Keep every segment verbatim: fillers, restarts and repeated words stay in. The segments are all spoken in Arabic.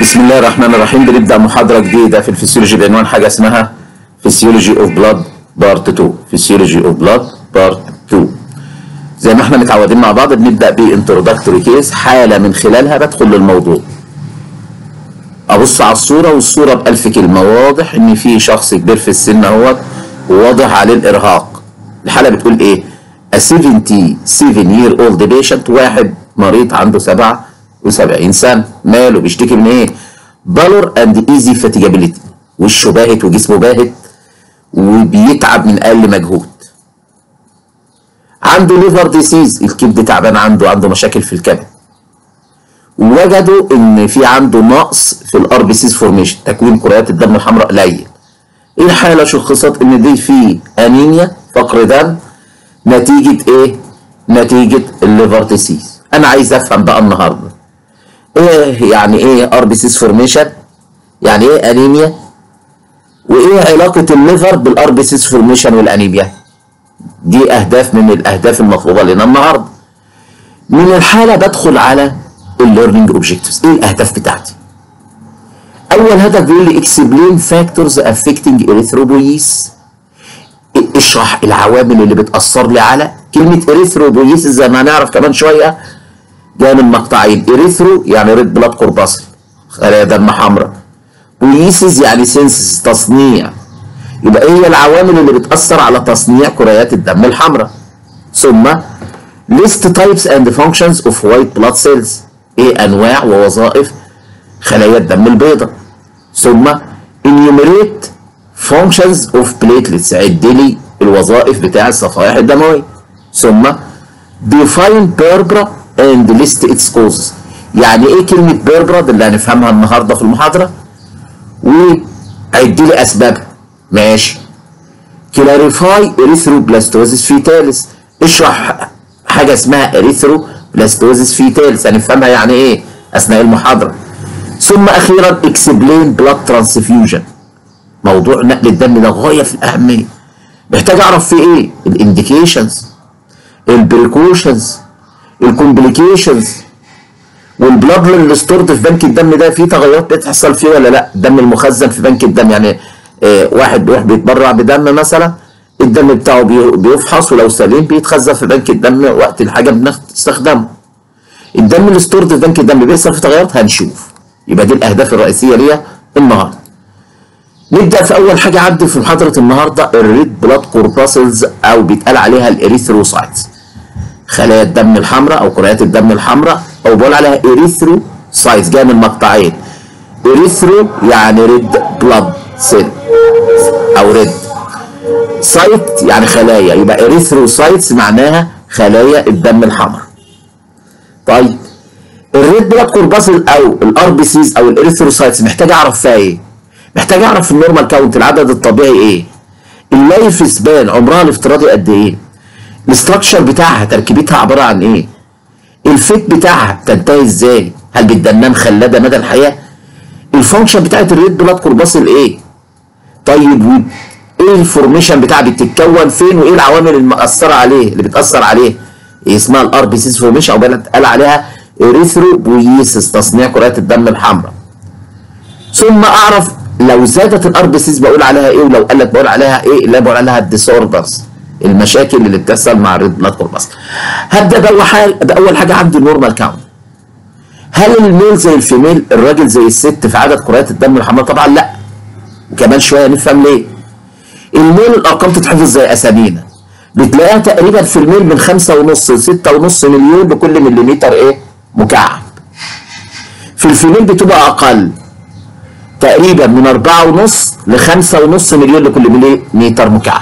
بسم الله الرحمن الرحيم. بنبدأ محاضرة جديدة في الفسيولوجي بعنوان حاجة اسمها فسيولوجي اوف بلاد بارت اتنين. فسيولوجي اوف بلاد بارت اتنين. زي ما احنا متعودين مع بعض بنبدأ بانترودكتوري كيس، حالة من خلالها بدخل للموضوع. ابص على الصورة والصورة بألف كلمة، واضح ان في شخص كبير في السن اهوت وواضح عليه الارهاق. الحالة بتقول ايه؟ a seventy-seven year old patient، واحد مريض عنده سبعة وسبعين سنة، ماله؟ بيشتكي من ايه؟ بالور اند ايزي فاتيجابيلتي، وشه باهت وجسمه باهت وبيتعب من اقل مجهود. عنده ليفر ديسيز، الكبد تعبان، عنده عنده مشاكل في الكبد. وجدوا ان في عنده نقص في الار بي سيز فورميشن، تكوين كريات الدم الحمراء قليل. ايه الحاله؟ شخصت ان دي في انيميا، فقر دم، نتيجه ايه؟ نتيجه الليفر ديسيز. انا عايز افهم بقى النهارده ايه يعني ايه ار بي سيز فورميشن؟ يعني ايه انيميا؟ وايه علاقه الليفر بالار بي سيز فورميشن والانيميا؟ دي اهداف من الاهداف المطلوبه لنا النهارده. من الحاله بدخل على الليرنينج اوبجكتيفز. ايه الاهداف بتاعتي؟ اول هدف بيقول لي اكسبلين فاكتورز افكتنج اريثروبويس، اشرح العوامل اللي بتاثر لي على كلمه اريثروبويس. زي ما هنعرف كمان شويه جايه من مقطعين، اريثرو يعني ريد بلاد كورباسل، خلايا دم حمراء، بويسز يعني سينسز تصنيع، يبقى هي العوامل اللي بتاثر على تصنيع كريات الدم الحمراء. ثم list types and functions of white blood cells، ايه انواع ووظائف خلايا الدم البيضاء. ثم enumerate functions of platelets، عد لي الوظائف بتاع الصفائح الدمويه. ثم define purpura and list its causes، يعني ايه كلمه بيربرا؟ ده اللي هنفهمها النهارده في المحاضره، وعد لي اسبابها. ماشي. كلاريفاي اريثروبلاستوزيس فيتاليس، اشرح حاجه اسمها اريثروبلاستوزيس فيتاليس، هنفهمها يعني ايه اثناء المحاضره. ثم اخيرا اكسبلين بلاد ترانسفيوجن، موضوع نقل الدم ده غايه في الاهميه، محتاج اعرف فيه ايه؟ الانديكيشنز، البريكوشنز، الكومبليكيشنز، والبلاد اللي ستورد في بنك الدم ده في تغيرات بتحصل فيه ولا لا؟ الدم المخزن في بنك الدم، يعني آه واحد بيروح بيتبرع بدم مثلا، الدم بتاعه بيفحص ولو سليم بيتخزن في بنك الدم، وقت الحاجه بنستخدمه. الدم اللي ستورد في بنك الدم بيحصل في تغيرات، هنشوف. يبقى دي الاهداف الرئيسيه ليا النهارده. نبدا في اول حاجه عندي في محاضره النهارده، الريد بلاد كورباسلز او بيتقال عليها الاريثروسايتس، خلايا الدم الحمراء او كريات الدم الحمراء، او بقول عليها اريثروسايتس، جايه من مقطعين. اريثرو يعني ريد بلاد سيل او ريد، سايت يعني خلايا، يبقى اريثروسايتس معناها خلايا الدم الحمراء. طيب الريد بلاد كورباسل او الار بي سيز او الاريثروسايتس محتاج اعرف فيها ايه؟ محتاج اعرف النورمال كاونت، العدد الطبيعي ايه؟ اللايف سبان، عمرها الافتراضي قد ايه؟ الاستراكشر بتاعها، تركيبتها عباره عن ايه؟ الفيت بتاعها بتنتهي ازاي؟ هل بتدنان خلاده مدى الحياه؟ الفانكشن بتاعت الريد بلاد كورباسل ايه؟ طيب ايه الفورميشن بتاعها؟ بتتكون فين؟ وايه العوامل المأثره عليه اللي بتاثر عليه؟ إيه اسمها الار بي سيز فورميشن، او بقى عليها اريثروبويسيس، تصنيع كريات الدم الحمراء. ثم اعرف لو زادت الار بي سيز بقول عليها ايه، ولو قلت بقول عليها ايه؟ اللي بقول عليها الديسوردرز، المشاكل اللي بتحصل مع الريد بلاد كورباسل. هبدا باول حاجه باول حاجه عندي النورمال كاونت. هل الميل زي الفيميل؟ الراجل زي الست في عدد كريات الدم الحمراء؟ طبعا لا، وكمان شويه نفهم ليه. الميل الارقام تتحفظ زي اسامينا، بتلاقيها تقريبا في الميل من خمسة ونص ل ستة ونص مليون لكل مليمتر ايه؟ مكعب. في الفيميل بتبقى اقل، تقريبا من أربعة ونص ل خمسة ونص مليون لكل مليمتر مكعب.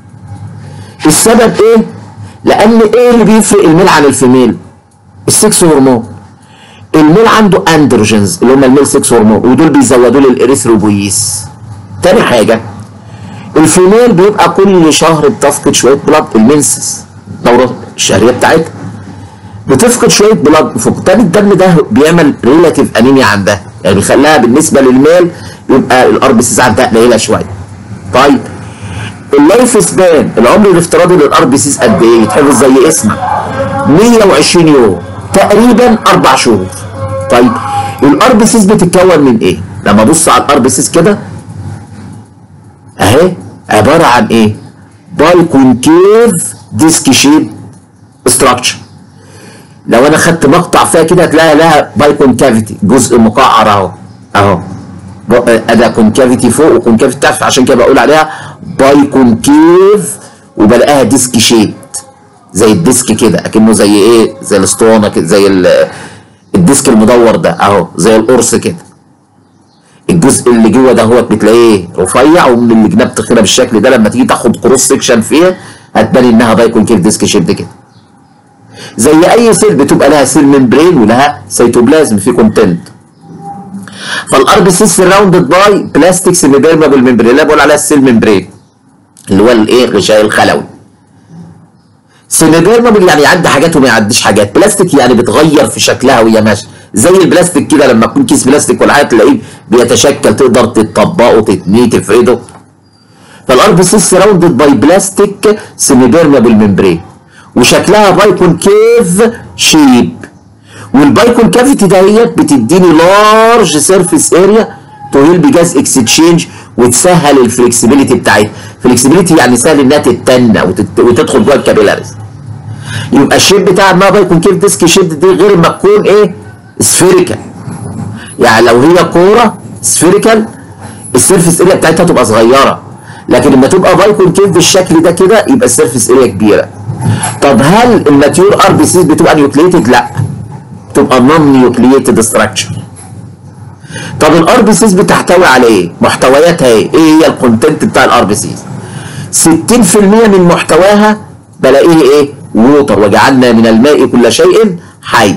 السبب ايه؟ لان ايه اللي بيفرق الميل عن الفيميل؟ السكس هرمون. الميل عنده اندروجينز اللي هم الميل سكس هرمون، ودول بيزودوا لي الاريثروبويس. تاني حاجه الفيميل بيبقى كل شهر بتفقد شويه بلاد، المنسس الدوره الشهريه بتاعتها بتفقد شويه بلاد، فقدان الدم ده بيعمل ريلاتيف انيميا عندها، يعني بيخليها بالنسبه للميل يبقى الار بي سيز عندها قليله شويه. طيب اللايف سبان، العمر الافتراضي للار بي سيز قد ايه؟ يتحفظ زي اسمه مية وعشرين يوم، تقريبا اربع شهور. طيب والار بي سيز بتتكون من ايه؟ لما ابص على الار بي سيز كده اهي عباره عن ايه؟ باي كونكيف ديسك شيب ستراكشر. لو انا خدت مقطع فيها كده هتلاقي لها باي كونكافيتي، جزء مقعر اهو اهو ادي كونكافيتي فوق وكونكافيتي تحت، عشان كده بقول عليها باي كونكيف وبلاقيها ديسك شيب زي الديسك كده، اكنه زي ايه؟ زي الاسطوانه كده، زي الديسك المدور ده اهو، زي القرص كده. الجزء اللي جوه ده هو بتلاقيه رفيع، ومن الجناب تخينه بالشكل ده، لما تيجي تاخد كروس سكشن فيها هتبان انها باي كونكيف ديسك شيب كده. زي اي سيل بتبقى لها سيل ممبرين ولها سيتوبلازم في كونتنت. فالار بي سي سراوندد باي بلاستيك سيمي بيرمابل ممبرين اللي بقول عليها السيل ممبرين اللي هو الايه؟ الغشاء الخلوي. سيمي بيرمابل يعني يعدي حاجات وما يعديش حاجات، بلاستيك يعني بتغير في شكلها وهي ماشيه، زي البلاستيك كده لما يكون كيس بلاستيك ولا حاجه تلاقيه بيتشكل، تقدر تطبقه تتنيه تفرده. فالار بي سي سراوندد باي بلاستيك سيمي بيرمابل ممبرين وشكلها باي كونكيف شيب، والباي كونكافيتي دهيت بتديني لارج سيرفيس اريا تو هيلب جاز اكستشينج وتسهل الفلكسبيليتي بتاعتها. فلكسبيليتي يعني سهل انها تتنى وتدخل جوه الكابيلاريز. يبقى الشيب بتاع ما باي كونكيف ديسك شيب دي غير ما تكون ايه؟ سفيريكال. يعني لو هي كوره سفيريكال السيرفيس اريا بتاعتها تبقى صغيره، لكن لما تبقى باي كونكيف بالشكل ده كده يبقى السيرفيس اريا كبيره. طب هل الماتيور ار بي سيز بتبقى نيوكليتد؟ لا، تبقى نون نيوكليتد ستراكشر. طب الار بي سيز بتحتوي على ايه؟ محتوياتها ايه؟ ايه هي الكونتنت بتاع الار بي سيز؟ ستين في المية من محتواها بلاقيه ايه؟ ووتر، وجعلنا من الماء كل شيء حي.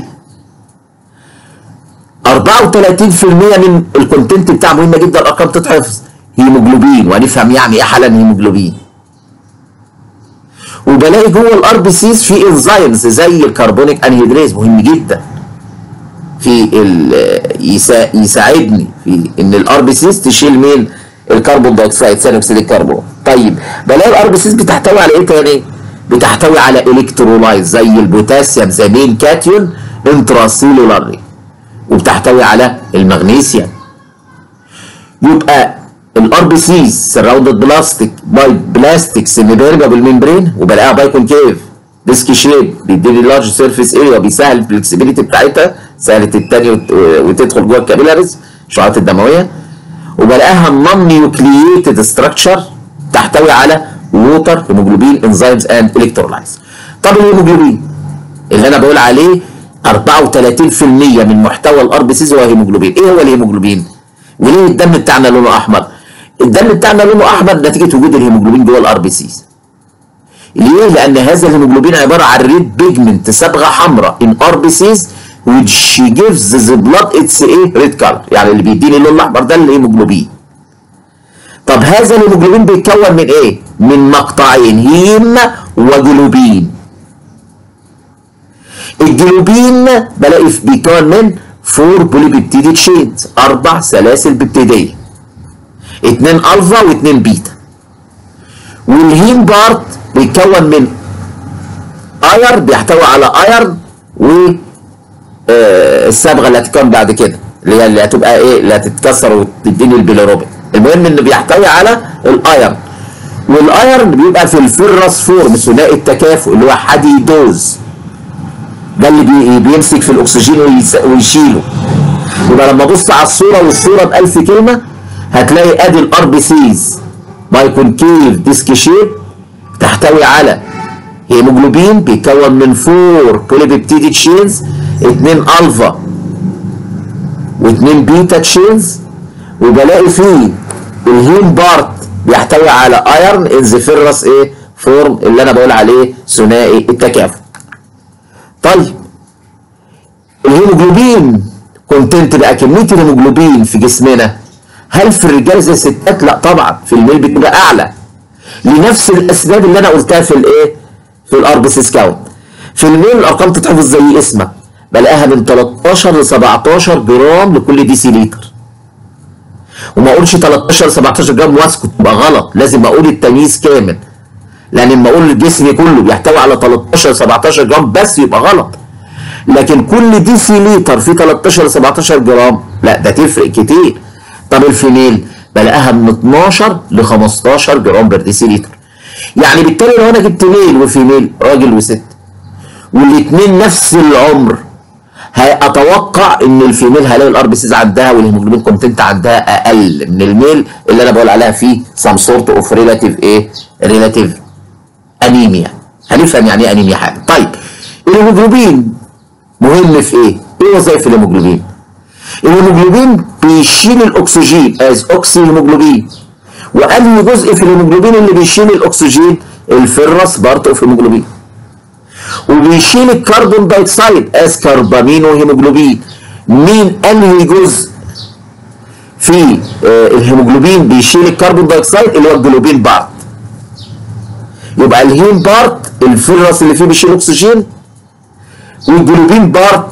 أربعة وثلاثين في المية من الكونتنت بتاع مهمه جدا الارقام تتحفظ، هيموجلوبين، وهنفهم يعني ايه حالا هيموجلوبين. وبلاقي جوه الار بي سيز في انزيمز زي الكربونيك انهيدريز مهم جدا في يسا يساعدني في ان الار بي سيز تشيل من الكربون دايوكسيد ثاني اكسيد الكربون. طيب بلاقي الار بي سيز بتحتوي على ايه تاني؟ بتحتوي على الكترولايت زي البوتاسيوم زمين كاتيون انتراسيلولاري، وبتحتوي على المغنيسيوم. يبقى الار بي سيز سراوندد بلاستيك باي بلاستيك سيمي بيرمابل ممبرين وبلاقيها باي كونكيف ديسك شيب، بيديني لارج سيرفيس اريا وبيسهل الفلكسبيليتي بتاعتها، سهلت التاني وتدخل جوه الكابيلاريز الشعاعات الدمويه. وبلاقيها نون نيوكلييتد ستراكشر تحتوي على ووتر هيموجلوبين انزيمز اند الكترولايتس. طب الهيموجلوبين اللي انا بقول عليه أربعة وثلاثين في المية من محتوى الار بي سيز هو هيموجلوبين. ايه هو الهيموجلوبين؟ وليه الدم بتاعنا لونه احمر؟ الدم بتاعنا لونه احمر نتيجه وجود الهيموجلوبين جوه الار بي سيز. ليه؟ لان هذا الهيموجلوبين عباره عن ريد بيجمنت، صبغه حمراء ان ار بي سيز which gives the blood its ايه؟ ريد color، يعني اللي بيديني اللون الاحمر ده الهيموجلوبين. طب هذا الهيموجلوبين بيتكون من ايه؟ من مقطعين هيم وجلوبين. الجلوبين بلاقي بيتكون من فور بوليبيبتيد تشينز، اربع سلاسل بيبتيديه، اتنين الفا واتنين بيتا. والهيم بارت بيتكون من اير، بيحتوي على ايرن و آه الصبغه اللي هتكون بعد كده اللي هي اللي هتبقى ايه؟ اللي هتتكسر وتديني البيليروبين. المهم انه بيحتوي على الايرن، والايرن بيبقى في الفيرس فورم ثنائي التكافؤ اللي هو حديدوز، ده اللي بي بيمسك في الاكسجين ويشيله. يبقى لما ابص على الصوره والصوره بألف كلمه هتلاقي ادي الار بي سيز باي كونكيف ديسك شيب تحتوي على هيموجلوبين بيتكون من فور بوليبيبتيد تشينز، اتنين الفا واتنين بيتا تشينز. وبلاقي فيه الهيم بارت بيحتوي على ايرن ان ذا فيرس ايه؟ فورم اللي انا بقول عليه ثنائي التكافؤ. طيب الهيموجلوبين كونتنت بقى، كميه الهيموجلوبين في جسمنا هل في الرجال زي الستات؟ لا طبعا، في الميل بتبقى اعلى لنفس الاسباب اللي انا قلتها في الايه؟ في الار بي سيز كاونت. في الميل الارقام تتحفظ زي اسمك، بلاقيها من تلتاشر ل سبعتاشر جرام لكل ديسي لتر. وما اقولش تلتاشر ل سبعتاشر جرام واسكت، يبقى غلط، لازم اقول التمييز كامل. لان لما اقول الجسم كله بيحتوي على تلتاشر ل سبعتاشر جرام بس يبقى غلط. لكن كل ديسيليتر فيه تلتاشر ل سبعتاشر جرام، لا ده تفرق كتير. طب الفينيل بلاقيها من اتناشر ل خمستاشر جرام بر ديسيليتر. يعني بالتالي لو انا جبت ميل وفيميل، راجل وست، والاثنين نفس العمر، اتوقع ان الفيميل هلاقي الار بي سيز عندها والهيموجلوبين كونتنت عندها اقل من الميل، اللي انا بقول عليها فيه سام سورت اوف ريلاتيف ايه؟ ريلاتيف انيميا. هنفهم يعني ايه انيميا حاجه. طيب الهيموجلوبين مهم في ايه؟ ايه وظائف الهيموجلوبين؟ الهيموجلوبين بيشيل الاكسجين از اوكسي هيموجلوبين. وانهي جزء في الهيموجلوبين اللي بيشيل الاكسجين؟ الفيرس بارت اوف هيموجلوبين. وبيشيل الكربون دايوكسيد از كربامين وهيموجلوبين. مين انهي جزء في آه الهيموجلوبين بيشيل الكربون دايوكسيد؟ اللي هو الجلوبين بارت. يبقى الهيم بارت الفيرس اللي فيه بيشيل اكسجين، والجلوبين بارت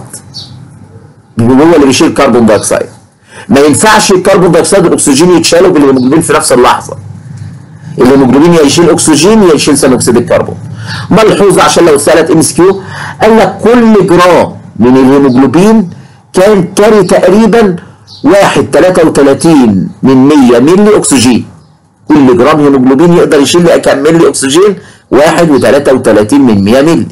هو اللي بيشيل الكربون دايوكسيد. ما ينفعش الكربون دايوكسيد والاكسجين يتشالوا بالهيموجلوبين في نفس اللحظه. الهيموجلوبين يا يشيل اكسجين يا يشيل ثاني اكسيد الكربون. ملحوظه عشان لو اتسالت ام اس كيو، قال لك كل جرام من الهيموجلوبين كان كاري تقريبا واحد فاصلة تلاتة وتلاتين من مية مللي اكسجين. كل جرام هيموجلوبين يقدر يشيل لي كام مللي اكسجين؟ واحد فاصلة تلاتة وتلاتين من مية مللي.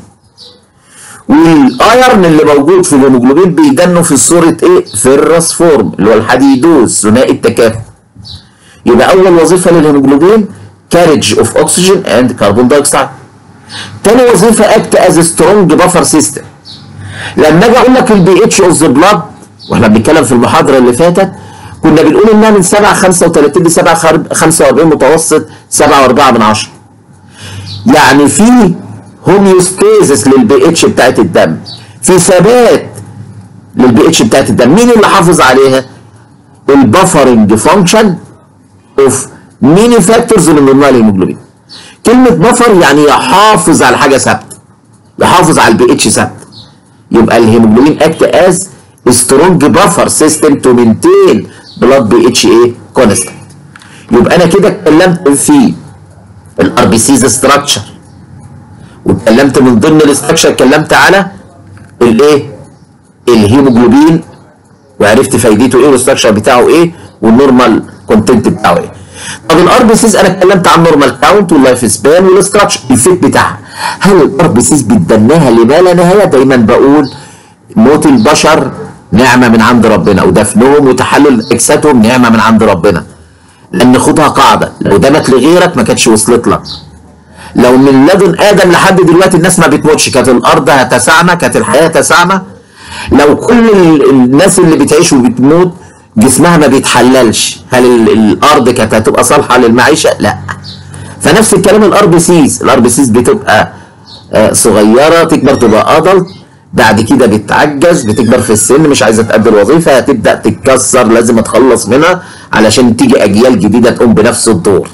والايرن اللي موجود في الهيموجلوبين بيدنه في صوره ايه؟ فيرس فورم، اللي هو الحديدوز ثنائي التكافؤ. يبقى اول وظيفه للهيموجلوبين كارج اوف اوكسجين اند كربون دايوكسيد. تاني وظيفه اكت از سترونج بافر سيستم. لما اجي اقول لك البي اتش اوف ذا بلاد، واحنا بنتكلم في المحاضره اللي فاتت كنا بنقول انها من سبعة فاصلة خمسة وتلاتين ل سبعة فاصلة خمسة واربعين متوسط سبعة فاصلة أربعة من عشرة. يعني في هوميوستيزس للبي اتش بتاعت الدم، في ثبات للبي اتش بتاعت الدم. مين اللي حافظ عليها؟ البفرنج فانكشن اوف ميني فاكتورز من ضمنها الهيموجلوبين. كلمه بفر يعني يحافظ على حاجه ثابته، يحافظ على البي اتش ثابت. يبقى الهيموجلوبين اكت از سترونج بفر سيستم تو مينتين بلاد بي اتش ايه؟ كونستنت. يبقى انا كده اتكلمت في الار بي سيز ستراكشر، واتكلمت من ضمن الاستراكشر اتكلمت على الايه؟ الهيموجلوبين، وعرفت فايدته ايه والاستراكشر بتاعه ايه والنورمال كونتنت بتاعه ايه. طب الار بي سيز انا اتكلمت عن النورمال كاونت واللايف سبان والاستراكشر الفيت بتاعها. هل الار بي سيز بتدناها لما لا نهايه؟ دايما بقول موت البشر نعمه من عند ربنا، ودفنهم وتحلل اجسادهم نعمه من عند ربنا. لان خدها قاعده، لو دمت لغيرك ما كانتش وصلت لك. لو من لدن ادم لحد دلوقتي الناس ما بتموتش، كانت الارض هتسعنا، كانت الحياه تسعنا. لو كل الناس اللي بتعيش وبتموت جسمها ما بيتحللش، هل الارض كانت هتبقى صالحه للمعيشه؟ لا. فنفس الكلام الار بي سيز، الار بي سيز بتبقى صغيره تكبر تبقى ادلت، بعد كده بتعجز، بتكبر في السن، مش عايزه تأدي الوظيفه، هتبدا تتكسر، لازم اتخلص منها علشان تيجي اجيال جديده تقوم بنفس الدور.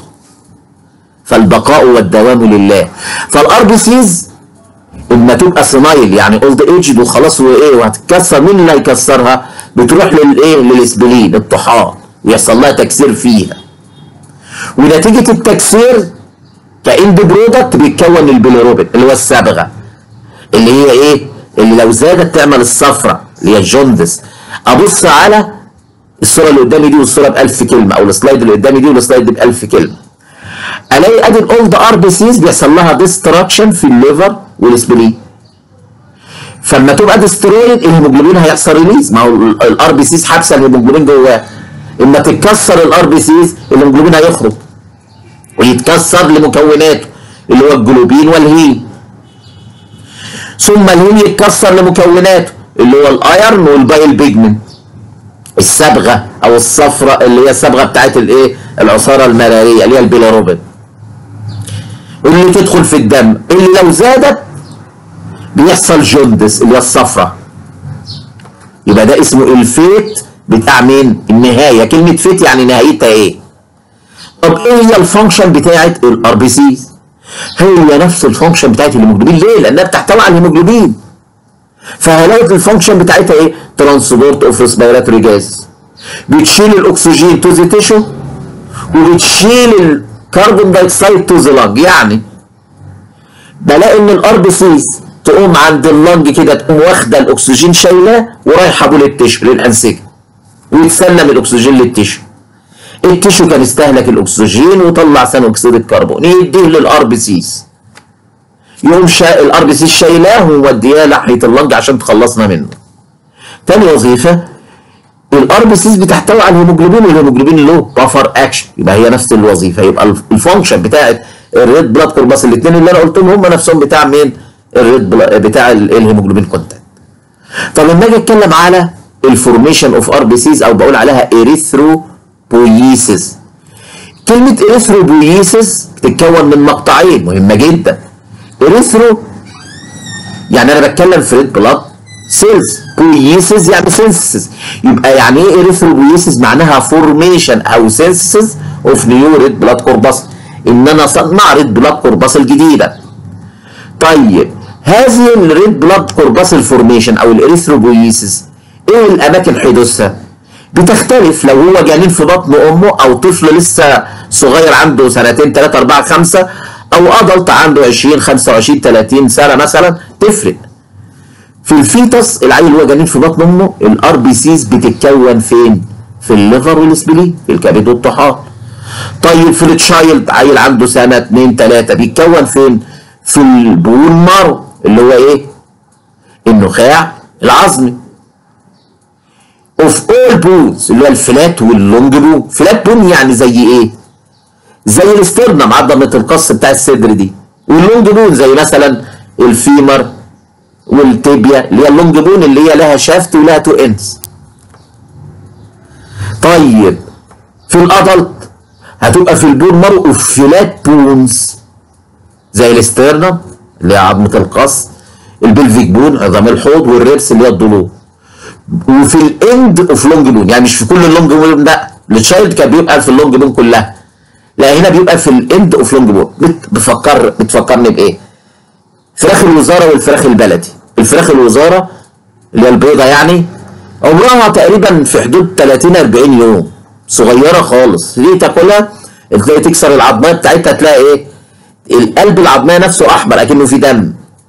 فالبقاء والدوام لله. فالار بي سيز اما تبقى سنايل يعني اولد ايجد وخلاص وايه وهتتكسر، مين اللي هيكسرها؟ بتروح للايه؟ للاسبلين، الطحال، ويحصل لها تكسير فيها. ونتيجه التكسير كاند برودكت بيتكون البيليروبين اللي هو الصبغه، اللي هي ايه؟ اللي لو زادت تعمل الصفرة اللي هي الجوندس. ابص على الصوره اللي قدامي دي والصوره بألف كلمه، او السلايد اللي قدامي دي والسلايد دي بألف كلمه. الاقي ادي الاولد ار بي سيز بيحصل لها ديستراكشن في الليفر والاسبلين. فلما تبقى ديسترويد الهيموجلوبين هيحصل ريليز، ما هو الار بي سيز حابسه الهيموجلوبين جواه. اما تتكسر الار بي سيز الهيموجلوبين هيخرج ويتكسر لمكوناته اللي هو الجلوبين والهيم. ثم الهيم يتكسر لمكوناته اللي هو الايرن والبايل بيجمنت، الصبغه او الصفرة اللي هي الصبغه بتاعت الايه؟ العصاره المراريه اللي هي البيليروبين، اللي تدخل في الدم، اللي لو زادت بيحصل جوندس اللي هي الصفرة. يبقى ده اسمه الفيت بتاع مين؟ النهايه. كلمه فيت يعني نهايتها ايه؟ طب ايه هي الفانكشن بتاعت الار بي سيز؟ هي نفس الفانكشن بتاعت الهيموجلوبين. ليه؟ لانها بتحتوي على الهيموجلوبين. فهلاقي الفانكشن بتاعتها ايه؟ ترانسبورت اوف ريسبيراتوري جاز، بتشيل الاكسجين تو ذا تيشو وبتشيل الكربون دايوكسيد تو ذا لانج. يعني بلاقي ان الار بي سيز تقوم عند اللنج كده تقوم واخده الاكسجين شايلاه ورايحه بول التشو للانسجه ويتسلم الاكسجين للتشو. التشو كان استهلك الاكسجين وطلع ثاني اكسيد الكربون يديه للار بي سيز، يقوم شا... الار بي سيز شايلاه ومودياه ناحيه اللنج عشان تخلصنا منه. تاني وظيفه الار بي سيز بتحتوي على الهيموجلوبين والهيموجلوبين له بافر اكشن، يبقى هي نفس الوظيفه، يبقى الفانكشن بتاعت الريد بلاد كورباس الاثنين اللي انا قلتهم هم نفسهم بتاع مين؟ الريد بلا... بتاع الهيموجلوبين كونتنت. طب لما اجي اتكلم على الفورميشن اوف ار بي سيز او بقول عليها اريثروبويسيس. كلمه اريثروبويسيس بتتكون من مقطعين مهمه جدا. اريثرو يعني انا بتكلم في ريد بلاد سيلز، بويسيس يعني سينسيس، يبقى يعني ايه اريثروبويسيس؟ معناها فورميشن او سينسيس اوف نيو ريد بلاد كورباس، ان انا اصنع ريد بلاد كورباس الجديده. طيب هذه الريد بلاد كورباسل فورميشن او الاريثروبويسيس ايه الاماكن حدوثها؟ بتختلف لو هو جنين في بطن امه او طفل لسه صغير عنده سنتين ثلاثة أربعة خمسة او ادلت عنده عشرين خمسة وعشرين ثلاثين سنه مثلا، تفرق. في الفيتس العيل اللي هو جنين في بطن امه الار بي سيز بتتكون فين؟ في الليفر والسبلين، في الكبد والطحال. طيب في التشايلد عيل عنده سنه اتنين تلاته بيتكون فين؟ في البون مارو اللي هو ايه؟ النخاع العظمي. اوف اول بونز اللي هو الفلات واللونج بون. فلات بون يعني زي ايه؟ زي الاسترنم عضمه القص بتاع الصدر دي، واللونج بون زي مثلا الفيمر والتيبيا اللي هي اللونج بون اللي هي لها شافت ولها تو اندز. طيب في الادلت هتبقى في البون مارو اوف فلات بونز زي الاسترنم اللي هي عظمه القص، البلفيك بون عظام الحوض، والريبس اللي هي الضلوع. وفي الاند اوف لونج بون، يعني مش في كل اللونج بون، لا التشايلد كان بيبقى في اللونج بون كلها، لا هنا بيبقى في الاند اوف لونج بون. بتفكر بتفكرني بايه؟ فراخ الوزاره والفراخ البلدي. الفراخ الوزاره اللي هي البيضه يعني عمرها تقريبا في حدود تلاتين أربعين يوم، صغيره خالص، تيجي تاكلها تلاقي تكسر العظميه بتاعتها تلاقي ايه؟ القلب العظميه نفسه احمر اكنه في دم.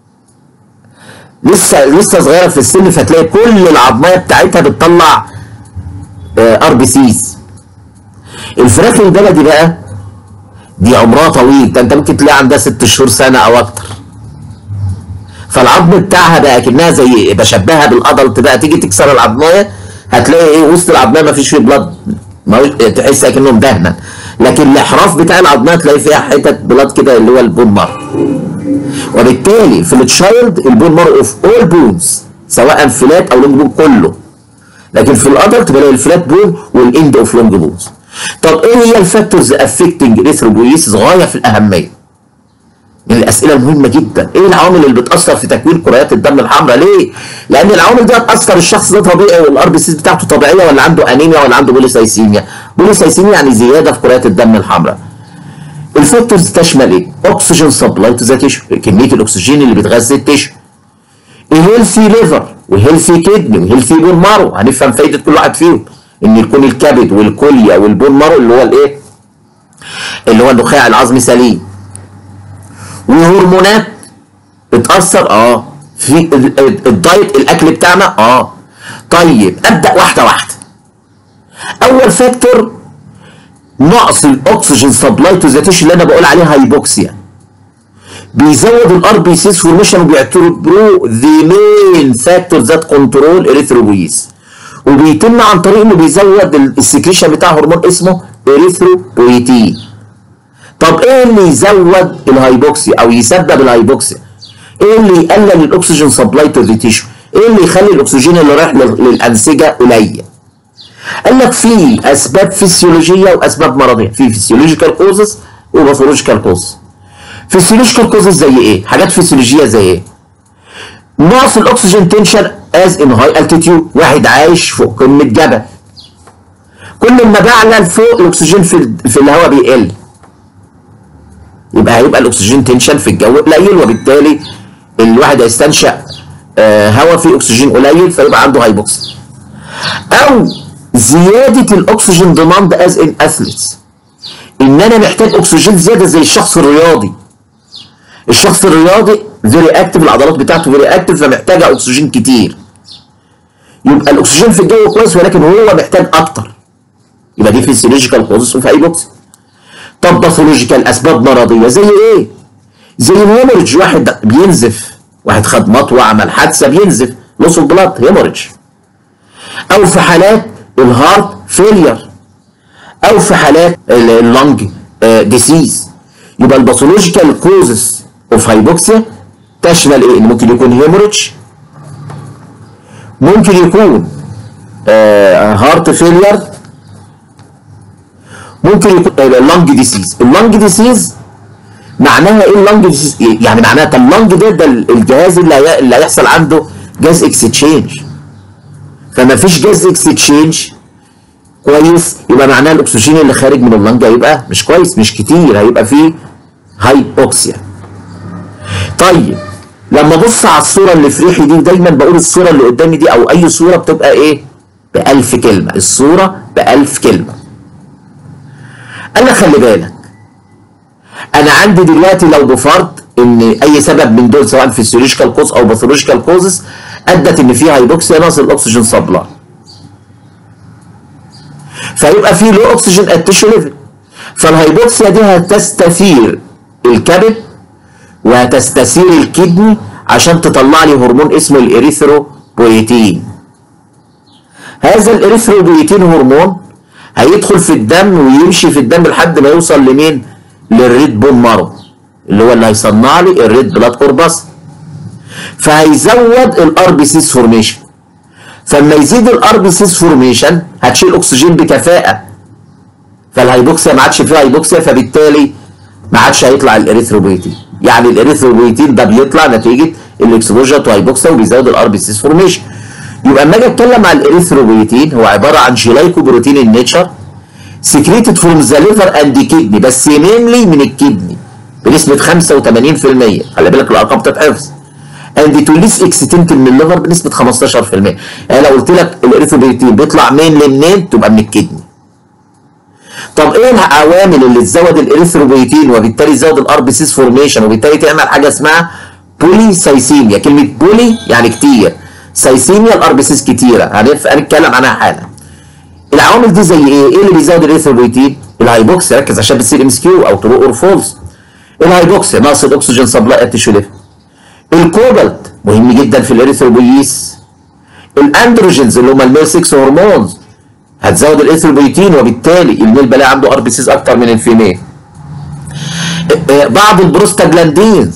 لسه لسه صغيره في السن، فتلاقي كل العظميه بتاعتها بتطلع ار بي سيز. الفراخ البلدي بقى دي عمرها طويل، ده انت ممكن تلاقي عندها ست شهور سنه او اكتر. فالعظم بتاعها بقى كانها زي بشبهها بالادلت بقى، تيجي تكسر العظميه هتلاقي ايه؟ وسط العظميه ما فيش فيه بلاد، تحس اكنه مدهن، لكن الاحراف بتاع العظميه تلاقي فيها حتت بلاد كده اللي هو البون مارو. وبالتالي في التشايلد البون مارو اوف اول بونز سواء فلات او لونج بون كله، لكن في الادلت بلاقي الفلات بون والاند اوف لونج بونز. طب ايه هي الفاكتورز افكتنج اريثروبويسيس؟ غايه في الاهميه، من الاسئله المهمه جدا. ايه العوامل اللي بتاثر في تكوين كريات الدم الحمراء؟ ليه؟ لان العوامل دي هتاثر الشخص ده طبيعي والار بي سيز بتاعته طبيعيه ولا عنده انيميا ولا عنده بوليسايسيميا. بوليسايسيميا يعني زياده في كريات الدم الحمراء. الفاكتورز تشمل ايه؟ اكسجين سبلاي تو ذا تيشو، كميه الاكسجين اللي بتغذي التيشو. هيلثي ليفر وهيلثي كدني وهيلثي بون مارو. هنفهم فايده كل واحد فيهم، ان يكون الكبد والكليه والبون مارو اللي هو الايه؟ اللي هو النخاع العظمي سليم. وهرمونات بتاثر اه في الدايت الاكل بتاعنا اه. طيب ابدا واحده واحده. اول فاكتور نقص الاكسجين سبلاي تو ذا تيشو اللي انا بقول عليه هايبوكسيا، بيزود الار بي سيز فورميشن وبيعتبروا ذا مين فاكتور ذات كنترول اريثروبويس، وبيتم عن طريق انه بيزود السكريشن بتاع هرمون اسمه اريثروبويتين. طب ايه اللي يزود الهايبوكسيا او يسبب الهايبوكسيا؟ ايه اللي يقلل الاكسجين سبلاي تو ذا تيشو؟ ايه اللي يخلي الاكسجين اللي رايح للانسجه قليل؟ قال لك في اسباب فسيولوجيه واسباب مرضيه، في فسيولوجيكال كوزز وباثولوجيكال كوزز. فسيولوجيكال كوزز زي ايه؟ حاجات فسيولوجيه زي ايه؟ نقص الاكسجين تنشن از ان هاي التيتيود، واحد عايش فوق قمه جبل، كل ما بعلى لفوق الاكسجين في في الهواء بيقل، يبقى هيبقى الاكسجين تنشن في الجو قليل، وبالتالي الواحد هيستنشق آه هواء فيه اكسجين قليل فيبقى عنده هايبوكسيا. او زياده الاكسجين ديماند از ان اثليتس، ان انا محتاج اكسجين زياده زي الشخص الرياضي. الشخص الرياضي فيري اكتف، العضلات بتاعته فيري اكتف فمحتاجه اكسجين كتير. يبقى الاكسجين في الجو كويس ولكن هو محتاج اكتر. يبقى دي فيسيولوجيكال كوزز اوف هايبوكسيا. طب باثولوجيكال اسباب مرضيه زي ايه؟ زي الهيموريدج، واحد بينزف، واحد خد مطوه عمل حادثه بينزف، لوس اوف بلاد هيموريدج. او في حالات الهارت فيلير، او في حالات اللنج ديسيز. يبقى الباثولوجيكال كوزز اوف هايبوكسيا تشمل ايه؟ ممكن يكون هيموريدج، ممكن يكون هارت فيلير، ممكن يكون اللنج ديسيز. اللنج ديسيز معناها ايه؟ اللنج ديسيز يعني معناها اللنج ده ده الجهاز اللي اللي هيحصل عنده جاز اكستشينج، فما فيش جاز اكستشينج كويس، يبقى معناها الاكسجين اللي خارج من اللنج هيبقى مش كويس، مش كتير، هيبقى فيه هايبوكسيا. طيب لما ابص على الصوره اللي في ريحي دي، دايما بقول الصوره اللي قدامي دي او اي صوره بتبقى ايه؟ بألف كلمه، الصوره بألف كلمه. انا خلي بالك، انا عندي دلوقتي لو بفرض ان اي سبب من دول سواء فيسيولوجيكال كوز او باثولوجيكال كوزز ادت ان في هايبوكسيا ناقص الاكسجين سبلاي، فيبقى في لو اكسجين ات تيشو ليفل، فالهايبوكسيا دي هتستثير الكبد وهتستثير الكدني عشان تطلع لي هرمون اسمه الاريثروبويتين. هذا الاريثروبويتين هرمون هيدخل في الدم ويمشي في الدم لحد ما يوصل لمين؟ للريد بون مارو اللي هو اللي هيصنع لي الريد بلاد كوربس، فهيزود الار بي سيس فورميشن. فلما يزيد الار بي سيس فورميشن هتشيل اكسجين بكفاءه، فالهايبوكسيا ما عادش فيها هايبوكسيا، فبالتالي ما عادش هيطلع الاريثروبويتين. يعني الاريثروبويتين ده بيطلع نتيجه الاكسبوجر تو هايبوكسيا وبيزود الار بي سيس فورميشن. يبقى اما اجي اتكلم على الاريثروبويتين هو عباره عن جلايكوبروتين النيتشر سكريتد فروم ذا ليفر اند كيدني، بس مينلي من الكدني بنسبه خمسة وثمانين في المية، خلي بالك الارقام بتتحفظ. اند تو ليس اكستنت من الليفر بنسبه خمستاشر في المية. يعني لو قلت لك الاريثروبويتين بيطلع مينلي منين؟ تبقى من الكدني. طب ايه العوامل اللي تزود الاريثروبويتين وبالتالي تزود الار بي سيس فورميشن وبالتالي تعمل حاجه اسمها بوليسايسيميا؟ كلمه بولي يعني كتير، سايسيميا الار بي سيس كتيره، هنتكلم عنها حالا. العوامل دي زي ايه؟ ايه اللي بيزود الاريثروبويتين؟ الهايبوكسيا، ركز عشان بتصير ام اس كيو او ترو اور فولس. الهايبوكسيا نقص الاكسجين سبلاي ات تيشو ليفل. الكوبالت مهم جدا في الاريثروبويس. الاندروجينز اللي هم الميل ستة هرمونز هتزود الاريثروبويتين وبالتالي الميل بلاقي عنده ار بي سيز اكتر من الفيميل. بعض البروستاجلاندينز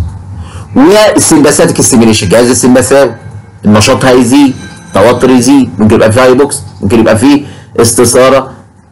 والسمباثيك ستيميوليشن، الجهاز السمباثاوي النشاط هيزيد، التوتر يزيد، ممكن يبقى فيه هايبوكس، ممكن يبقى فيه استثاره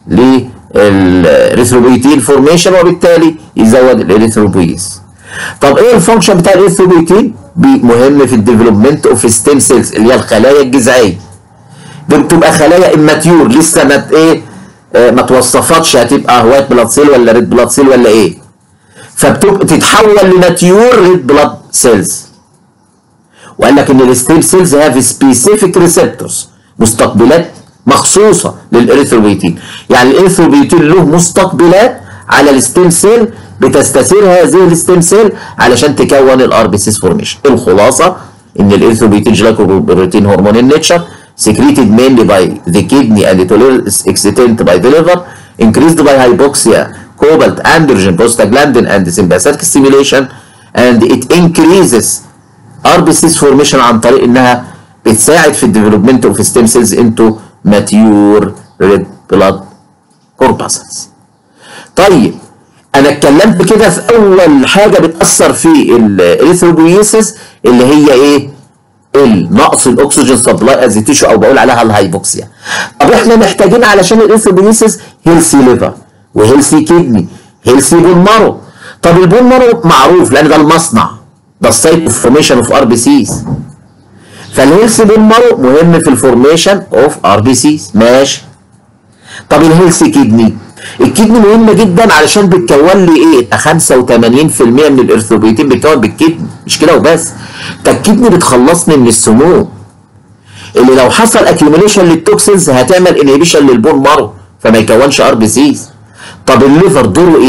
للاريثروبويتين فورميشن وبالتالي يزود الاريثروبويس. طب ايه الفانكشن بتاع الاريثروبويتين؟ مهم في الديفلوبمنت اوف ستيم سيلز اللي هي الخلايا الجذعيه. دي بتبقى خلايا اماتيور لسه ما ايه آه ما توصفتش هتبقى وايت بلاد سيل ولا ريد بلاد سيل ولا ايه، فبتبقى تتحول لماتيور ريد بلاد سيلز. وقال لك ان الستيم سيلز هاف سبيسيفيك ريسبتورز، مستقبلات مخصوصه للاريثروبويتين. يعني الاريثروبويتين له مستقبلات على الستيم سيل بتستثير هذه الستيم سيل علشان تكون الار بي سيس فورميشن. الخلاصه ان الاريثروبويتين جلايكوبروتين هرمون النيتشر secreted mainly by the kidney and to less extent by the liver, increased by hypoxia, cobalt, androgen, prostaglandin and sympathetic stimulation, and it increases ار بي سيز formation عن طريق انها بتساعد في الديفلوبمنت اوف ستيم سيلز انتو ماتيور ريد بلاد كورباسلز. طيب انا اتكلمت كده في اول حاجه بتاثر في الاريثروبويسيس اللي هي ايه؟ النقص الاكسجين سبلاي از تيشو او بقول عليها الهايبوكسيا. طب احنا محتاجين علشان الاريثروبويسيس هيلثي ليفر وهيلثي كدني، هيلثي بون مارو. طب البون مارو معروف لان ده المصنع، ده السايت اوف فورميشن اوف ار بي سيز، فالهيلثي بون مارو مهم في الفورميشن اوف ار بي سيز، ماشي. طب الهيلثي كدني، الكدني مهمه جدا علشان بتكون لي ايه؟ خمسة وثمانين في المية من الاريثروبويتين بتكون بالكدني، مش كده وبس، ده الكدني بتخلصني من السموم اللي لو حصل اكيوميليشن للتوكسينز هتعمل انهبيشن للبون مارو فما يكونش ار بي سيز. طب الليفر دوره ايه؟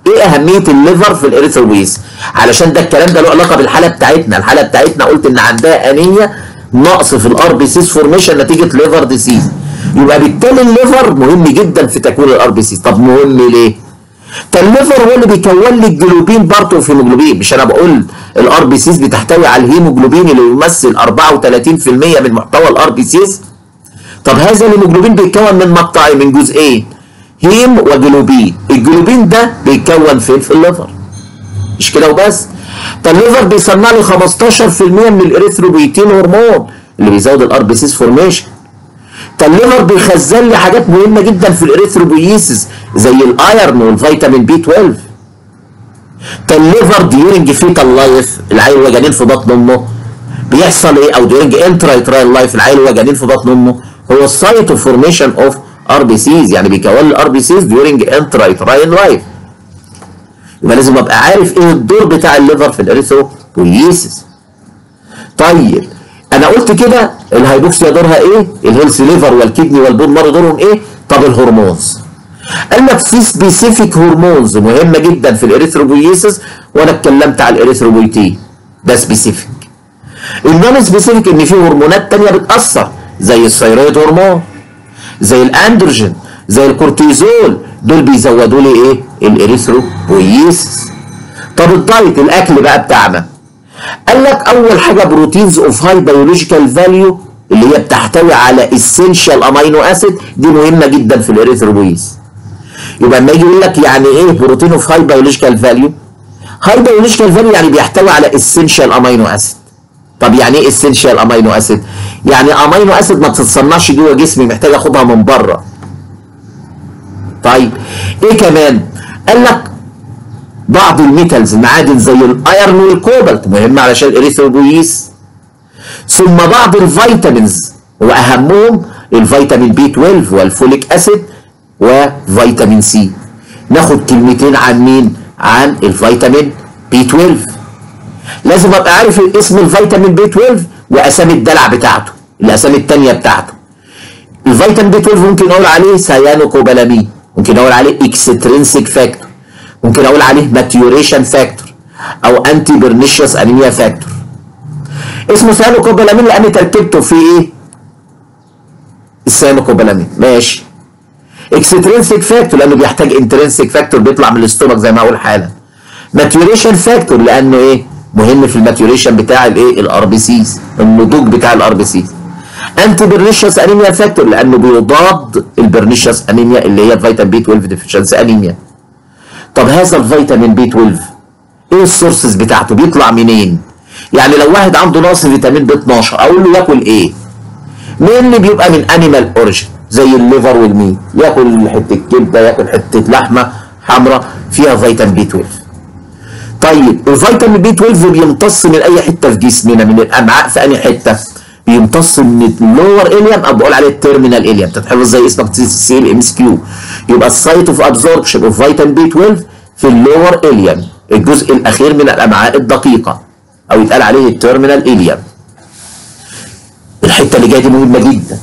ايه اهميه الليفر في الاريثروبويس؟ علشان ده الكلام ده له علاقه بالحاله بتاعتنا، الحاله بتاعتنا قلت ان عندها انيميا نقص في الار بي سيز فورميشن نتيجه ليفر ديسيز، يبقى بالتالي الليفر مهم جدا في تكوين الار بي سيز. طب مهم ليه؟ ده الليفر هو اللي بيكون لي الجلوبين بارت اوف هيموجلوبين، مش انا بقول الار بي سيز بتحتوي على الهيموجلوبين اللي يمثل أربعة وثلاثين في المية من محتوى الار بي سيز. طب هذا الهيموجلوبين بيتكون من مقطعين، من جزئين، هيم وجلوبين. الجلوبين ده بيتكون فين؟ في الليفر. مش كده وبس، ده الليفر بيصنع لي خمستاشر في المية من الاريثروبيتين هرمون اللي بيزود الار بي سيز فورميشن. ده الليفر بيخزن لي حاجات مهمه جدا في الاريثروبويسيس زي الايرن والفيتامين بي اتناشر. ده الليفر ديورنج فيتال لايف، العيل وهو جنين في بطن امه بيحصل ايه؟ او ديورنج انترايترايل لايف، العيل وهو جنين في بطن امه هو السايت اوف فورميشن اوف ار بي سيز، يعني بيكون الار بي سيز ديورنج انترايترايل لايف. يبقى لازم ابقى عارف ايه الدور بتاع الليفر في الاريثروبويسيس. طيب انا قلت كده الهايبوكسيا دورها ايه؟ الهيلث ليفر والكدني والبون مارو دورهم ايه؟ طب الهرمونز، قال لك في سبيسيفيك هرمونز مهمه جدا في الاريثروبويسيس، وانا اتكلمت على الاريثروبويتين ده سبيسيفيك. النون سبيسيفيك ان في هرمونات ثانيه بتاثر زي الثيرويد هرمون، زي الاندروجين، زي الكورتيزول، دول بيزودوا لي ايه؟ الاريثروبويسيس. طب الدايت، الاكل بقى بتاعنا، قال لك اول حاجه بروتينز اوف هاي بيولوجيكال فاليو اللي هي بتحتوي على اسينشال امينو اسيد، دي مهمه جدا في الاريثروبويس. يبقى لما يجي يقول لك يعني ايه بروتين اوف هاي بيولوجيكال فاليو؟ هاي بيولوجيكال فاليو يعني بيحتوي على اسينشال امينو اسيد. طب يعني ايه اسينشال امينو اسيد؟ يعني امينو اسيد ما بتتصنعش جوه جسمي، محتاج اخدها من بره. طيب ايه كمان؟ قال لك بعض الميتالز، المعادن زي الايرن والكوبالت مهمه علشان الاريثروبويس، ثم بعض الفيتامينز واهمهم الفيتامين بي اتناشر والفوليك اسيد وفيتامين سي. ناخد كلمتين عن مين؟ عن الفيتامين بي اتناشر. لازم ابقى عارف اسم الفيتامين بي اتناشر واسامي الدلع بتاعته، الاسامي الثانيه بتاعته. الفيتامين بي اتناشر ممكن اقول عليه سيانوكوبالامين، ممكن اقول عليه اكسترينسيك فاكتور، ممكن اقول عليه ماتيوريشن فاكتور او انتي بيرنيشيوس انيميا فاكتور. اسمه سيانوكوبالامين لان تركيبته في ايه؟ السيانوكوبالامين، ماشي. اكسترينسيك فاكتور لانه بيحتاج انترنسيك فاكتور بيطلع من الاستومك زي ما اقول حالا. ماتيوريشن فاكتور لانه ايه؟ مهم في الماتيوريشن بتاع الايه؟ الار بي سيز، النضوج بتاع الار بي سيز. انتي بيرنيشيوس انيميا فاكتور لانه بيضاد البيرنيشيوس انيميا اللي هي الفيتامين بي اتناشر ديفيشنسي انيميا. طب هذا الفيتامين بي اتناشر ايه السورسز بتاعته؟ بيطلع منين؟ يعني لو واحد عنده نقص فيتامين بي اتناشر اقول له ياكل ايه؟ مين اللي بيبقى من انيمال اوريجين زي الليفر والميت، ياكل حته كبده، ياكل حته لحمه حمراء فيها فيتامين بي اتناشر. طيب الفيتامين بي اتناشر بيمتص من اي حته في جسمنا، من الامعاء في انهي حته؟ بيمتص من اللور اليم او بقول عليه التيرمينال اليم، تتحفظ زي اسمك سي ال ام اس كيو. يبقى السايت اوف ابزوربشن اوف فيتامين بي اتناشر في اللور اليم، الجزء الاخير من الامعاء الدقيقه او يتقال عليه التيرمينال اليم. الحته اللي جايه دي مهمه جدا.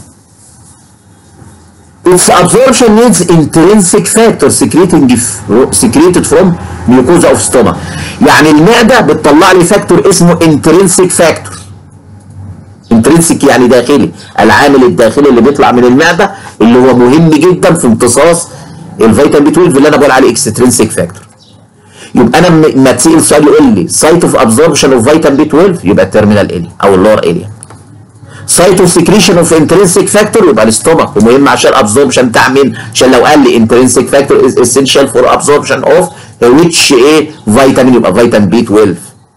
Its absorption needs intrinsic factor secreting secreted from mucosa of stomach. يعني المعده بتطلع لي فاكتور اسمه intrinsic factor. intrinsic يعني داخلي، العامل الداخلي اللي بيطلع من المعده اللي هو مهم جدا في امتصاص الفيتامين بي اتناشر اللي انا بقول عليه extrinsic factor. يبقى انا لما تسال سؤال يقول لي سايت اوف ابزوربشن اوف فيتامين بي اتناشر يبقى التيرمينال اليا او اللور اليا. سايت اوف سكريشن اوف انترنسيك فاكتور يبقى الاستومك، ومهم عشان ابزوربشن بتاع مين؟ عشان لو قال لي انترنسيك فاكتور از اسينشال فور ابزوربشن اوف ويتش ايه؟ فيتامين، يبقى فيتامين بي اتناشر.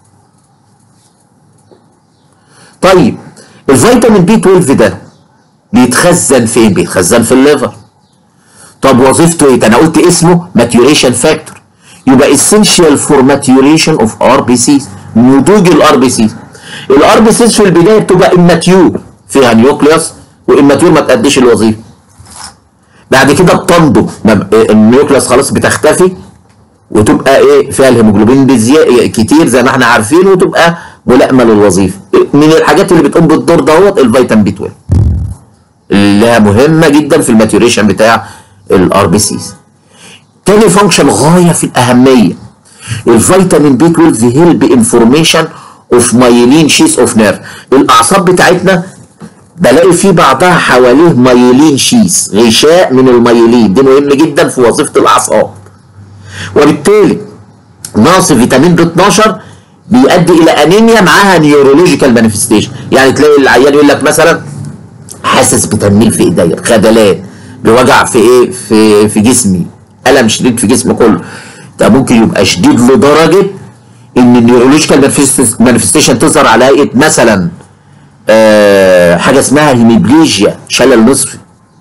طيب الفيتامين بي اتناشر ده بيتخزن فين؟ بيتخزن في الليفر. طب وظيفته ايه؟ انا قلت اسمه ماتيوريشن فاكتور، يبقى essential for maturation of ار بي سيز، نضوج الار بي سيز. الار بي سيز في البدايه بتبقى اماتيور، فيها نيوكليوس واماتيور ما تأديش الوظيفه. بعد كده بتنضج، النيوكليوس خلاص بتختفي وتبقى ايه؟ فيها الهيموجلوبين بزياده كتير زي ما احنا عارفين وتبقى ملائمه للوظيفه. من الحاجات اللي بتقوم بالدور دوت الفيتامين بي اتناشر اللي هي مهمه جدا في الماتيوريشن بتاع الار بي سيز. تاني فانكشن غايه في الاهميه، الفيتامين بي اتناشر هيلب انفورميشن اوف مايلين شيس اوف نيرف. الاعصاب بتاعتنا بلاقي في بعضها حواليه مايلين شيس، غشاء من المايلين، دي مهم جدا في وظيفه الاعصاب. وبالتالي نقص فيتامين بي اتناشر بيؤدي الى انيميا معاها نيورولوجيكال مانيفستيشن. يعني تلاقي العيان يقول لك مثلا حاسس بتنميل في ايديا، خدلان، بوجع في ايه في في جسمي، الم شديد في جسمي كله. ده ممكن يبقى شديد لدرجه ان النيورولوجيكال مانيفستيشن تظهر على هيئه مثلا آه حاجه اسمها هيميبليجيا، شلل نصفي.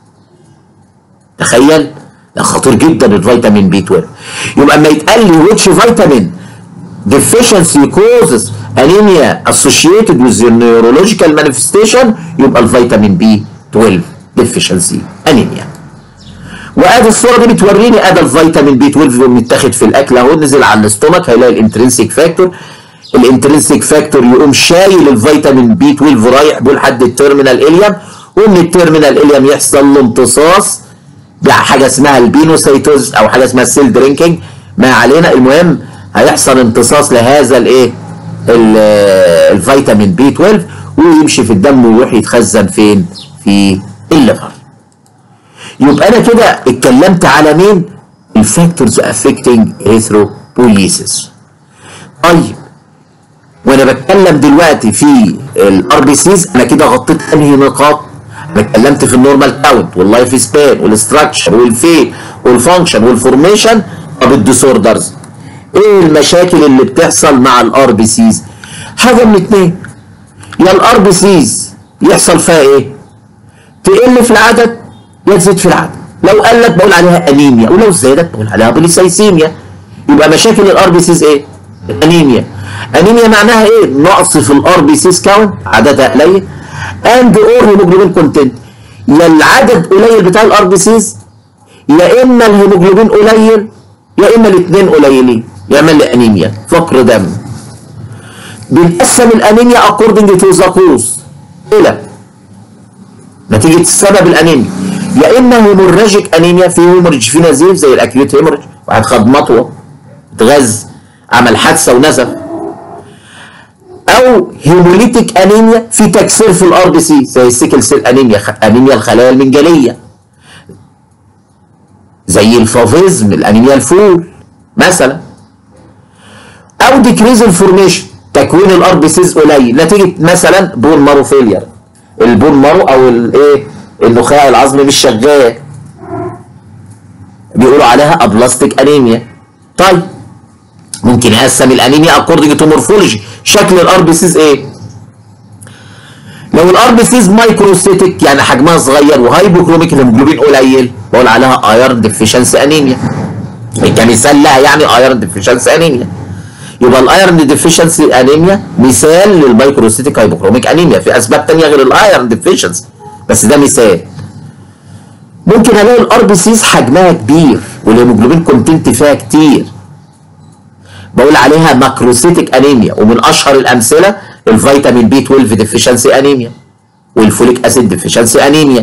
تخيل، ده خطير جدا الفيتامين بي اتناشر. يبقى اما يتقال لي which فيتامين deficiency causes anemia associated with the neurological manifestation، يبقى الفيتامين بي اتناشر deficiency anemia. وادي الصوره دي بتوريني ادي الفيتامين بي اتناشر متاخد في الاكل اهو، نزل على الاستومك هيلاقي الانترنسيك فاكتور، الانترنسيك فاكتور يقوم شايل الفيتامين بي اتناشر رايح بيه لحد التيرمينال اليم، ومن التيرمينال اليم يحصل له امتصاص بحاجه اسمها البينوسايتوز او حاجه اسمها السيل درينكينج، ما علينا. المهم هيحصل امتصاص لهذا الايه الفيتامين بي اتناشر ويمشي في الدم ويروح يتخزن فين؟ في الليفر. يبقى انا كده اتكلمت على مين؟ الفاكتورز افكتنج اريثروبويسيس. طيب وانا بتكلم دلوقتي في الار بي سيز انا كده غطيت انهي نقاط؟ انا اتكلمت في النورمال كاونت واللايف سبان والاستراكشر والفين والفانكشن والفورميشن. طب الديسوردرز ايه المشاكل اللي بتحصل مع الار بي سيز؟ حاجه من اتنين، يا الار بي سيز يحصل فيها ايه؟ تقل في العدد يا تزيد في العدد. لو قلت بقول عليها انيميا، ولو زادت بقول عليها بوليسايسيميا. يبقى مشاكل الار بي سيز ايه؟ انيميا. انيميا معناها ايه؟ نقص في الار بي سيز كاونت، عددها قليل، اند اور هيموجلوبين كونتنت. يا العدد قليل بتاع الار بي سيز، يا اما الهيموجلوبين قليل، يا اما الاثنين قليلين، يعمل لي انيميا، فقر دم. بنقسم الانيميا اكوردنج تو ذا كوز الى نتيجه السبب الانيميا، يا اما هيموراجيك انيميا، في هيموريج في نزيف زي الاكيوت هيموريج، واحد خد مطوه اتغز عمل حادثه ونزف، او هيموليتيك انيميا في تكسير في الار بي سي زي السيكل سيل انيميا، انيميا الخلايا المنجليه، زي الفافيزم الانيميا الفول مثلا، او ديكريز الفورميشن تكوين الار بي سيز قليل نتيجه مثلا بون مارو فيلير، البون مارو او الايه النخاع العظمي مش شغال، بيقولوا عليها ابلاستيك انيميا. طيب ممكن اقسم الانيميا اكوردنج تو مورفولوجي، شكل الار بي سيز ايه؟ لو الار بي سيز مايكروستيتيك يعني حجمها صغير وهايبوكروميك الهيموجلوبين قليل بقول عليها ايرون ديفيشنسي انيميا، كمثال لها يعني ايرون ديفيشنسي انيميا. يبقى الايرون ديفيشنسي انيميا مثال للمايكروستيتيك هايبوكروميك انيميا، في اسباب ثانيه غير الايرون ديفيشنسي بس ده مثال. ممكن الاقي الار بي سيز حجمها كبير والهيموجلوبين كونتنت فيها كتير بقول عليها ماكروسيتيك انيميا، ومن اشهر الامثله الفيتامين بي اتناشر ديفيشنسي انيميا والفوليك اسيد ديفيشنسي انيميا.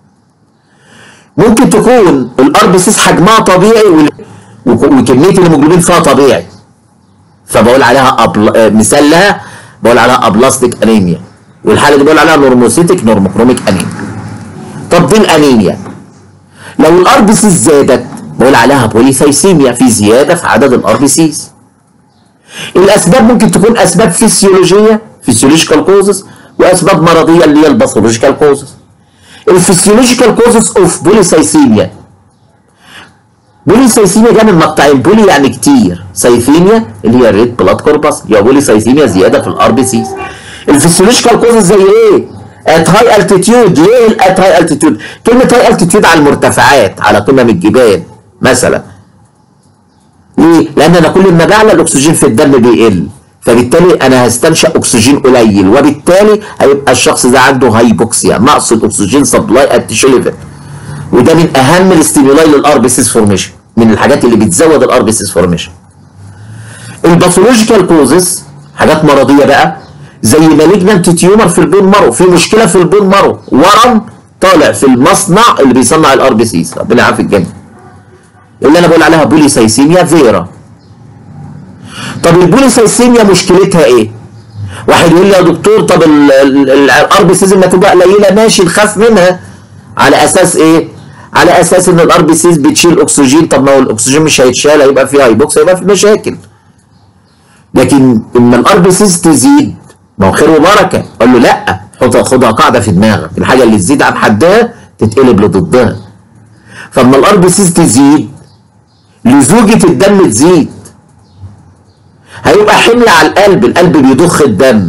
ممكن تكون الار بي سيز حجمها طبيعي وكميه الهيموجلوبين فيها طبيعي فبقول عليها أبل... مثال لها بقول عليها ابلاستيك انيميا، والحاله دي بقول عليها نورموسيتيك نورموكروميك انيميا. طب دي الانيميا. لو الار بي سيز زادت بقول عليها بوليسايسيميا، في زياده في عدد الار بي سيز. الاسباب ممكن تكون اسباب فيسيولوجيه فيسيولوجيكال كوزز، واسباب مرضيه اللي هي الباثولوجيكال كوزز. الفيسيولوجيكال كوزز اوف بوليسايسيميا، بوليسايسيميا جايه من مقطعين، بولي يعني كتير، سايثيميا اللي هي الريد بلاد كوربس، يا بوليسايسيميا زياده في الار بي سيز. الفيسيولوجيكال كوزز زي ايه؟ ات هاي التيتيود. ليه الات هاي التيتيود؟ كلمه هاي التيتيود على المرتفعات، على قمم الجبال مثلا. ليه؟ لان انا كل ما بعلى الاكسجين في الدم بيقل، فبالتالي انا هستنشق اكسجين قليل، وبالتالي هيبقى الشخص ده عنده هايبوكسيا، نقص الاكسجين سبلاي ات تيشو ليفل، وده من اهم الاستيمولاي للار بي سيز فورميشن، من الحاجات اللي بتزود الار بي سيز فورميشن. الباثولوجيكال كوزز حاجات مرضيه بقى زي مالجنانت تيومر في البون مارو، في مشكله في البون مارو، ورم طالع في المصنع اللي بيصنع الار بي سيز، ربنا يعافي الجميع. اللي انا بقول عليها بوليسايسيميا فيرا. طب البوليسايسيميا مشكلتها ايه؟ واحد يقول لي يا دكتور طب الار بي سيز لما تبقى قليله ماشي نخاف منها، على اساس ايه؟ على اساس ان الار بي سيز بتشيل اكسجين. طب ما هو الاكسجين مش هيتشال، هيبقى فيه هايبوكس، هيبقى في مشاكل. لكن اما الار بي سيز تزيد ما هو خير وبركه. اقول له لا، حط خدها قاعده في دماغك، الحاجه اللي تزيد عن حدها تتقلب لضدها. فاما الار بي سيز تزيد لزوجه الدم تزيد، هيبقى حمل على القلب، القلب بيضخ الدم.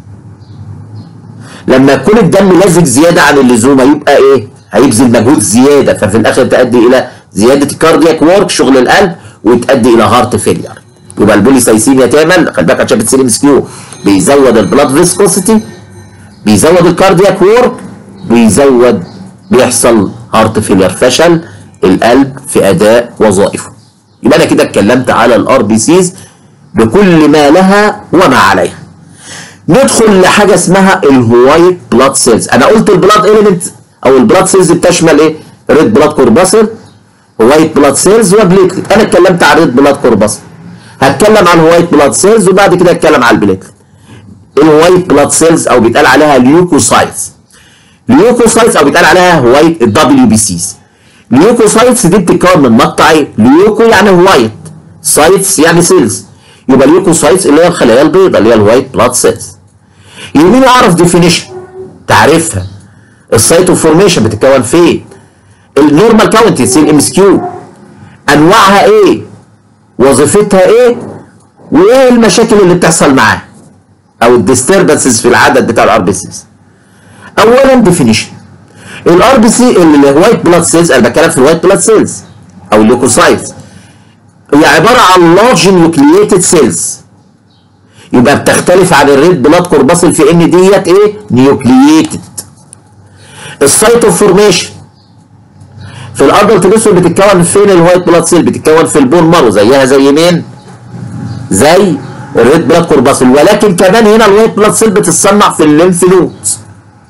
لما يكون الدم لازق زياده عن اللزوم هيبقى ايه؟ هيبذل مجهود زياده، ففي الاخر تؤدي الى زياده الكاردياك وورك، شغل القلب، وتؤدي الى هارت فيلير. يبقى البوليسايسيميا تعمل، خلي بالك عشان بتصير ام اس كيو، بيزود البلاد فيسكوسيتي، بيزود الكاردياك وورك، بيزود بيحصل هارت فيلير، فشل القلب في اداء وظائفه. يبقى انا كده اتكلمت على الار بي سيز بكل ما لها وما عليها. ندخل لحاجه اسمها الوايت بلاد سيلز. انا قلت البلاد اليمنت او البلاد سيلز بتشمل ايه؟ ريد بلاد كورباسل، وايت بلاد سيلز، وبليتلت. انا اتكلمت عن ريد بلاد كورباسل، هتكلم عن الوايت بلاد سيلز وبعد كده هتكلم عن البليتلت. الوايت بلاد سيلز او بيتقال عليها ليوكوسايتس. ليوكوسايتس او بيتقال عليها وايت دبليو بي سيز. ليوكوسايتس دي بتتكون من مقطعين، ليوكو يعني وايت، سايتس يعني سيلز. يبقى ليوكوسايتس اللي هي الخلايا البيضاء اللي هي الوايت بلاد سيلز. يهمني اعرف ديفينيشن تعرفها. السايتو فورميشن بتتكون فين؟ النورمال كاونت يصير ام اس كيو، انواعها ايه؟ وظيفتها ايه؟ وايه المشاكل اللي بتحصل معاها؟ او الديستربنسز في العدد بتاع الار بي سيز. اولا ديفينيشن الار بي سي الوايت بلاد سيلز، انا بتكلم في الوايت بلاد سيلز او الليوكوسايتس، هي عباره عن لارج نيوكلييتد سيلز. يبقى بتختلف عن الريد بلاد كورباسل في ان ديت ايه؟ نيوكلييتد. السايتو فورميشن في الادلت بيسول بتتكون فين الوايت بلاد سيل؟ بتتكون في البون مارو، زيها زي مين؟ زي الريد بلاد كورباسل. ولكن كمان هنا الوايت بلاد سيل بتتصنع في الليمف نودز.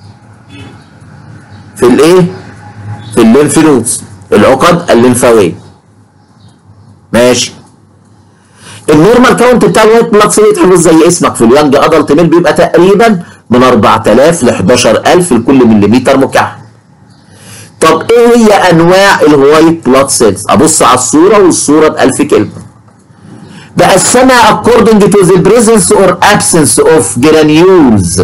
في الايه؟ في الليمف نودز، العقد الليمفاويه. ماشي. النورمال كاونت بتاع الوايت بلاد سيل يتحفظ زي اسمك في اليانج ادلت ميل بيبقى تقريبا من أربعة آلاف ل حداشر ألف لكل مليمتر مكعب. طب ايه هي انواع الوايت بلاد سيلز؟ ابص على الصوره والصوره بألف كلمه. بقسمها according to the presence or absence of granules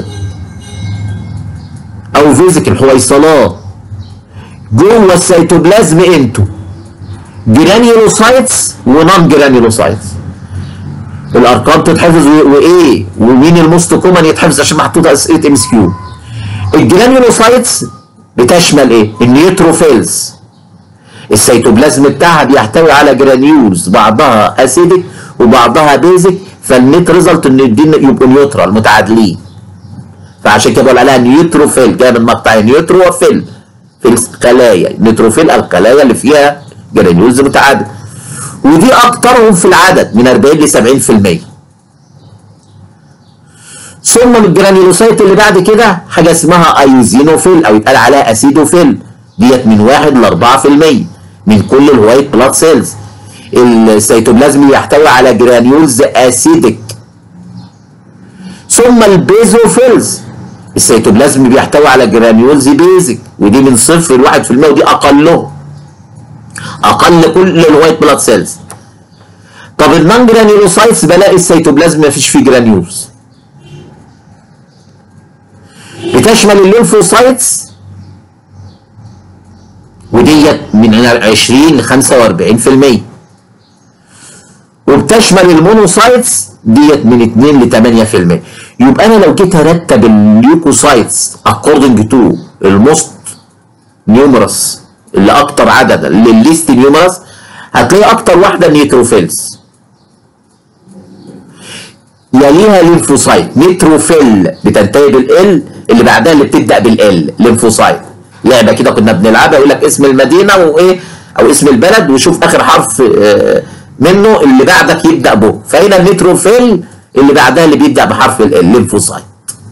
او فيزيكال حويصلات جوه السيتوبلازم انتو جرانيولوسايتس ونون جرانيولوسايتس. الارقام تتحفظ وايه ومين الموست كومن يتحفظ عشان محطوطه اسئله ام اس كيو. الجرانيولوسايتس بتشمل ايه؟ النيوتروفيلز. السيتوبلازم بتاعها بيحتوي على جرانيولز، بعضها اسيدك وبعضها بيزك، فالنت ريزلت ان الدين يبقوا نيوترال متعادلين. فعشان كده بقول عليها نيوتروفيل، جايه من مقطع نيوترو وفيل في الخلايا. نيوتروفيل الخلايا اللي فيها جرانيولز متعادله. ودي اكترهم في العدد من أربعين ل سبعين في المية. ثم الجرانيولوسايت اللي بعد كده حاجه اسمها ايوزينوفيل او يتقال عليها اسيدوفيل، ديت من واحد ل أربعة في المية من كل الوايت بلاد سيلز. السيتوبلازم يحتوي على جرانيولز اسيدك. ثم البيزوفيلز، السيتوبلازم بيحتوي على جرانيولز بيزك، ودي من صفر ل واحد في المية، ودي اقلهم اقل كل الوايت بلاد سيلز. طب النون جرانيولوسايتس بلاقي السيتوبلازم ما فيش فيه جرانيولز. بتشمل الليمفوسايتس وديت من عشرين ل خمسة وأربعين في المية. وبتشمل المونوسايتس ديت من اتنين ل تمانية في المية. يبقى انا لو جيت ارتب الليوكوسايتس according to الموست نيومرس اللي اكتر عددا للليست نيومرس، هتلاقي اكتر واحده نيتروفيلز، يليها ليمفوسايت. نيتروفيل بتنتهي بالال، اللي بعدها اللي بتبدا بالال ليمفوسايت. لعبه كده كنا بنلعبها، يقول لك اسم المدينه وايه او اسم البلد وشوف اخر حرف منه اللي بعدك يبدا به. فهنا النيتروفيل اللي بعدها اللي بيبدا بحرف ال ليمفوسايت.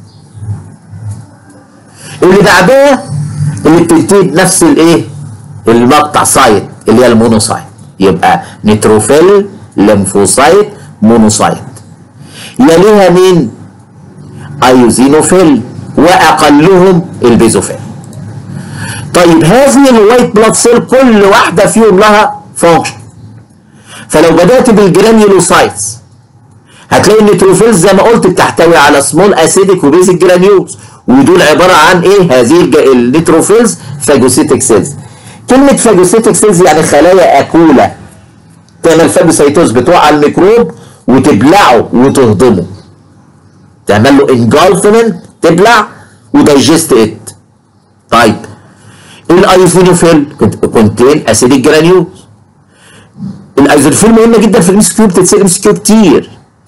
اللي بعدها اللي بتنتهي بنفس الايه؟ المقطع سايت اللي هي المونوسايت. يبقى نيتروفيل ليمفوسايت مونوسايت. يليها مين؟ ايوزينوفيل واقلهم البيزوفيل. طيب هذه الوايت بلاد سيل كل واحده فيهم لها فانكشن. فلو بدات بالجرانيولوسايتس هتلاقي النيتروفيلز زي ما قلت بتحتوي على سمول اسيديك وبيزك جرانيولز، ودول عباره عن ايه؟ هذه النيتروفيلز فاجوسيتك سيلز. كلمه فاجوسيتك سيلز يعني خلايا اكوله تعمل فاجوسيتوز، بتوع على الميكروب وتبلعه وتهضمه، تعمل له انجلفمنت، تبلع ودايجست ات. طيب الايزونوفيل كونتين اسيديك جرانيولز. الايزونوفيل مهمه جدا في الام اس كيو، بتتسال ام اس كيو كتير.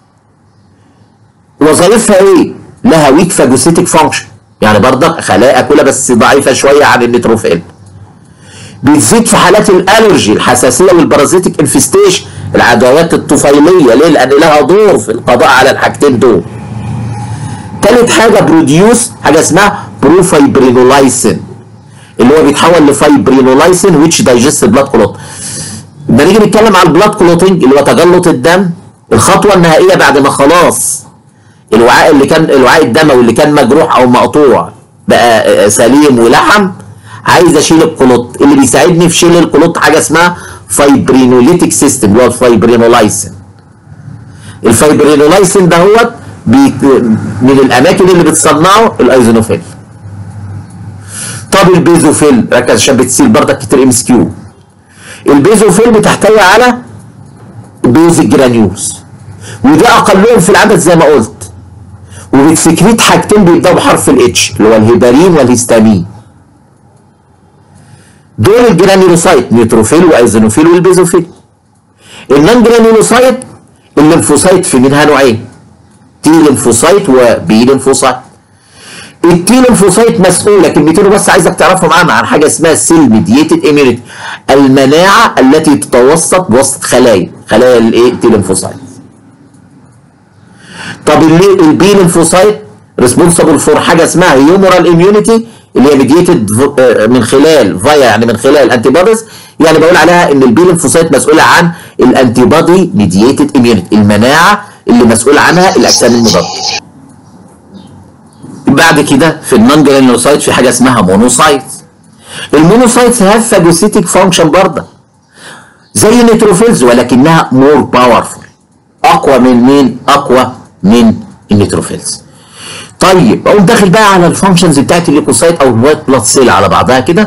وظائفها ايه؟ لها ويك فاجوسيتك فانكشن، يعني برضك خلايا اكوله بس ضعيفه شويه عن النيتروفيل. بتزيد في حالات الالرجي، الحساسيه والبارازيتك انفستيشن، العدوات الطفيليه. ليه؟ لان لها دور في القضاء على الحاجتين دول. تالت حاجه بروديوس حاجه اسمها بروفايبرينولايسين، اللي هو بيتحول لفايبرينولايسين ويتش دايجست بلاد كلوت. لما نيجي نتكلم على البلاد كلوتنج اللي هو تجلط الدم، الخطوه النهائيه بعد ما خلاص الوعاء اللي كان الوعاء الدموي اللي كان مجروح او مقطوع بقى سليم ولحم، عايز اشيل الكلوت. اللي بيساعدني في شيل الكلوت حاجه اسمها فايبرينوليتيك سيستم اللي هو الفايبرينولايسين. الفايبرينولايسين دهوت من الاماكن اللي بتصنعه الايزونوفيل. طب البيزوفيل، ركز عشان بتسيل برضك كتير ام اس كيو. البيزوفيل بتحتوي على بيزك جرانيولز، ودي اقلهم في العدد زي ما قلت، وبتسكريت حاجتين بيبداوا بحرف الاتش اللي هو الهيبارين والهيستامين. دول الجرانيولوسايت، نيتروفيل وايزونوفيل والبيزوفيل. النون جرانيولوسايت الليمفوسايت في منها نوعين، تي ليمفوسايت وبي ليمفوسايت. التي ليمفوسايت مسؤوله كلمتين بس عايزك تعرفهم عنها، عن حاجه اسمها سيل ميدييتد اميونيتي، المناعه التي تتوسط بواسطه خلايا خلايا الايه؟ تي ليمفوسايت. طب البي ليمفوسايت ريسبونسبل فور حاجه اسمها هيومورال اميونيتي، اللي هي ميدييتد من خلال فايا، يعني من خلال انتي بوديز. يعني بقول عليها ان البي ليمفوسايت مسؤوله عن الانتي بودي ميدييتد اميونيتي، المناعه اللي مسؤول عنها الاجسام المضاده. بعد كده في النون جرانيولوسايت في حاجه اسمها مونوسايت. المونوسايتس هاف فاجوسيتك فانكشن برضه زي النيتروفيلز، ولكنها مور باورفول، اقوى من مين؟ اقوى من النيتروفيلز. طيب اقوم داخل بقى على الفانكشنز بتاعت الليكوسايت او الوايت بلاد سيل على بعضها كده.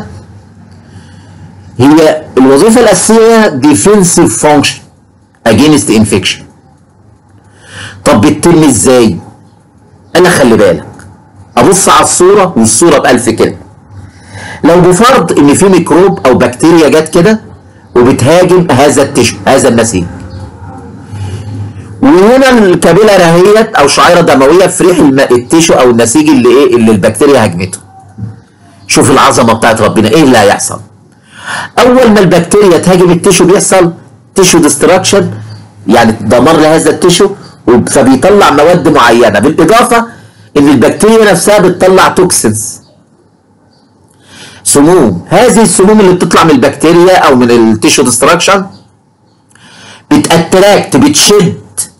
هي الوظيفه الاساسيه ديفنسيف فانكشن اجينست انفكشن. طب بتتم ازاي؟ انا خلي بالك ابص على الصوره والصوره بألف كده. لو بفرض ان في ميكروب او بكتيريا جت كده وبتهاجم هذا التشو، هذا النسيج، وهنا الكابيلاري اهيت او شعيره دمويه في ريح التشو او النسيج اللي ايه؟ اللي البكتيريا هاجمته. شوف العظمه بتاعت ربنا، ايه اللي هيحصل؟ اول ما البكتيريا تهاجم التشو بيحصل تشو ديستراكشن، يعني دمار لهذا التشو، فبيطلع مواد معينه، بالاضافه ان البكتيريا نفسها بتطلع توكسينز، سموم. هذه السموم اللي بتطلع من البكتيريا او من التيشو ديستراكشن بتاتراكت، بتشد،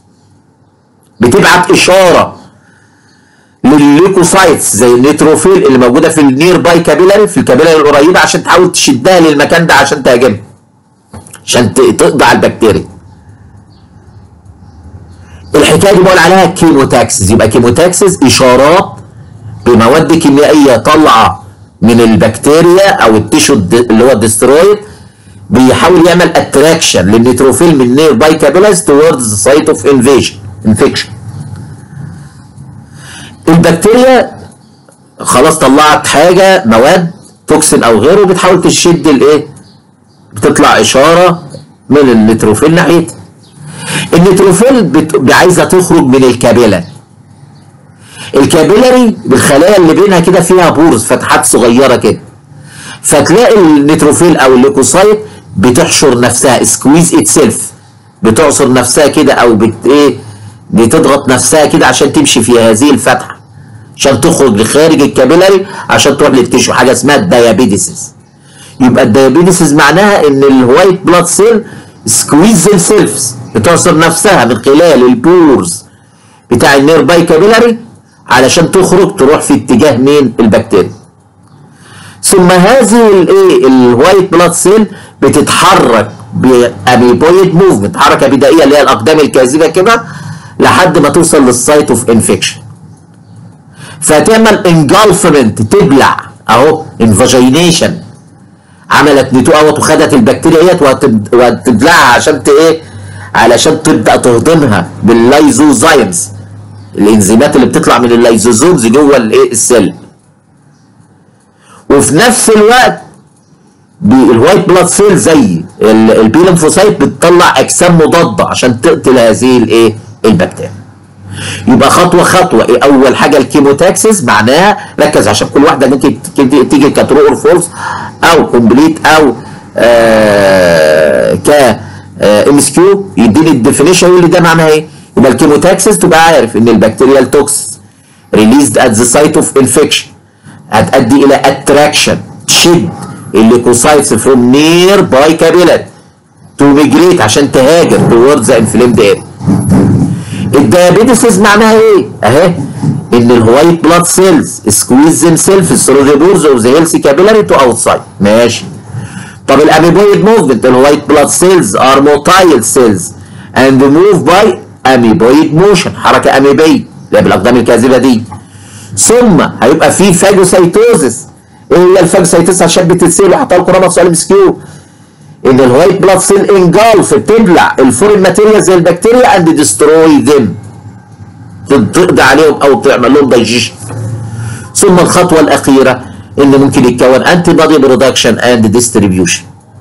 بتبعت اشاره للليكوسايتس زي النيتروفيل اللي موجوده في النير باي كابيلاري، في الكابيلاري القريبه، عشان تحاول تشدها للمكان ده عشان تهاجمها، عشان تقضي على البكتيريا. الحكايه دي بقول عليها كيموتاكسس. يبقى كيموتاكسس اشارات بمواد كيميائيه طالعه من البكتيريا او التيشو اللي هو الدسترويد، بيحاول يعمل اتراكشن للنيتروفيل من نير باي كابيلاريز توردز ذا سايت اوف انفيجن انفكشن. البكتيريا خلاص طلعت حاجه، مواد توكسين او غيره، بتحاول تشد الايه؟ بتطلع اشاره من النيتروفيل ناحيتها. النيتروفيل عايزه تخرج من الكابيلاري. الكابيلاري بالخلايا اللي بينها كده فيها بورز، فتحات صغيره كده، فتلاقي النيتروفيل او الليكوسايت بتحشر نفسها، سكويز اتسيلف، بتعصر نفسها كده او بت ايه بتضغط نفسها كده عشان تمشي في هذه الفتحه، عشان تخرج لخارج الكابيلاري عشان تروح للتيشو، حاجه اسمها الديابيديسيس. يبقى الديابيديسيس معناها ان الوايت بلاد سيل سكويز سيلفز، بتعصر نفسها من خلال البورز بتاع النير باي كابيلاري علشان تخرج تروح في اتجاه مين؟ البكتيريا. ثم هذه الايه الوايت بلاد سيل بتتحرك باميبويد موفمنت، حركه بدائيه اللي هي الاقدام الكاذبه كده لحد ما توصل للسايت اوف انفكشن، فتعمل انجلفمنت، تبلع اهو انفاجينيشن، عملت نتوء اوت وخدت البكتيريا ديت وتبلعها عشان ايه؟ علشان تبدا تهضمها باللايزوزايمز، الانزيمات اللي بتطلع من اللايزوزومز جوه الايه السيل. وفي نفس الوقت الوايت بلاد سيل زي البي ليمفوسايت بتطلع اجسام مضاده عشان تقتل هذه الايه البكتيريا. يبقى خطوه خطوه، إيه اول حاجه الكيموتاكسس، معناها ركز عشان كل واحده ممكن تيجي كترو اور فولس او كومبليت او آه ك ام اس كيو يديني الديفينيشن يقول لي ده معناها ايه. يبقى الكيموتاكسس تبقى عارف ان البكتيريال توكس ريليزد ات ذا سايت اوف انفكشن هتؤدي الى اتراكشن، تشد الليكوسايتس فروم نير باي كابيلاري تو ميجريت عشان تهاجر توورد ذا انفليمد اريا. الديابيتس معناها ايه؟ اهي ان الوايت بلاد سيلز سكويز ذيم سيلفز ثرو ذا بورز اوف ذا هيلثي كابيلاري تو اوتسايد. ماشي. طب الاميبويد موفمنت، الوايت بلاد سيلز ار موتايل سيلز اند موف باي اميبويد موشن، حركه اميبيه اللي هي بالاقدام الكاذبه دي. ثم هيبقى في فاجوسايتوزس. ايه هي الفاجوسايتوزس عشان بتتسال؟ هحطها لكم رقم في سؤال ام اس كيو. ان الوايت بلاد سيل انجلف، بتبلع الفورين ماتيريال زي البكتيريا اند ديستروي ذيم، تقضي عليهم او تعمل لهم دايجيشن. ثم الخطوه الاخيره ان ممكن يتكون انتي بادي برودكشن اند ديستريبيوشن.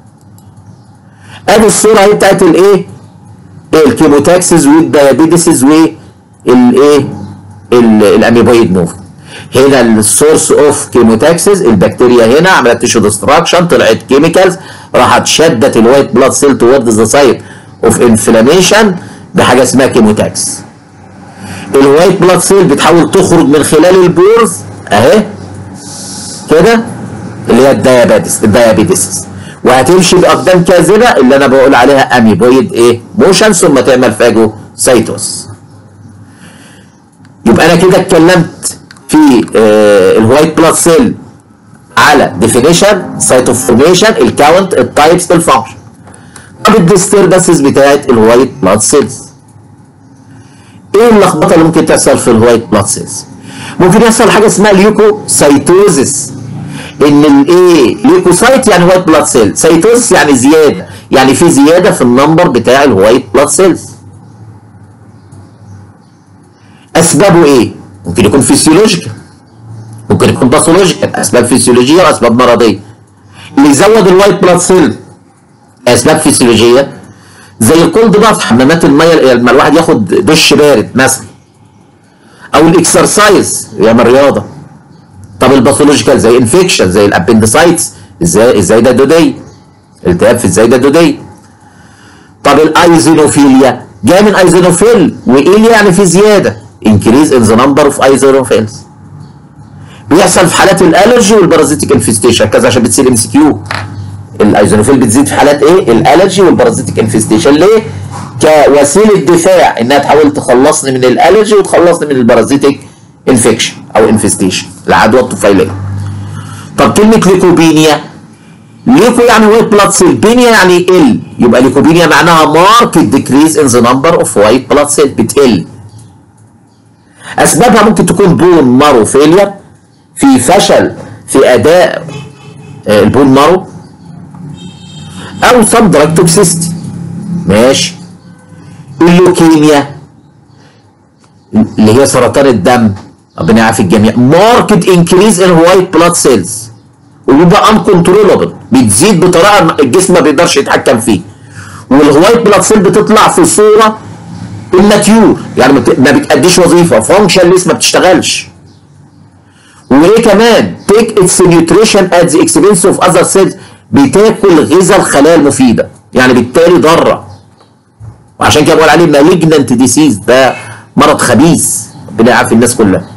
ادي الصوره اهي بتاعت الايه؟ الكيموتاكسس والديابيتسز والايه؟ الاميبويد موف. هنا السورس اوف كيموتاكسس، البكتيريا هنا عملت تيشو ديستراكشن، طلعت كيميكالز، راحت شدت الوايت بلاد سيل توورد ذا سايت اوف انفلاميشن بحاجه اسمها كيموتاكس. الوايت بلاد سيل بتحاول تخرج من خلال البورز اهي كده اللي هي الديابيتس الديابيتس وهتمشي باقدام كاذبه اللي انا بقول عليها اميبويد ايه موشن، ثم تعمل فاجو سايتوس. يبقى انا كده اتكلمت في آه الوايت بلاد سيل على ديفينيشن، سايت اوف فورميشن، الكاونت، التايبس، الفانكشن. طب الديستربنسز بتاعت الوايت بلاد سيلز، ايه اللخبطه اللي ممكن تحصل في الوايت بلاد سيلز؟ ممكن يحصل حاجه اسمها ليوكوسايتوزس. ان الايه ليوكوسايت يعني وايت بلاد سيل، سايتوزس يعني زياده، يعني في زياده في النمبر بتاع الوايت بلاد سيلز. اسبابه ايه؟ ممكن يكون فيسيولوجيكال، ممكن يكون باثولوجيكال، اسباب فيسيولوجيه واسباب مرضيه. اللي يزود الوايت بلاد سيل اسباب فيسيولوجيه زي الكولد باث، حمامات الميه لما الواحد ياخد دش بارد مثلا، او الاكسرسايز يعمل رياضه. طب الباثولوجيكال زي انفكشن، زي الابندسايتس، ازاي الزايده الدوديه، التهاب في الزايده الدوديه. طب الايزينوفيليا جاي من ايزينوفيل، وايليا يعني في زياده، increase in the number of ايزينوفيلز. بيحصل في حالات الالرجي والبارازيتيك انفستيشن كذا عشان بتصير ام سي كيو. الايزينوفيل بتزيد في حالات ايه؟ الالرجي والبارازيتيك انفستيشن. ليه؟ كوسيله دفاع، انها تحاول تخلصني من الالرجي وتخلصني من البارازيتيك انفكشن او انفستيشن، العدوى الطفيليه. طب كلمه ليكوبينيا، ليكو يعني وايت بلاد سيل، بينيا يعني ال، يبقى ليكوبينيا معناها ماركت ديكريز ان ذا نمبر اوف وايت بلاد سيل، بتقل. اسبابها ممكن تكون بون مارو فيلير، في فشل في اداء البون مارو، او سم دراج توكسيستي. ماشي. اللوكيميا اللي هي سرطان الدم، ربنا يعافي الجميع، ماركت انكريز ان وايت بلاد سيلز، وبيبقى ان كنترولبل، بتزيد بطريقه الجسم ما بيقدرش يتحكم فيه. والوايت بلاد سيل بتطلع في صوره الماتيور، يعني ما بتأديش وظيفه، فانكشنليس، ما بتشتغلش. وايه كمان؟ تيك اتس نيوتريشن ات ذا اكسبنس اوف اذر سيلز، بتاكل غذاء الخلايا المفيده، يعني بالتالي ضاره. وعشان كده بقول عليه مالجننت ديسيز، ده مرض خبيث، ربنا يعافي الناس كلها.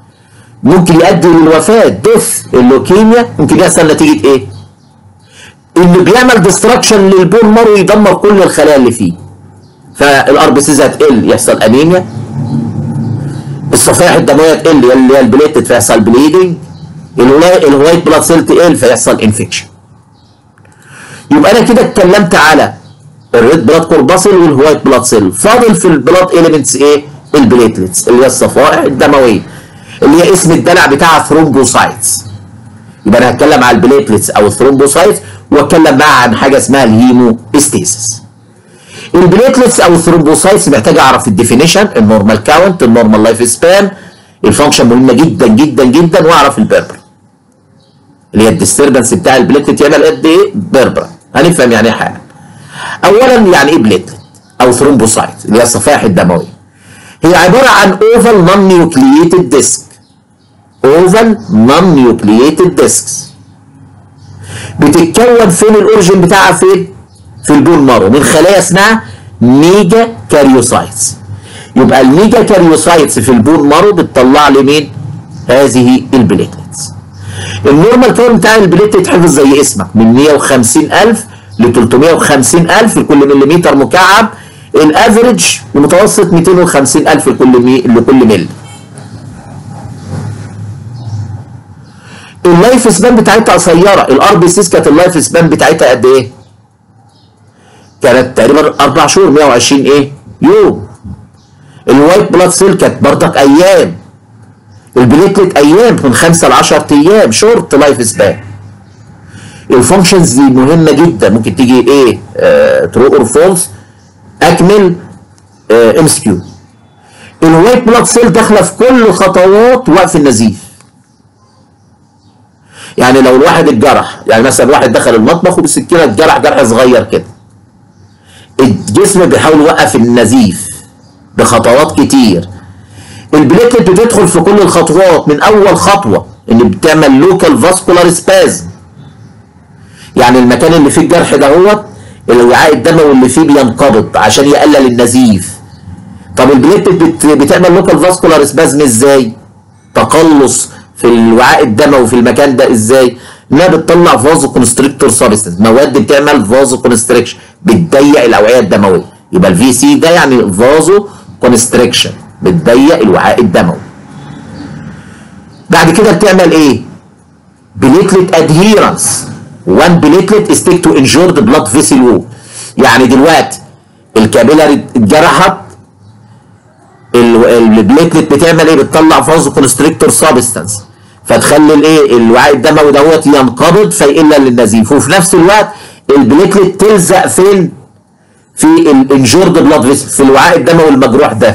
ممكن يؤدي للوفاه، ديث. اللوكيميا ممكن يحصل نتيجه ايه؟ اللي بيعمل ديستراكشن للبون مارو يدمر كل الخلايا اللي فيه. فالار بي سيز هتقل يحصل انيميا، الصفائح الدمويه تقل اللي هي البليتد فيحصل بليدنج، الوايت بلاد سيل تقل فيحصل انفكشن. يبقى انا كده اتكلمت على الريد بلاد كورباسل والوايت بلاد سيل. فاضل في البلاد اليمنتس ايه؟ البليتلتس اللي هي الصفائح الدمويه اللي هي اسم الدلع بتاعها ثرومبوسايتس. يبقى انا هتكلم على البليتلتس او الثرومبوسايتس واتكلم بقى عن حاجه اسمها الهيموستاسيس. البليتلتس او الثرومبوسايتس محتاج اعرف الديفينيشن، النورمال كاونت، النورمال لايف سبان، الفانكشن مهمه جدا جدا جدا، واعرف البربر اللي هي الديستربنس بتاع البليتلت يعمل قد ايه بربر. هنفهم يعني ايه حاجه. اولا يعني ايه بليتلت او ثرومبوسايت اللي هي الصفائح الدمويه؟ هي عباره عن اوفال نون نيوكلييتد ديسك. اوفال نون نيوكلييتد ديسكس بتتكون فين؟ الاوريجين بتاعها فين؟ في البون مارو من خلايا اسمها ميجا كاريوسايتس. يبقى الميجا كاريوسايتس في البون مارو بتطلع لي مين؟ هذه البليتلتس. النورمال كاونت بتاع البليتلت يتحفظ زي اسمك من مية وخمسين ألف ل تلتمية وخمسين ألف لكل مليمتر مكعب. الافريج المتوسط ميتين وخمسين ألف لكل مي... لكل ملي. اللايف سبان بتاعتها قصيره. الار بي سيز كانت اللايف سبان بتاعتها قد ايه؟ كانت تقريبا اربع شهور مية وعشرين ايه؟ يوم. الوايت بلاد سيل كانت بردك ايام. البليتلت ايام من خمسة ل عشرة ايام، شورت لايف سبان. الفانكشنز دي مهمه جدا، ممكن تيجي ايه؟ ترو اور فولس. اكمل ام اس كيو. الوايت بلاد سيل داخله في كل خطوات وقف النزيف. يعني لو الواحد اتجرح، يعني مثلا واحد دخل المطبخ وبالسكينه اتجرح جرح صغير كده، الجسم بيحاول يوقف النزيف بخطوات كتير. البليتلت بتدخل في كل الخطوات من اول خطوه اللي بتعمل لوكال فاسكولار سبازم، يعني المكان اللي فيه الجرح دهوت الوعاء الدموي اللي فيه بينقبض عشان يقلل النزيف. طب البليتلت بتعمل لوكال فاسكولار سبازم ازاي؟ تقلص في الوعاء الدموي في المكان ده ازاي؟ انها بتطلع فازو كونستريكتور سبستنس، مواد بتعمل فازو كونستريكشن، بتضيق الاوعيه الدمويه. يبقى الفي سي ده يعني فازو كونستريكشن، بتضيق الوعاء الدموي. بعد كده بتعمل ايه؟ بليتلت ادهيرنس. وان بليتلت ستيك تو انجورد بلاد فيسل وول. يعني دلوقتي الكابيلاري اتجرحت، البليتلت بتعمل ايه؟ بتطلع فازو كونستريكتور سبستانس، فتخلي الايه؟ الوعاء الدموي دوت ينقبض فيقلل النزيف. وفي نفس الوقت البليتلت تلزق فين؟ في الانجورد بلاد فيسل، في الوعاء الدموي المجروح ده،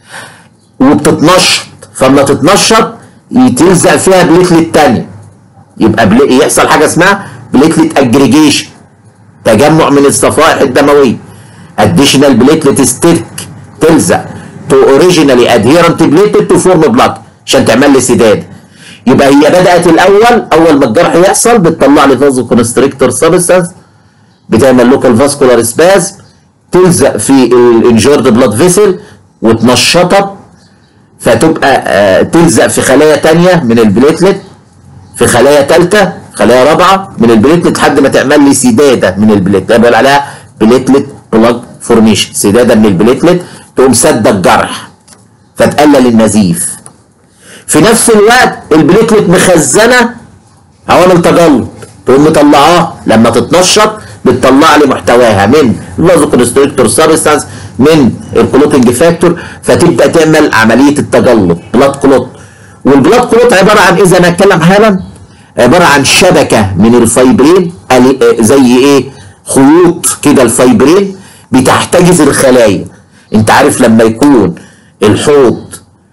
وبتتنشط. فلما تتنشط تلزق فيها بليتلت تانية، يبقى بلي... يحصل حاجه اسمها بليتلت اجريجيشن، تجمع من الصفائح الدمويه. اديشنال بليتلت ستيك تلزق تو اوريجينالي ادهيرنت بليتلت تو فورم بلاد عشان تعمل لي سداد. يبقى هي بدات الاول، اول ما الجرح يحصل بتطلع لي فازو كونستريكتور سبستانس، بتعمل لوكال فاسكولار سباز، تلزق في الانجورد بلاد فيسل وتنشطت، فتبقى آه تلزق في خلايا تانية من البليتلت، في خلايا تالتة، خلايا رابعة من البليتلت، لحد ما تعمل لي سدادة من البليتلت. ده بيقول عليها بليتلت بلاج فورميشن، سدادة من البليتلت تقوم سد الجرح فتقلل النزيف. في نفس الوقت البليتلت مخزنة عوامل تجلط، تقوم مطلعاه لما تتنشط بتطلع لي محتواها من الفازو كونستريكتور سبستانس، من الكلوتنج فاكتور، فتبدا تعمل عمليه التجلط بلاد كلوت. والبلاد كلوت عباره عن ايه؟ زي ما هنتكلم حالا، عباره عن شبكه من الفايبرين، زي ايه؟ خيوط كده الفايبرين بتحتجز الخلايا. انت عارف لما يكون الحوض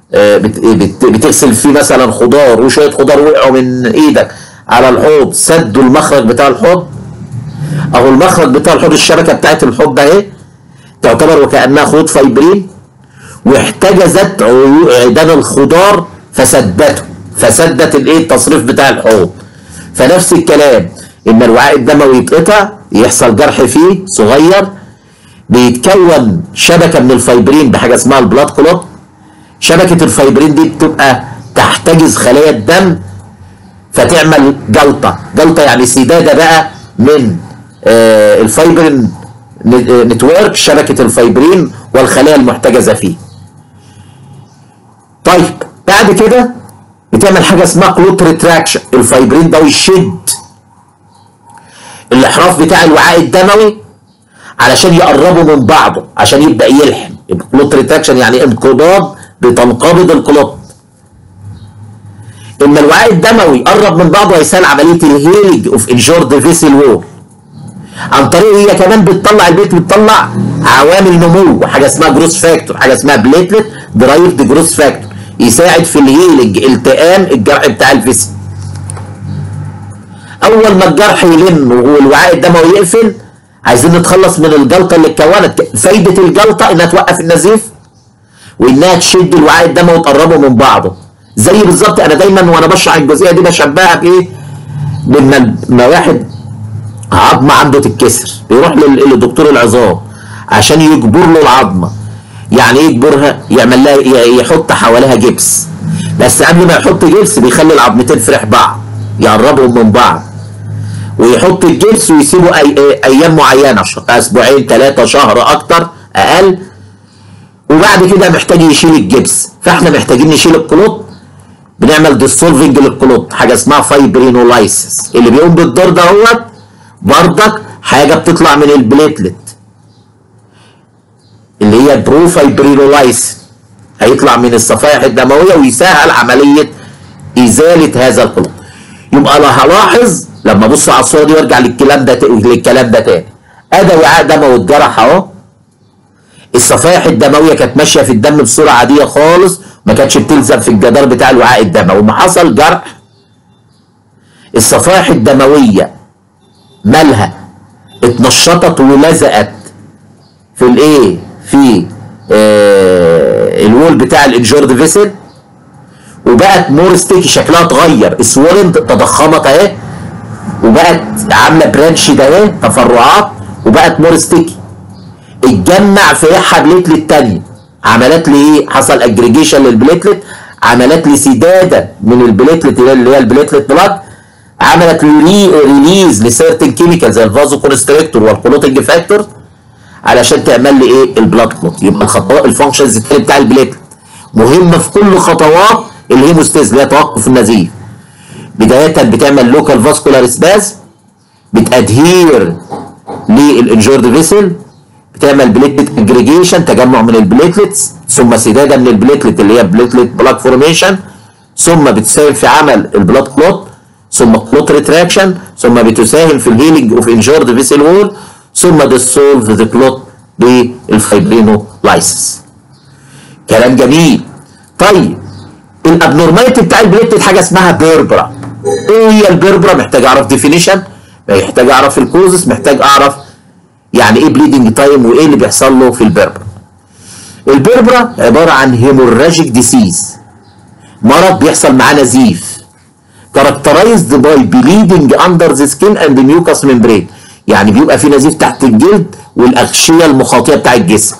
بتغسل فيه مثلا خضار وشويه خضار وقعوا من ايدك على الحوض، سدوا المخرج بتاع الحوض، اهو المخرج بتاع الحوض الشبكه بتاعت الحوض ده اهي تعتبر وكانها خيوط فايبرين، واحتجزت عيدان الخضار فسدته، فسدت الايه؟ التصريف بتاع الحوض. فنفس الكلام، اما الوعاء الدموي يتقطع يحصل جرح فيه صغير، بيتكون شبكه من الفايبرين بحاجه اسمها البلاد كلوت. شبكه الفايبرين دي بتبقى تحتجز خلايا الدم فتعمل جلطه، جلطه يعني سداده بقى من آه الفايبرين نتورك، شبكه الفايبرين والخلايا المحتجزه فيه. طيب بعد كده بتعمل حاجه اسمها كلوت ريتراكشن، الفايبرين ده يشد الاحراف بتاع الوعاء الدموي علشان يقربوا من بعضه عشان يبدا يلحم. كلوت ريتراكشن يعني انقباض، بتنقبض الكلوت. اما الوعاء الدموي يقرب من بعضه هيسهل عمليه الهيلينج اوف انجورد فيسل وول. عن طريق هي كمان بتطلع البيت بتطلع عوامل نمو، حاجه اسمها جروس فاكتور، حاجه اسمها بليتلت درايفد جروس فاكتور، يساعد في الهيلينج، التئام الجرح بتاع الفيسل. اول ما الجرح يلم والوعاء الدموي يقفل، عايزين نتخلص من الجلطه اللي اتكونت. فايده الجلطه انها توقف النزيف وانها تشد الوعاء الدموي وتقربه من بعضه. زي بالظبط انا دايما وانا بشرح الجزئيه دي بشبهها بايه؟ لما واحد عظمه عنده تتكسر بيروح لدكتور العظام عشان يجبر له العظمه. يعني ايه يجبرها؟ يعمل لها يحط حواليها جبس، بس قبل ما يحط جبس بيخلي العظمتين في ريح بعض يقربهم من بعض، ويحط الجبس ويسيبه أي... ايام معينه، اسبوعين ثلاثه شهر اكتر اقل، وبعد كده محتاج يشيل الجبس. فاحنا محتاجين نشيل الكلوت، بنعمل ديسولفنج للكلوت، حاجه اسمها فايبرينولايسيس. اللي بيقوم بالدور ده هو بردك حاجه بتطلع من البليتلت اللي هي بروفايبرينولايسين، هيطلع من الصفائح الدمويه ويسهل عمليه ازاله هذا الكلوت. يبقى انا هلاحظ لما ابص على الصوره دي وارجع للكلام ده للكلام ده تاني. ادي وعاء دموي اتجرح اهو، الصفائح الدمويه كانت ماشيه في الدم بصوره عاديه خالص، ما كانتش بتلزق في الجدار بتاع الوعاء الدموي. وما حصل جرح الصفائح الدمويه مالها اتنشطت ولزقت في الايه؟ في آه الوول بتاع الانجورد فيسل، وبقت مور ستيكي، شكلها اتغير، اسولند تضخمت اهي، وبقت عامله برانش ده اهي تفرعات، وبقت مور ستيكي. اتجمع في ريحها بليتلت تانية، عملت لي ايه؟ حصل اجريجيشن للبليتلت، عملت لي سداده من البليتلت اللي هي البليتلت بلاد، عملت لي ريليز لسيرتن كيميكال زي الفازو كونستريكتور والكلوتنج فاكتور علشان تعمل لي ايه؟ البلاد كلوت. يبقى الخطوات الفانكشنز التاني بتاع البليتلت مهمه في كل خطوات الهيموستاز اللي هي توقف النزيف. بدايه بتعمل لوكال فاسكولار سباز، بتادهير للانجورد فيسل، بتعمل بليتلت اجريجيشن تجمع من البليتلتس، ثم سداده من البليتلت اللي هي بليتلت بلاك فورميشن، ثم بتساهم في عمل البلاد كلوت، ثم كلوت ريتراكشن، ثم بتساهم في الهيلينج اوف انجورد فيسل وول، ثم ديسولف ذا كلوت بالفايبرينولايسيس. كلام جميل. طيب الابنورماليتي بتاع البليتلت حاجه اسمها بيربرا. ايه هي البيربرا؟ محتاج اعرف ديفينيشن، محتاج اعرف الكوزس، محتاج اعرف يعني ايه بليدنج تايم وايه اللي بيحصل له في البيربرا. البيربرا عباره عن هيموراجيك ديسيز، مرض بيحصل معاه نزيف، characterized by bleeding under the skin and the mucous membrane، يعني بيبقى في نزيف تحت الجلد والاغشيه المخاطيه بتاع الجسم.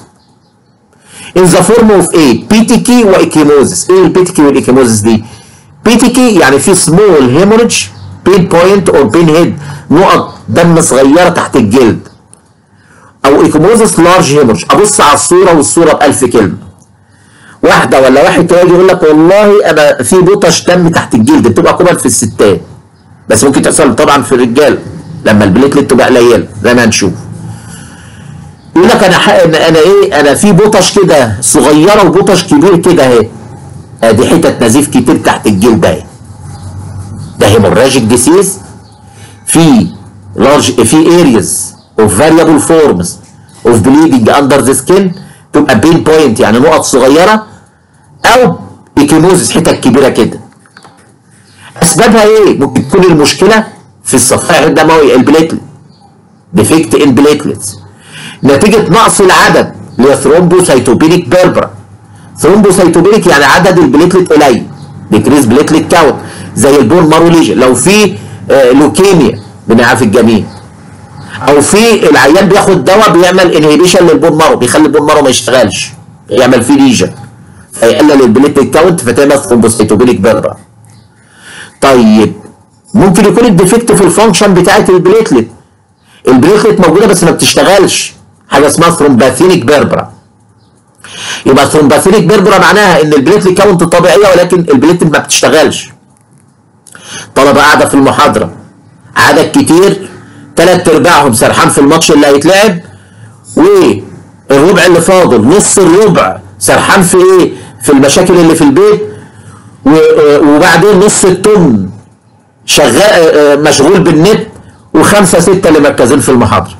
in the form of ايه؟ بيتيكي وايكيموزيس. ايه البيتيكي والايكيموزيس دي؟ بيتيكي يعني في small hemorrhage pain point or pain head، نقط دم صغيره تحت الجلد، او ايكيموزيس لارج هيمورج. ابص على الصوره والصوره بألف كلمه. واحده ولا واحد كده يجي يقول لك والله انا في بطش دم تحت الجلد، بتبقى كومن في الستات بس ممكن تحصل طبعا في الرجاله لما البليتلت تبقى قليله زي ما هنشوف. يقول لك انا انا انا ايه؟ انا في بطش كده صغيره وبطش كبير كده اهي، ادي حتت نزيف كتير تحت الجلد اهي. ده هيموراجيك ديسيز في لارج في ارياز of variable forms of bleeding under the skin، تبقى بين بوينت يعني نقط صغيره، او ايكيموزيس حتت كبيره كده. اسبابها ايه؟ ممكن تكون المشكله في الصفائح الدمويه البليتلت، ديفكت ان بليتلتس، نتيجه نقص العدد اللي هي ثرومبوسايتوبينيك بيربرا. ثرومبوسايتوبينيك يعني عدد البليتلت قليل، ديكريز بليتلت كاونت، زي البون مارو ليجن. لو في آه لوكيميا بنعرف الجميع، او في العيان بياخد دواء بيعمل انهيبيشن للبون مارو، بيخلي البون مارو ما يشتغلش، يعمل فيه ليجن فيقلل البليتلت كاونت فتعمل ثرومبوسايتوبينيك بيربرا. طيب ممكن يكون الديفكت في الفانكشن بتاعت البليتلت، البليتلت موجوده بس ما بتشتغلش، حاجه اسمها ثرومباثينيك بيربرا. يبقى ثرومباثينيك بيربرا معناها ان البليتلت كاونت طبيعيه ولكن البليتلت ما بتشتغلش. طلبه قاعده في المحاضره، عدد كتير، ثلاث ارباعهم سرحان في الماتش اللي هيتلعب، والربع اللي فاضل نص الربع سرحان في ايه؟ في المشاكل اللي في البيت، وبعدين نص التم شغال مشغول بالنت، وخمسه سته اللي مركزين في المحاضره.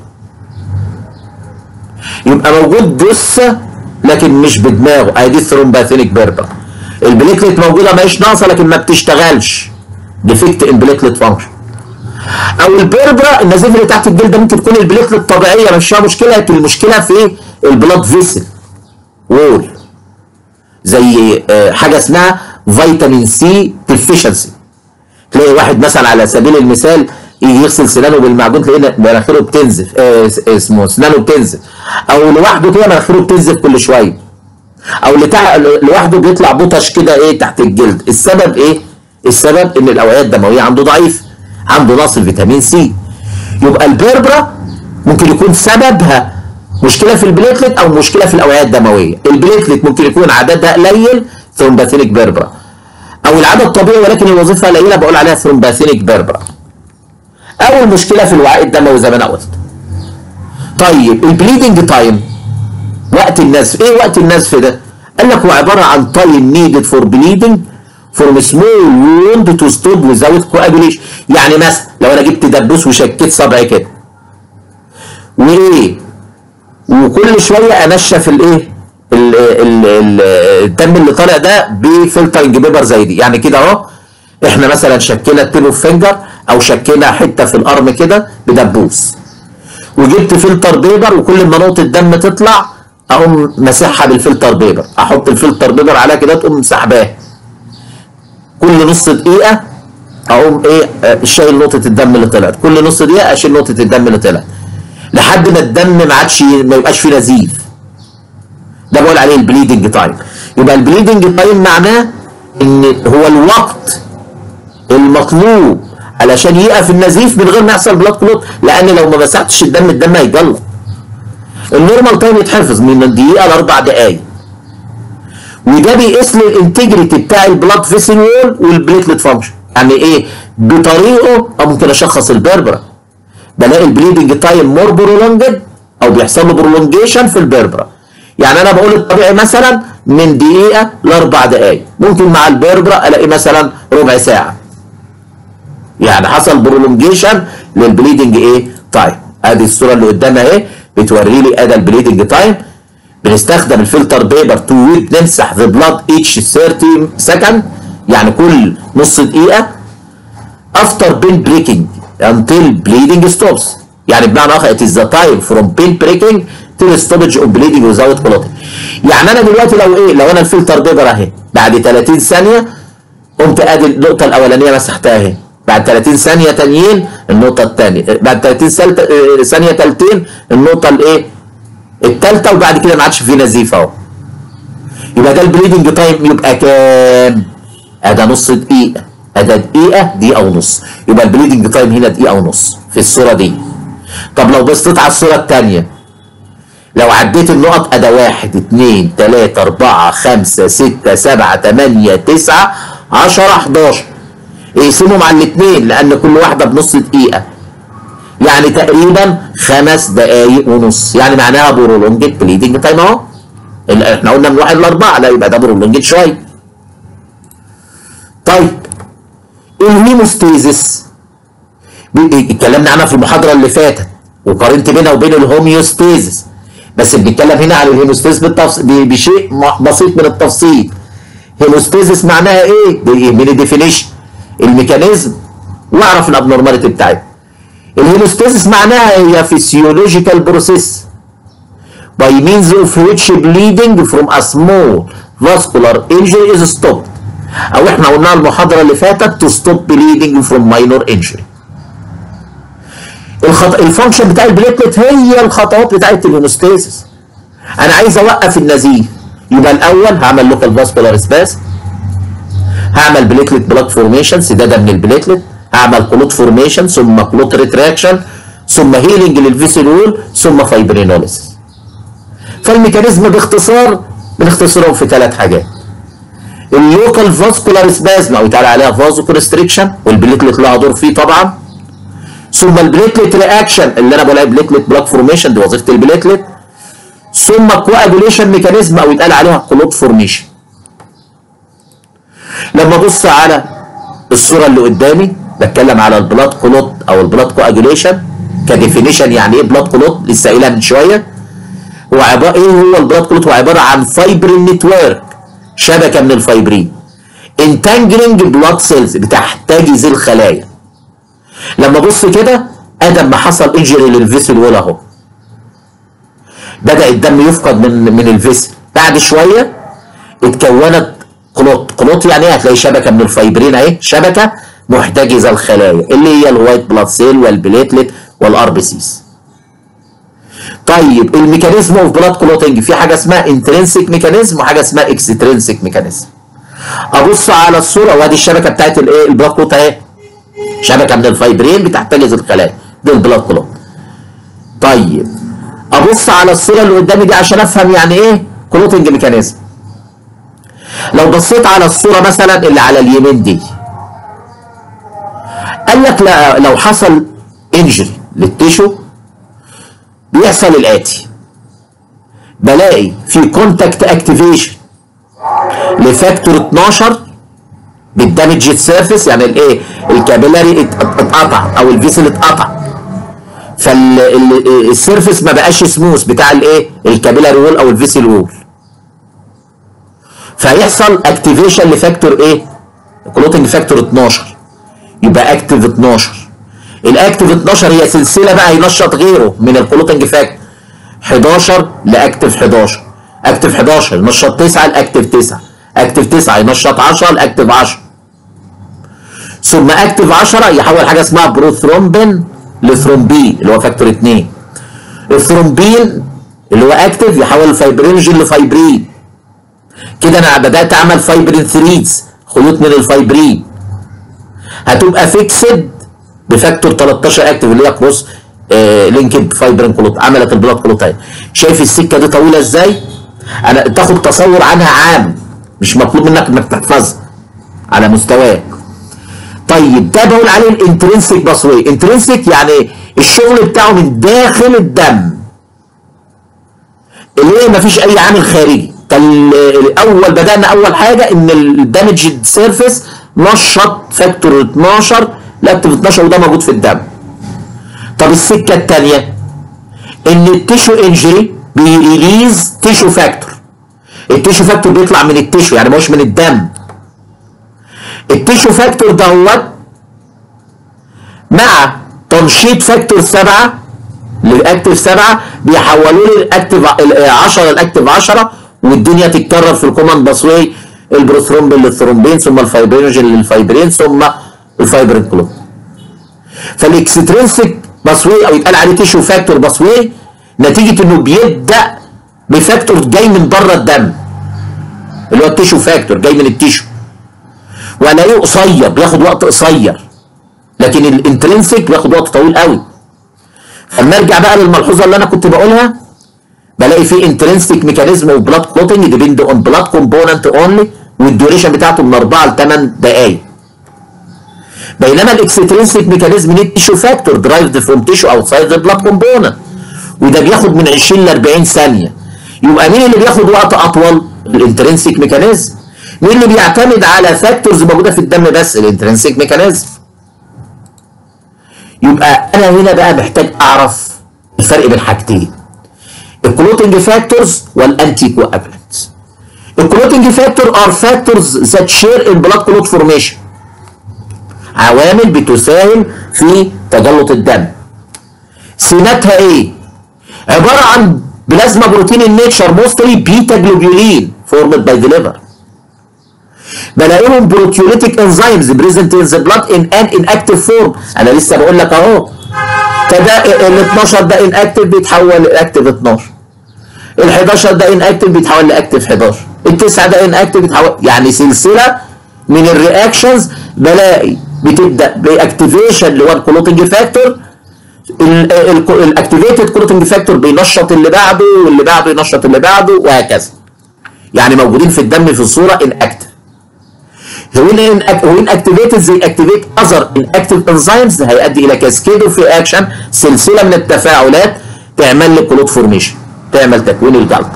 يبقى موجود جثه لكن مش بدماغه، ادي الثرومباثينيك بيربرا. البليتلت موجوده ماهيش ناقصه لكن ما بتشتغلش، ديفكت ان بليتلت فانكشن. او البيربرا النزيف اللي تحت الجلد ممكن تكون البليتلت طبيعيه مش فيها مشكله، لكن المشكله في البلاد فيسل وول، زي حاجه اسمها فيتامين سي ديفيشنسي. تلاقي واحد مثلا على سبيل المثال يجي يغسل سنانه بالمعجون تلاقي مناخيره بتنزف، آه اسمه سنانه بتنزف، او لوحده كده مناخيره بتنزف كل شويه، او لتع... لوحده بيطلع بطش كده ايه تحت الجلد. السبب ايه؟ السبب ان الاوعيه الدمويه عنده ضعيف، عنده نقص فيتامين سي. يبقى البيربرا ممكن يكون سببها مشكله في البليتلت او مشكله في الاوعيه الدمويه. البليتلت ممكن يكون عددها قليل ثرومباثينيك بيربرا، او العدد طبيعي ولكن الوظيفه قليله بقول عليها ثرومباثينيك بيربرا، او المشكله في الوعاء الدموي زي ما انا قلت. طيب البليدنج تايم، وقت النزف، ايه وقت النزف ده؟ قال لك هو عباره عن تايم نيدد فور بليدنج فروم سمول ووند تو ستوب ويزاوت كواجوليشن. يعني مثلا لو انا جبت دبوس وشكيت صبعي كده وايه وكل شويه انشف الايه الدم اللي طالع ده بفلترنج بيبر زي دي، يعني كده اهو احنا مثلا شكينا التيب اوف فينجر او شكينا حته في الارم كده بدبوس، وجبت فلتر بيبر وكل ما نقطه الدم تطلع اقوم مسحها بالفلتر بيبر، احط الفلتر بيبر عليها كده تقوم سحباها، كل نص دقيقه اقوم ايه شايل نقطه الدم اللي طلعت، كل نص دقيقه اشيل نقطه الدم اللي طلعت لحد ما الدم ما عادش ما يبقاش فيه نزيف. ده بقول عليه البليدنج تايم. يبقى البليدنج تايم معناه ان هو الوقت المطلوب علشان يقف النزيف من غير ما يحصل بلاد كلوت، لان لو ما مسحتش الدم الدم هيجلط. النورمال تايم يتحفظ من الدقيقه لاربع دقائق، وده بيقيس لي الانتجريتي بتاع البلاد فيسل وول والبليتلت فانكشن. يعني ايه؟ بطريقه ممكن اشخص البيربرا، بلاقي البليدنج تايم مور برولونجد او بيحصل له برولونجيشن في البيربرا. يعني انا بقول الطبيعي مثلا من دقيقه لاربع دقائق، ممكن مع البيربرا الاقي مثلا ربع ساعه. يعني حصل برولونجيشن للبليدنج ايه؟ تايم. ادي الصوره اللي قدامنا اهي بتوري لي ادي البليدنج تايم. بنستخدم الفلتر بيبر تو ويب نمسح ذا بلاد اتش ثلاثين سكند، يعني كل نص دقيقه. افتر بين بريكنج until bleeding stops، يعني بمعنى اخر it is the time from pin breaking till stoppage of bleeding without clotting. يعني انا دلوقتي لو ايه لو انا الفلتر بيبر اهي بعد ثلاثين ثانيه قمت ادي النقطه الاولانيه مسحتها اهي، بعد ثلاثين ثانيه تانيين النقطه الثانيه، بعد ثلاثين ثانيه ثالثين النقطه الايه الثالثه، وبعد كده ما عادش في نزيف اهو. يبقى ده البليدنج تايم يبقى كام؟ ادي نص دقيقه، ادي دقيقه دقيقه ونص، يبقى البليدنج تايم هنا دقيقه ونص في الصوره دي. طب لو بصيت على الصوره الثانيه، لو عديت النقط ادي واحد اثنين ثلاثة أربعة خمسة ستة سبعة ثمانية تسعة عشرة حداشر، اقسمهم على الاثنين لان كل واحده بنص دقيقه، يعني تقريبا خمس دقائق ونص، يعني معناها برولونجد بليدنج تايم اهو. احنا قلنا من واحد لاربعه، لا يبقى ده برولونجد شويه. طيب الهيموستيزس اتكلمنا عنها في المحاضره اللي فاتت وقارنت بينها وبين الهوميوستيزس، بس بنتكلم هنا عن الهيموستيزس بالتفصيل بشيء بسيط من التفصيل. هيموستيزس معناها ايه؟ من الديفينيشن الميكانيزم واعرف الابنورماليتي بتاعتها. الهيموستيزس معناها هي فيسيولوجيكال بروسيس by means of which bleeding from a small vascular injury is stopped، او احنا قلنا المحاضره اللي فاتت to stop bleeding from minor injury. الخط... الفانكشن بتاع البليتلت هي الخطوات بتاعت الهيموستيزس. انا عايز اوقف النزيف، يبقى الاول هعمل لوكال فاسكولار سباس، هعمل بليتلت بلاد فورميشن سداده من البليتلت، هعمل كلوت فورميشن ثم كلوت ريتراكشن ثم هيلينج للفيسل وول ثم فايبرينوليسيس. فالميكانيزم باختصار بنختصرهم في ثلاث حاجات. اللوكال فاسكولار سبازم او يتقال عليها فازو كونستريكشن والبليتلت لها دور فيه طبعا. ثم البليتلت رياكشن اللي انا بقولها بليتلت بلاك فورميشن دي وظيفه البليتلت. ثم كواجوليشن ميكانيزم او يتقال عليها كلوت فورميشن. لما ابص على الصوره اللي قدامي بتكلم على البلاد كلوت او البلاد كواجوليشن كديفينيشن. يعني ايه بلاد كلوت؟ لسه قايلها من شويه. هو عباره ايه هو البلاد كلوت؟ هو عباره عن فايبرين نتورك، شبكه من الفايبرين انتانجلينج بلاد سيلز، بتحتجز الخلايا. لما ابص كده ادم ما حصل انجري للفيسل وول اهو، بدا الدم يفقد من من الفيسل، بعد شويه اتكونت كلوت. كلوت يعني ايه؟ هتلاقي شبكه من الفايبرين اهي، شبكه محتجزه الخلايا اللي هي الوايت بلاد سيل والبليتلت والار بي سيز. طيب الميكانيزم اوف بلاد كلوتنج في حاجه اسمها انترنسيك ميكانيزم وحاجه اسمها اكسترنسيك ميكانيزم. ابص على الصوره وادي الشبكه بتاعت الايه؟ البلاد كلوت اهي، شبكه من الفايبرين بتحتجز الخلايا، دي البلاد كلوت. طيب ابص على الصوره اللي قدامي دي عشان افهم يعني ايه كلوتنج ميكانيزم. لو بصيت على الصوره مثلا اللي على اليمين دي، قال لك لو حصل انجري للتيشو بيحصل الاتي: بلاقي في كونتاكت اكتيفيشن لفاكتور اتناشر بالدامجد سيرفيس، يعني الايه؟ الكابيلاري اتقطع او الفيسل اتقطع، فالسيرفيس ما بقاش سموث بتاع الايه؟ الكابيلاري وول او الفيسل وول، فيحصل اكتيفيشن لفاكتور ايه؟ كلوتنج فاكتور اتناشر، يبقى اكتيف اتناشر. الاكتيف اتناشر هي سلسله بقى ينشط غيره من الكلوتنج فاكتور، حداشر لاكتيف حداشر، اكتيف حداشر ينشط تسعه لاكتيف تسعه، اكتيف تسعه ينشط عشرة لاكتيف عشرة، ثم اكتيف عشرة يحول حاجه اسمها بروثرومبين لثرومبين اللي هو فاكتور اتنين. الثرومبين اللي هو اكتيف يحول الفايبرينوجين لفايبرين، كده انا بدات اعمل فايبرين ثريدز، خيوط من الفايبرين هتبقى فيكسد بفاكتور تلتاشر اكتيف اللي هي كروس آه لينكد فايبرين كلوت، عملت البلاد كلوت اهي. شايف السكه دي طويله ازاي؟ انا تاخد تصور عنها عام، مش مطلوب منك انك تحفظها على مستواك. طيب ده بقول عليه الانترنسيك باسوي. انترنسيك يعني الشغل بتاعه من داخل الدم، اللي هي مفيش اي عامل خارجي. الاول بدانا اول حاجه ان الدامج سيرفيس نشط فاكتور اتناشر لاكتيف اتناشر وده موجود في الدم. طب السكه الثانيه ان التيشو انجري بيريليز تيشو فاكتور. التيشو فاكتور بيطلع من التيشو يعني مش من الدم. التيشو فاكتور دوت مع تنشيط فاكتور سبعه للاكتيف سبعه بيحولوا لي الاكتيف عشرة الاكتيف عشرة والدنيا تتكرر في الكوماند باسوي، البروثرومبين للثرومبين ثم الفايبرينوجين للفايبرين ثم الفايبرين كلوت. فالاكسترنسيك باسوي او يتقال عليه تيشو فاكتور باسوي نتيجه انه بيبدا بفاكتور جاي من بره الدم اللي هو التيشو فاكتور جاي من التيشو، والاقيه قصير بياخد وقت قصير، لكن الانترنسيك بياخد وقت طويل قوي. اما ارجع بقى للملحوظه اللي انا كنت بقولها، بلاقي في انترنسيك ميكانيزم اوف بلاد كلوتنج ديبند اون بلاد كومبوننت اونلي، والديوريشن بتاعته من اربعه ل تمن دقائق. بينما الاكسترنسيك ميكانيزم نيد تيشو فاكتور درايفد فروم تيشو اوتسايد ذا بلاد كومبوننت، وده بياخد من عشرين ل اربعين ثانيه. يبقى مين اللي بياخد وقت اطول؟ الانترنسيك ميكانيزم. مين اللي بيعتمد على فاكتورز موجوده في الدم بس؟ الانترنسيك ميكانيزم. يبقى انا هنا بقى محتاج اعرف الفرق بين حاجتين: الكلوتنج فاكتورز والانتي كواجولانتس. الكلوتنج فاكتور ار فاكتورز ذات شير ان بلاد كلوت فورميشن، عوامل بتساهم في تجلط الدم. سماتها ايه؟ عباره عن بلازما بروتين النيتشر موستلي بيتا جلوبيولين فورمد باي ذا ليفر. بلاقيهم بروتيوليتيك انزيمز بريزنت ان ذا بلاد ان ان انكتيف فورم. انا لسه بقول لك اهو كده ال اتناشر ده انكتيف بيتحول لاكتيف اتناشر، ال حداشر ده انكتيف بيتحول لاكتيف حداشر، ال تسعه ده انكتيف بيتحول، يعني سلسله من الرياكشنز بلاقي بتبدا باكتيفيشن اللي هو الكلوتنج فاكتور، الاكتيفيتد كلوتنج فاكتور بينشط اللي بعده واللي بعده ينشط اللي بعده وهكذا. يعني موجودين في الدم في الصوره اناكتف. وين اكتيفيتد زي اكتيفيت اذر اناكتيف انزيمز هيؤدي الى كاسكيد اوف اكشن، سلسله من التفاعلات تعمل لي كلوت فورميشن، تعمل تكوين الجلطه.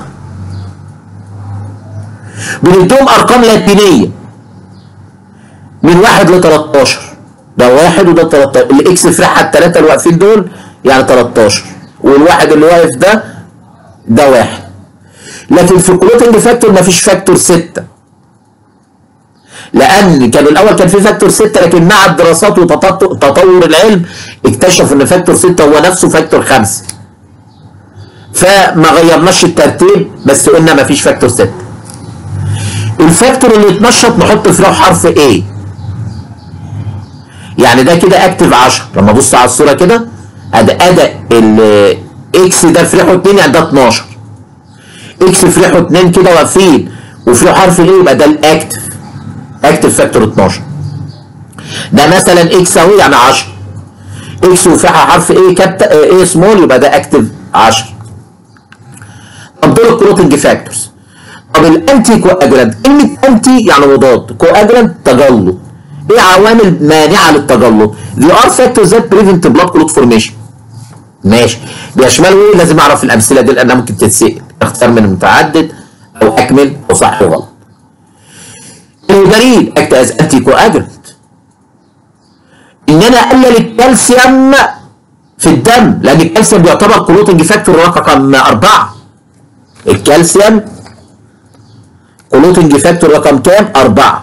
بنديهم ارقام لاتينيه من واحد ل تلتاشر، ده واحد وده تلتاشر، الاكس فرحها الثلاثه اللي واقفين دول يعني تلتاشر، والواحد اللي واقف ده ده واحد. لكن في الكلوتنج فاكتور مفيش فاكتور ستة، لان كان الاول كان في فاكتور ستة، لكن مع الدراسات وتطور العلم اكتشفوا ان فاكتور ستة هو نفسه فاكتور خمسة، فما غيرناش الترتيب بس قلنا مفيش فاكتور ستة. الفاكتور اللي اتنشط نحط في له حرف A، يعني ده كده اكتف عشرة. لما ابص على الصوره كده ادى ادى الاكس ده فريحه اتنين يعني ده اتناشر، اكس فريحه اتنين كده واقفين وفريحه حرف ايه يبقى ده الاكتف، اكتف فاكتور اتناشر. ده مثلا اكس اهو يعني عشرة، اكس وفريحه حرف ايه كابت ايه سمول يبقى ده اكتف عشرة. طب دول الكلوتنج فاكتورز. طب الانتي كواجولانت، كلمه انتي يعني مضاد، كواجولانت تجلط. ايه عوامل مانعه للتجلط؟ دي ار فاكتورز ذات بريفنت بلاد كلوت فورميشن. ماشي، بيشملوا ايه؟ لازم اعرف الامثله دي لانها ممكن تتسال، اختار من متعدد او اكمل او صح وغلط. الدليل اكت از انتي كواجولانت ان انا اقلل الكالسيوم في الدم، لان الكالسيوم بيعتبر كلوتنج فاكتور رقم اربعه. الكالسيوم كلوتنج فاكتور رقم كام؟ اربعه،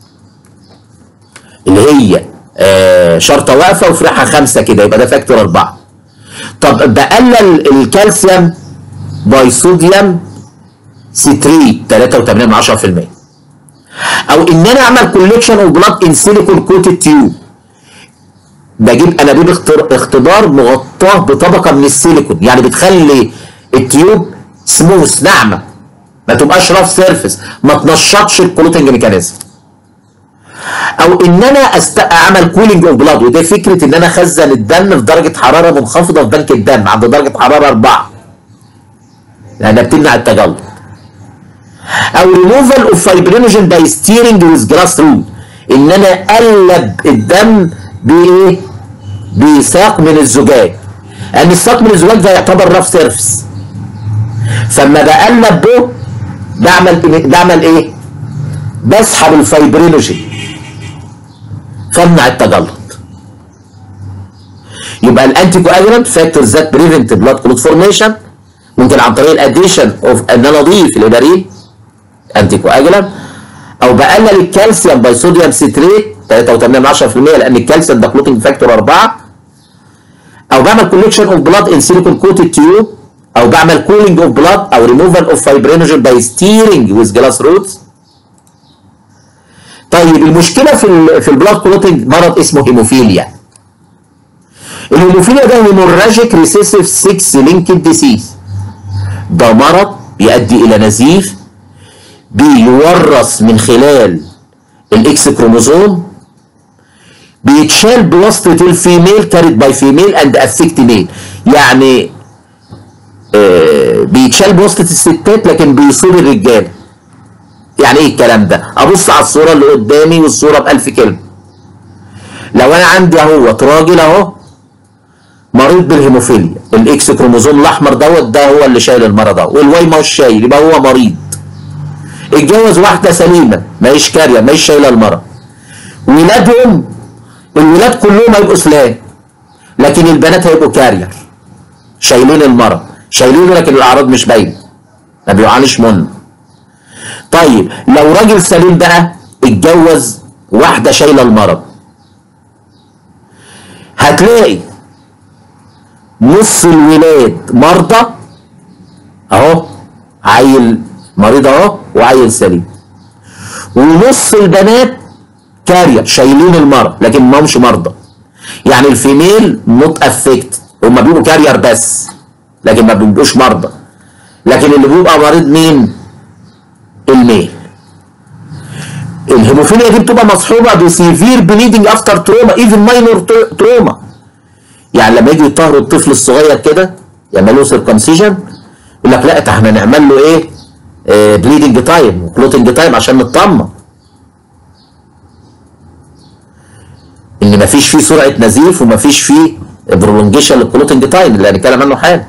اللي هي آه شرطه واقفه وفرحها خمسه كده يبقى ده فاكتور اربعه. طب بقلل الكالسيوم بايصوديوم ستريت تلاتة وتمانية من عشرة في المية، او ان انا اعمل كوليكشن اوف بلاد ان سيليكون كوتد تيوب. بجيب انابيب اختبار مغطاه بطبقه من السيليكون، يعني بتخلي التيوب سموث ناعمه، ما تبقاش راف سيرفيس، ما تنشطش الكلوتنج ميكانيزم. او ان انا است... اعمل كولينج اوف بلاد، وده فكره ان انا اخزن الدم في درجه حراره منخفضه في بنك الدم عند درجه حراره اربعه، لانها بتمنع التجلط. او ريموفال اوف فايبرينوجين باي ستيرنج ويز جراس رود، ان انا اقلب الدم بايه؟ بساق من الزجاج، لان الساق من الزجاج ده يعتبر راف سيرفيس، فلما بقلب به بعمل بعمل ايه؟ بسحب الفايبرينوجين فمنع التجلط. يبقى الانتي كواجولانت فاكتورز ذات بريفنت بلاد كلوت فورميشن، ممكن عن طريق الاديشن اوف ان انا اضيف الهيبارين انتي كواجولانت، او بقلل الكالسيوم باي صوديوم ستريت تلاتة وتمانية من عشرة في المية لان الكالسيوم ده كلوتنج فاكتور اربعه، او بعمل كوليكشن اوف بلاد ان سيليكون كوتد تيوب، او بعمل كولينج اوف بلاد او ريموفال اوف فايبرينوجين باي ستيرنج ويز جلاس رودز. طيب المشكله في ال في البلاد كلوتنج مرض اسمه هيموفيليا. الهيموفيليا ده هيموراجيك ريسيسيف ستة لينكد ديسيز، ده مرض بيؤدي الى نزيف بيورث من خلال الاكس كروموزوم، بيتشال بواسطه الفيميل كاريد باي فيميل اند افكت ميل، يعني آه بيتشال بواسطه الستات لكن بيصيب الرجاله. يعني ايه الكلام ده؟ ابص على الصوره اللي قدامي والصوره بألف كلمه. لو انا عندي اهوت راجل اهو مريض بالهيموفيليا، الاكس كروموزوم الاحمر دوت ده هو اللي شايل المرض اهو، والواي ما هوش شايل يبقى هو مريض. اتجوز واحده سليمه ما هيش كاريه ما هيش شايله المرض، ولادهم الولاد كلهم هيبقوا سلام، لكن البنات هيبقوا كارير شايلين المرض، شايلينه لكن الاعراض مش باينه، ما بيعانيش منه. طيب لو راجل سليم بقى اتجوز واحده شايله المرض، هتلاقي نص الولاد مرضى اهو، عيل مريض اهو وعيل سليم، ونص البنات كارير شايلين المرض لكن ما همش مرضى. يعني الفيميل نوت افكت، هم بيبقوا كارير بس لكن ما بيبقوش مرضى، لكن اللي بيبقى مريض مين؟ الميل. الهيموفيليا دي بتبقى مصحوبه بسيفير بليدنج افتر تروما، ايفن ماينور تروما، يعني لما يجي يطهروا الطفل الصغير كده يعملوا سيركمسيجن يقول لك لا احنا نعمل له ايه؟ اه بليدنج تايم وكلوتنج تايم عشان نطمن ان مفيش فيه سرعه نزيف ومفيش فيه برولونجيشن للكلوتنج تايم اللي هنتكلم عنه حالا.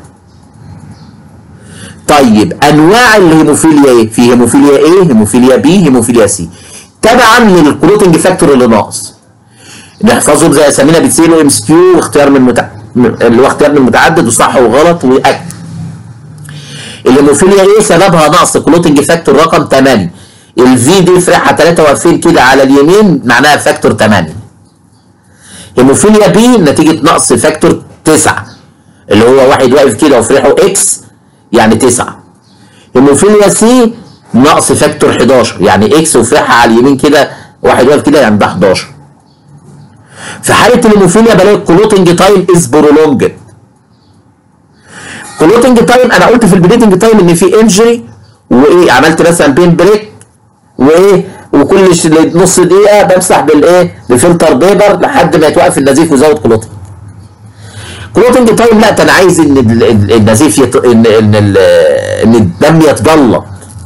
طيب انواع الهيموفيليا ايه؟ في هيموفيليا ايه؟ هيموفيليا بي، هيموفيليا سي. تبعا للكلوتنج فاكتور اللي ناقص. نحفظهم زي اسامينا بتسيله ام اس كيو واختيار من متع... اللي هو اختيار من متعدد وصح وغلط واكد. الهيموفيليا ايه؟ سببها نقص كلوتنج فاكتور رقم ثمانية. الفي دي فرحه ثلاثة واقفين كده على اليمين معناها فاكتور ثمانية. هيموفيليا بي نتيجه نقص فاكتور تسعة اللي هو واحد واقف كده وفرحه اكس يعني تسعة. هيموفيليا سي نقص فاكتور حداشر يعني اكس وفرحه على اليمين كده واحد واقف كده يعني ده حداشر. في حاله الهيموفيليا بلاقي الكلوتنج تايم از برولونجد. كلوتنج تايم انا قلت في البليدنج تايم ان في انجري وايه عملت مثلا بين بريك وايه وكل نص دقيقه بمسح بالايه بفلتر بيبر لحد ما يتوقف النزيف ويزود كلوتنج. كلوتنج تايم لا انا عايز ان النزيف يط... ان ان ان الدم يتجلط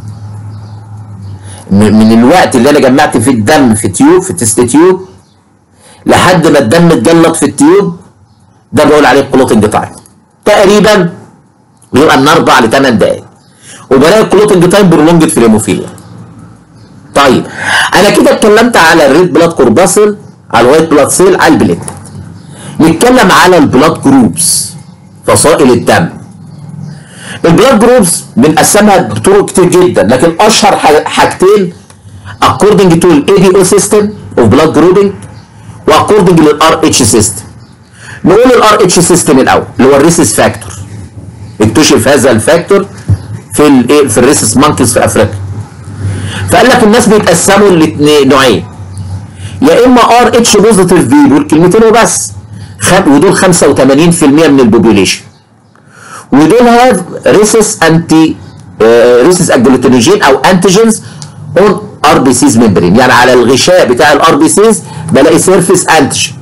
من الوقت اللي انا جمعت فيه الدم في تيوب في تيست تيوب لحد ما الدم اتجلط في التيوب ده بقول عليه كلوتنج تايم. تقريبا بيبقى من اربع لثمان دقائق وبلاقي الكلوتنج تايم برولونجد في الهيموفيليا. طيب انا كده اتكلمت على الريد بلاد كورباسل على الوايت بلاد سيل على البليت. نتكلم على البلاد جروبس فصائل الدم. البلاد جروبس بنقسمها بطرق كتير جدا لكن اشهر حاجتين according to ال إيه بي أو system of blood grouping و according لل آر إتش system. نقول ال آر إتش system الاول اللي هو الريسس فاكتور. اكتشف هذا الفاكتور في الايه في الريسس مانكيز في افريقيا. فقال لك الناس بيتقسموا لاثنين نوعين يا اما ار اتش بوزيتيف بي دول كلمتين وبس ودول خمسة وثمانين بالمئة من البوبوليشن ودول هاف ريسس انتي ريسس اجلوتينوجين او انتيجينز اون ار بي سيز ممبرين يعني على الغشاء بتاع الار بي سيز بلاقي سيرفيس انتيجين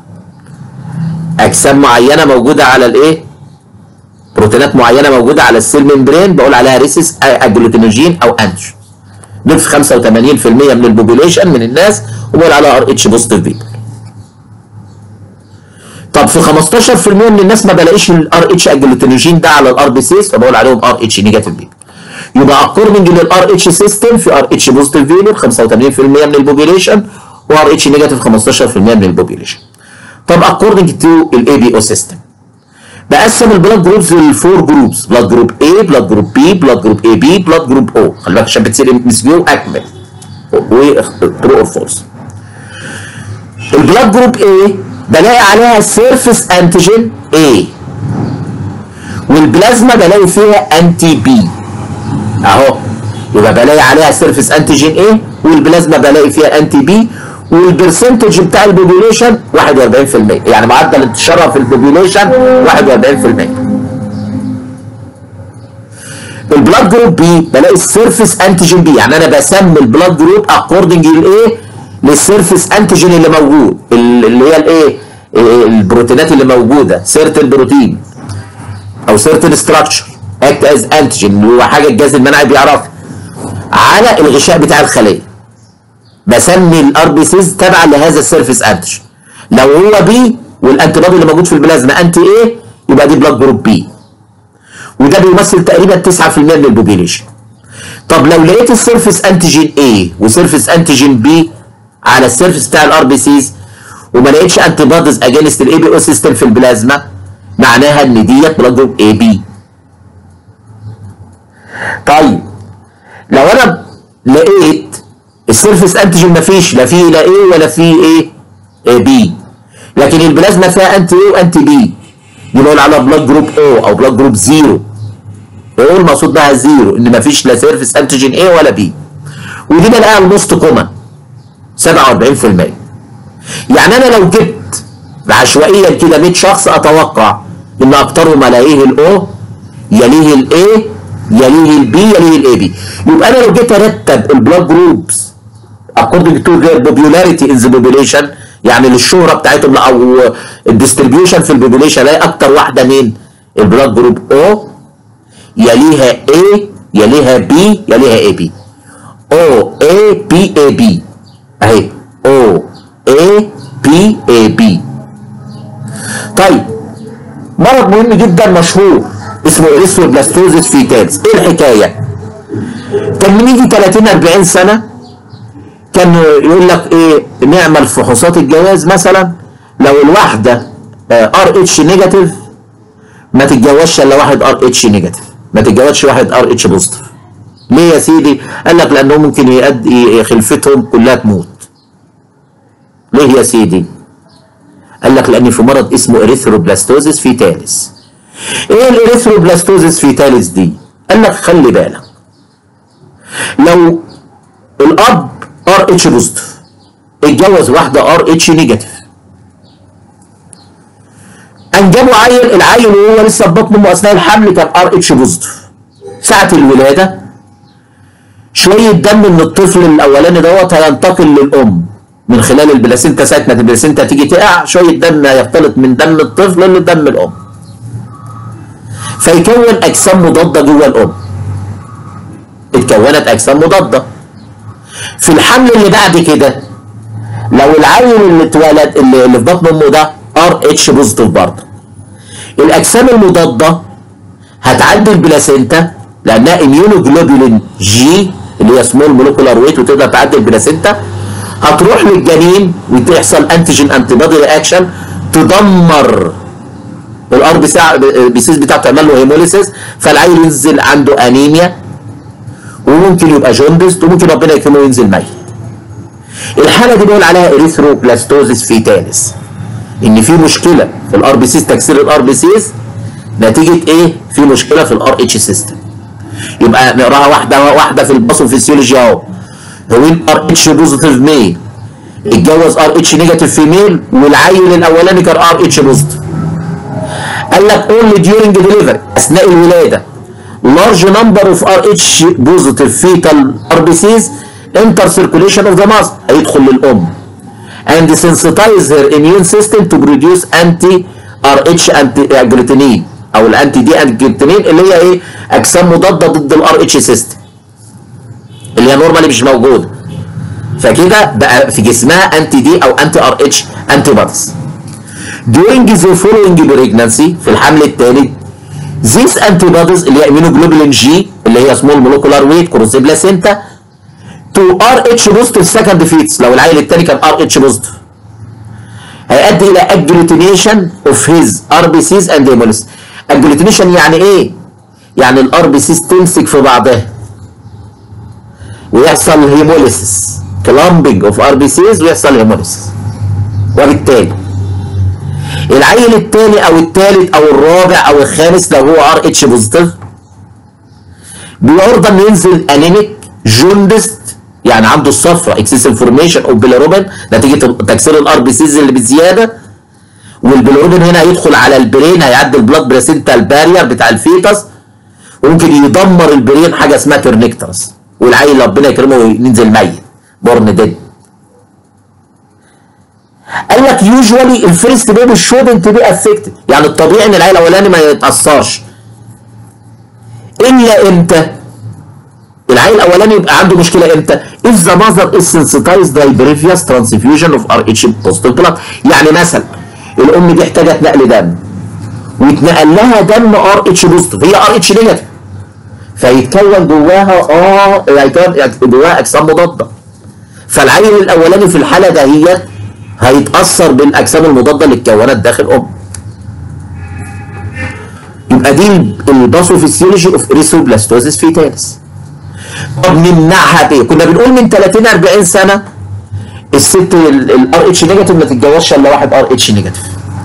اجسام معينه موجوده على الايه بروتينات معينه موجوده على السيل ممبرين بقول عليها ريسس اجلوتينوجين او انتيجين دول في خمسة وثمانين بالمئة من البوبوليشن من الناس وبقول عليها ار اتش بوزيتيف بيبل. طب في خمستاشر بالمئة من الناس ما بلاقيش الار اتش اجلوتينوجين ده على الار بي سيز فبقول عليهم ار اتش نيجاتيف بيبل. يبقى اكوردنج للار اتش سيستم في ار اتش بوزيتيف بيبل خمسة وثمانين بالمئة من البوبوليشن وار اتش نيجاتيف خمستاشر بالمئة من البوبوليشن. طب اكوردنج تو الاي بي او سيستم بقسم البلاد جروبز للفور جروبز بلاد جروب A بلاد جروب B بلاد جروب اي بي بلاد جروب O. خلي بالك عشان بتصير ام اس كيو اكمل وترو اور فولس. البلاد جروب A بلاقي عليها سيرفيس انتيجين A والبلازما بلاقي فيها انتي B اهو يبقى بلاقي عليها سيرفيس انتيجين A والبلازما بلاقي فيها انتي B والبرسنتج بتاع البوبوليشن واحد واربعين بالمئة يعني معدل انتشارها في البوبوليشن واحد واربعين بالمئة. البلاد جروب بي بلاقي السيرفيس انتيجين بي يعني انا بسمي البلاد جروب اكوردنج للايه للسيرفيس انتيجين اللي موجود اللي هي الايه البروتينات اللي موجوده سيرتن بروتين او سيرتن ستراكشر اكت از انتيجين اللي هو حاجه الجهاز المناعي بيعرفها على الغشاء بتاع الخليه. بسمي الار بي سيز تبعا لهذا السيرفيس انتيجين. لو هو بي والانتي بودي اللي موجود في البلازما انتي ايه يبقى دي بلاد جروب بي وده بيمثل تقريبا تسعة بالمئة من البوبوليشن. طب لو لقيت السيرفيس انتيجين ايه وسيرفيس انتيجين بي على السيرفيس بتاع الار بي سيز وما لقيتش انتي بوديز اجينست الاي بي او سيستم في البلازما معناها ان ديت بلاد جروب اي بي. طيب لو انا لقيت السيرفيس انتيجين مفيش لا فيه لا ايه ولا فيه ايه, إيه بي لكن البلازما فيها انتي ايه وانتي بي بنقول على بلاد جروب او او بلاد جروب زيرو. او المقصود بها زيرو ان مفيش لا سيرفيس انتيجين ايه ولا بي ودي بلاقيها الموست كومن سبعة واربعين بالمئة. يعني انا لو جبت عشوائيا كده مية شخص اتوقع ان اكترهم الاقيه الاو يليه الاي يليه البي يليه الاي بي. يبقى انا لو جيت ارتب البلاد جروبس according to their popularity in the population يعني للشهره بتاعتهم او الديستريبيوشن في البوبوليشن، الاقي اكتر واحده مين؟ البلاد جروب او، يليها A، يليها B، يليها اي بي. او اي بي اي بي اهي، او اي بي اي بي. طيب مرض مهم جدا مشهور اسمه اريثروبلاستوزيس فيتاليس. ايه الحكايه؟ كان من يجي ثلاثين أربعين سنه كان يقول لك ايه، نعمل فحوصات الجواز مثلا، لو الواحده ار اتش نيجاتيف ما تتجوزش الا واحد ار اتش نيجاتيف، ما تتجوزش واحد ار اتش بوزيتيف. ليه يا سيدي؟ قال لك لانه ممكن يؤدي خلفتهم كلها تموت. ليه يا سيدي؟ قال لك لان في مرض اسمه اريثروبلاستوزيس فيتاليس. ايه الاريثروبلاستوزيس فيتاليس دي؟ قال لك خلي بالك، لو الاب ار اتش بوزيتيف اتجوز واحده ار اتش نيجاتيف، انجبوا عيل، العيل وهو لسه في بطن امه اثناء الحمل كان ار اتش بوزيتيف، ساعه الولاده شويه دم من الطفل الاولاني دوت هينتقل للام من خلال البلاسينتا. ساعه ما البلاسينتا تيجي تقع شويه دم هيختلط من دم الطفل لدم الام، فيكون اجسام مضاده جوه الام. اتكونت اجسام مضاده في الحمل اللي بعد كده، لو العيل اللي اتولد اللي في بطن امه ده ار اتش بوزيتيف برضه، الاجسام المضاده هتعدي البلاسينتا لانها اميونوجلوبولين جي اللي هي سمول مولكولار ويت وتقدر تعدي البلاسينتا، هتروح للجنين وتحصل انتيجين انتي بادي رياكشن تدمر الار بي سيز بتاعته، تعمل له هيموليسيس، فالعيل ينزل عنده انيميا وممكن يبقى جوندس وممكن ربنا يكرمه وينزل ميت. الحاله دي بيقول عليها اريثروبلاستوزيس فيتاليس، ان في مشكله في الار بي سيز، تكسير الار بي سيز نتيجه ايه؟ في مشكله في الار اتش سيستم. يبقى نقراها واحده واحده في الباثوفيسيولوجي اهو. وين ار اتش بوزيتيف ميل اتجوز ار اتش نيجاتيف فيميل والعيل الاولاني كان ار اتش بوزيتيف. قال لك اونلي ديورنج ديليفري، اثناء الولاده large number of ار اتش positive fetal ار بي سيز enter circulation of the mother، هيدخل للام and sensitize her immune system to produce anti ار اتش anti agglutinin او الانتي دي agglutinin اللي هي ايه؟ اجسام مضاده ضد الار اتش سيستم اللي هي نورمالي مش موجوده، فكده بقى في جسمها انتي دي او انتي ار اتش انتي بوديز. during the following pregnancy في الحمل الثالث these antibodies اللي هي immunoglobulin G اللي هي small molecular weight cross the placenta to ار اتش positive second fetus، لو العيل الثاني كان ار اتش positive هيؤدي الى agglutination of his ار بي سيز and hemolysis. agglutination يعني ايه؟ يعني الار بي سيز تمسك في بعضها ويحصل هيموليسيس، كلامبنج اوف ار بي سيز ويحصل هيموليسيس، وبالتالي العيل الثاني او الثالث او الرابع او الخامس لو هو ار اتش بوزيتيف بيعرض انه ينزل انيميك جوندست، يعني عنده الصفرة اكسسيف فورميشن اوف بيليروبين نتيجه تكسير الار بي سيز اللي بزياده، والبيليروبين هنا هيدخل على البرين، هيعدي البلاد بريسنتا البارير بتاع الفيتس وممكن يدمر البرين، حاجه اسمها ترنيكترس، والعيل ربنا يكرمه وينزل ميت بورن ديد. قال لك يوجوالي الفيرست بيبي شودنت بي افكتد، يعني الطبيعي ان العيل الاولاني ما يتاثرش الا امتى؟ العيل الاولاني يبقى عنده مشكله امتى؟ if the mother is sensitized by previous transfusion of ار اتش positive blood، يعني مثلا الام دي احتاجت نقل دم ويتنقل لها دم ار اتش بوزيتيف، هي ار اتش نيجاتيف، فيتكون جواها اه يتكون جواها اجسام مضاده، فالعيل الاولاني في الحاله دهيت هيتاثر بالاجسام المضاده اللي اتكونت داخل ام. يبقى دي الباثوفيسيولوجي اوف اريثروبلاستوزيس فيتاليس. طب نمنعها بايه؟ كنا بنقول من ثلاثين أربعين سنه الست الار اتش نيجاتيف ما تتجوزش الا واحد ار اتش نيجاتيف.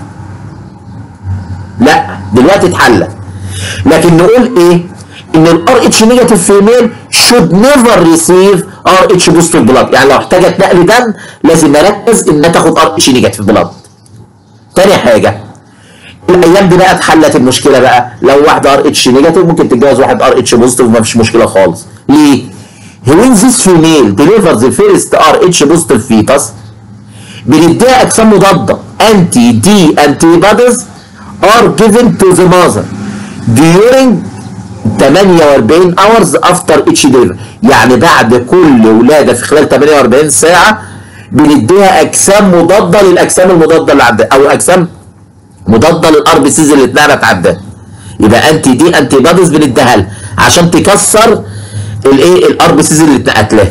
لا دلوقتي اتحلت، لكن نقول ايه؟ ان الار اتش نيجاتيف فيميل should never receive ار اتش بوزيتيف بلاد، يعني لو احتاجت نقل دم لازم نركز انها تاخد ار اتش نيجاتيف بلاد. تاني حاجه الايام دي بقى اتحلت المشكله بقى، لو واحده ار اتش نيجاتيف ممكن تتجوز واحد ار اتش بوزيتيف وما فيش مشكله خالص. ليه؟ when this female delivers the first ار اتش positive fetus بنديها اجسام مضاده انتي دي انتي بوديز are given to the mother during ثمانية وأربعين hours after each delivery. يعني بعد كل ولاده في خلال ثمانية وأربعين ساعه بنديها اجسام مضاده للاجسام المضاده اللي عندها، او اجسام مضاده للار بي سيز اللي اتنقلت عندها. يبقى انتي دي انتي بوديز بنديها لها عشان تكسر الايه الار بي سيز اللي اتنقلت لها.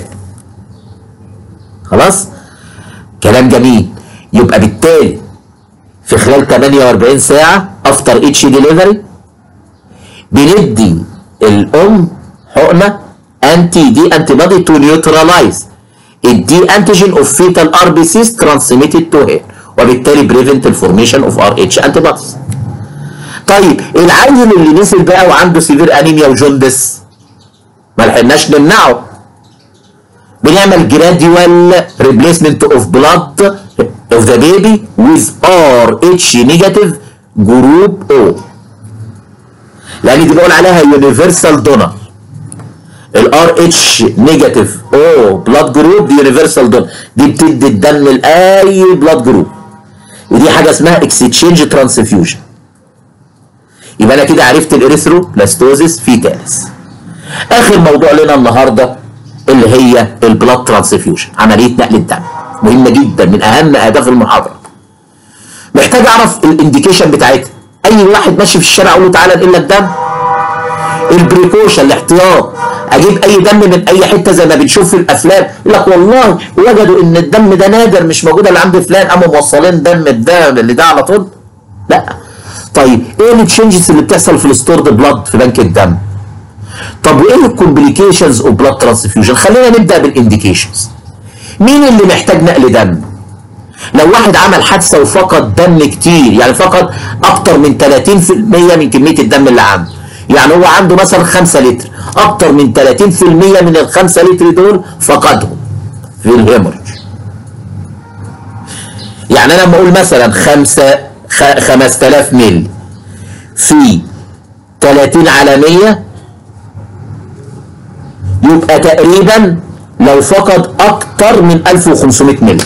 خلاص؟ كلام جميل. يبقى بالتالي في خلال ثمانية وأربعين ساعه افتر اتش ديليفري بندي الام حقنه انتي دي انتي بودي تو نيوتراليز الدي انتيجين اوف فيتال ار بي سيز ترانسميتد تو هير، وبالتالي بريفنت الفورميشن اوف ار اتش انتي بوديز. طيب العيل اللي نزل بقى وعنده سيفير انيميا وجوندس ما لحقناش نمنعه، بنعمل جراديوال ريبليسمنت اوف بلاد اوف ذا بيبي ويز ار اتش نيجاتيف جروب او، لان دي بقول عليها يونيفرسال دونر. الار اتش نيجاتيف او بلاد جروب دي يونيفرسال دونر، دي بتدي الدم لاي بلاد جروب، ودي حاجه اسمها اكستشينج ترانسفيوجن. يبقى انا كده عرفت الاريثروبلاستوزيس فيتاليس. اخر موضوع لنا النهارده اللي هي البلاد ترانسفيوجن، عمليه نقل الدم، مهمه جدا من اهم اهداف المحاضره. محتاج اعرف الانديكيشن بتاعتها. اي واحد ماشي في الشارع اقول له تعالى انقل لك دم. البريكوشن الاحتياط، اجيب اي دم من اي حته زي ما بنشوف في الافلام، يقول لك والله وجدوا ان الدم ده نادر مش موجود الا عند فلان، قاموا موصلين دم الدم اللي ده على طول. لا. طيب ايه التشنجز اللي بتحصل في الستورد بلاد في بنك الدم؟ طب وايه الكومبليكيشنز اوف بلاد ترانسفيوجن؟ خلينا نبدا بالانديكيشنز. مين اللي محتاج نقل دم؟ لو واحد عمل حادثه وفقد دم كتير، يعني فقد اكتر من ثلاثين بالمية من كميه الدم اللي عنده، يعني هو عنده مثلا خمسة لتر، اكتر من ثلاثين بالمية من ال خمسة لتر دول فقدهم في الهيموريج. يعني انا لما اقول مثلا خمسة خمسة آلاف مللي في ثلاثين على مية يبقى تقريبا لو فقد اكتر من ألف وخمسمية مللي.